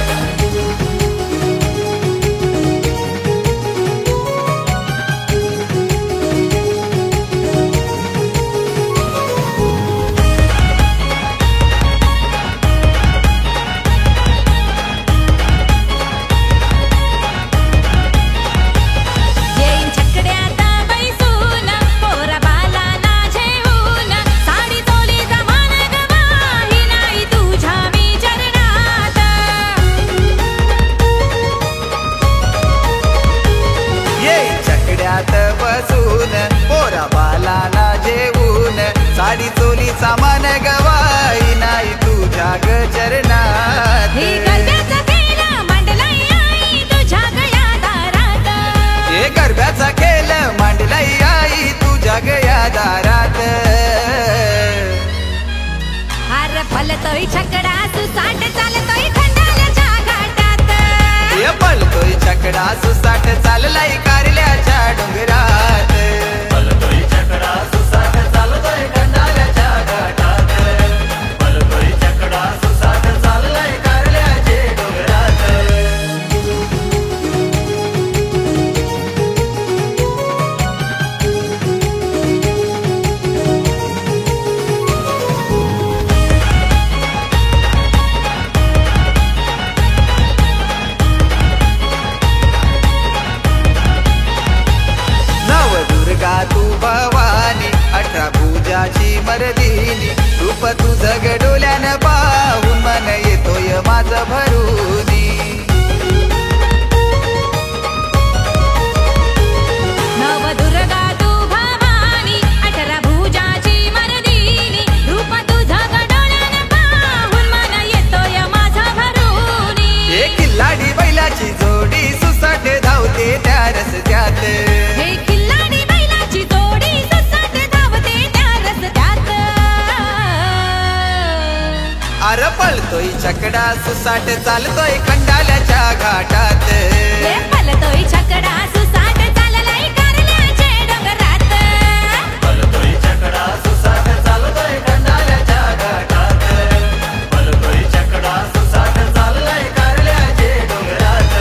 बसून पोरा बालाला जेवून साडी चोली सामान गवाई नाही तुझ्या ग चरणात हे गरब्याचा खेळ मांडलाय आई तुझ्या गया दारात हे गरब्याचा खेळ मांडलाय आई तुझ्या गया दारात हार पलतोय छकडा सुसाट चालतोय खंडाल्याच्या घाटात हे पलतोय छकडा सुसाट चाललाय कारल्याच्या डोंगरात पलतोय छकडा सुसाट चालतोय खंडाल्याच्या घाटात पलतोय छकडा सुसाट चाललाय कारल्याचे डोंगरात नवदुर्गा तू भवानी 18 भुजाची मर्दिनी रूप तुझं गडोल्यानं पाहून मन येतोय माझं भरूनी नवदुर्गा तू भवानी 18 भुजाची मर्दिनी रूप तुझं गडोल्यानं पाहून मन येतोय माझं भरूनी हे किल्लाडी बैलाची जोडी सुसाट धावते त्या रस्त्यात अरे पलतोय छकडा सुसाट चालतोय खंडाल्याच्या घाटात पलतोय छकडा सुसाट चाललाय कारल्याचे डोंगरात पलतोय छकडा सुसाट चालतोय खंडाल्याच्या घाटात पलतोय छकडा सुसाट चाललाय कारल्याचे डोंगरात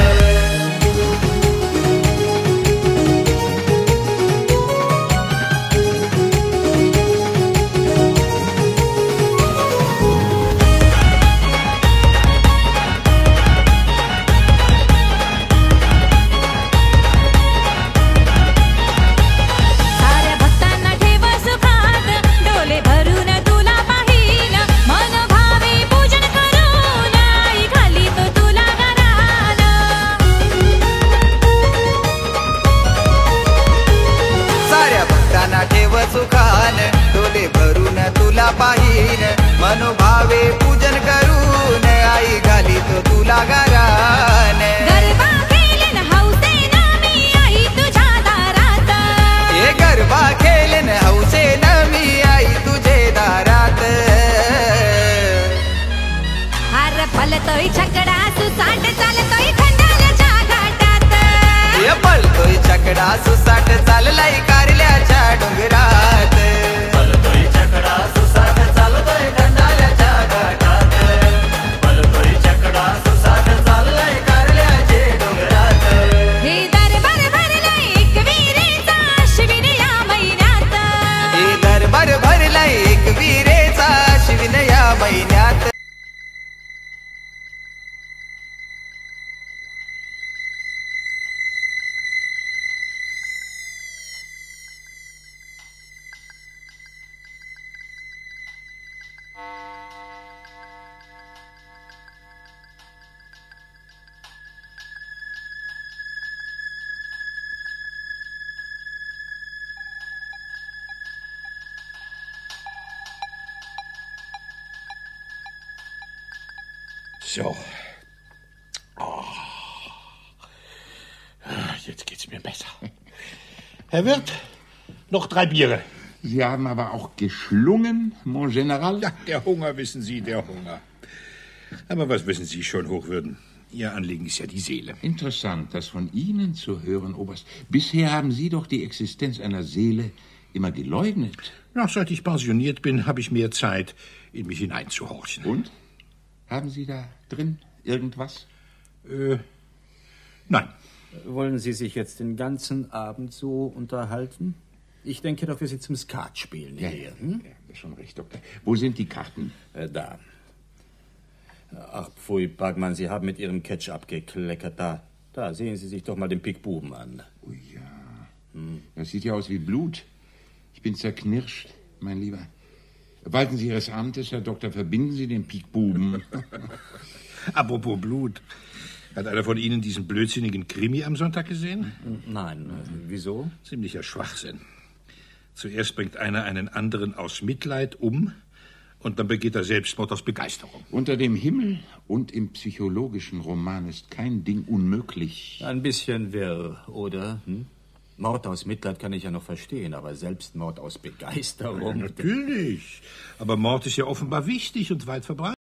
सुखान डोले भरून तुला पाहीन मनोभावे पूजन करून आई घाली तो तुला गारान गरबा खेळन हौसेन मी आई तुझ्या दारात हे गरबा खेळन हौसेन मी आई तुझे दारात हार पलतोय छकडा सुसाट चालतोय खंडाल्याच्या घाटात हे पलतोय छकडा सुसाट चाललाय कारल्याच्या डोंगरात पलतोय छकडा सुसाट चालतोय खंडाल्याच्या घाटात पलतोय छकडा सुसाट चाललाय कारल्याचे डोंगरात हे दरबार भरलाय एकविरेचा अश्विन या महिन्यात हे दरबार भरलाय एकविरेचा अश्विन या महिन्यात So. Oh. Jetzt geht's mir besser. Herr Wirt, noch 3 Biere. Sie haben aber auch geschlungen, mon General? Ja, der Hunger, wissen Sie, der Hunger. Aber was wissen Sie schon, Hochwürden? Ihr Anliegen ist ja die Seele. Interessant, das von Ihnen zu hören, Oberst. Bisher haben Sie doch die Existenz einer Seele immer geleugnet. Ja, seit ich pensioniert bin, habe ich mehr Zeit, in mich hineinzuhorchen. Und? Haben Sie da drin irgendwas? Nein. Wollen Sie sich jetzt den ganzen Abend so unterhalten? Ich denke doch, wir sind zum Skatspielen hier. Hm? Ja, schon recht, Doktor. Wo sind die Karten? Da. Ach, pfui, Bergmann, Sie haben mit Ihrem Ketchup gekleckert. Da, sehen Sie sich doch mal den Pikbuben an. Oh ja. Das sieht ja aus wie Blut. Ich bin zerknirscht, mein Lieber. Walten Sie Ihres Amtes, Herr Doktor, verbinden Sie den Pikbuben. Apropos Blut. Hat einer von Ihnen diesen blödsinnigen Krimi am Sonntag gesehen? Nein. Wieso? Ziemlicher Schwachsinn. Zuerst bringt einer einen anderen aus Mitleid um und dann begeht er Selbstmord aus Begeisterung. Unter dem Himmel und im psychologischen Roman ist kein Ding unmöglich. Ein bisschen wirr, oder? Mord aus Mitleid kann ich ja noch verstehen, aber Selbstmord aus Begeisterung... Ja, natürlich. Aber Mord ist ja offenbar wichtig und weit verbreitet.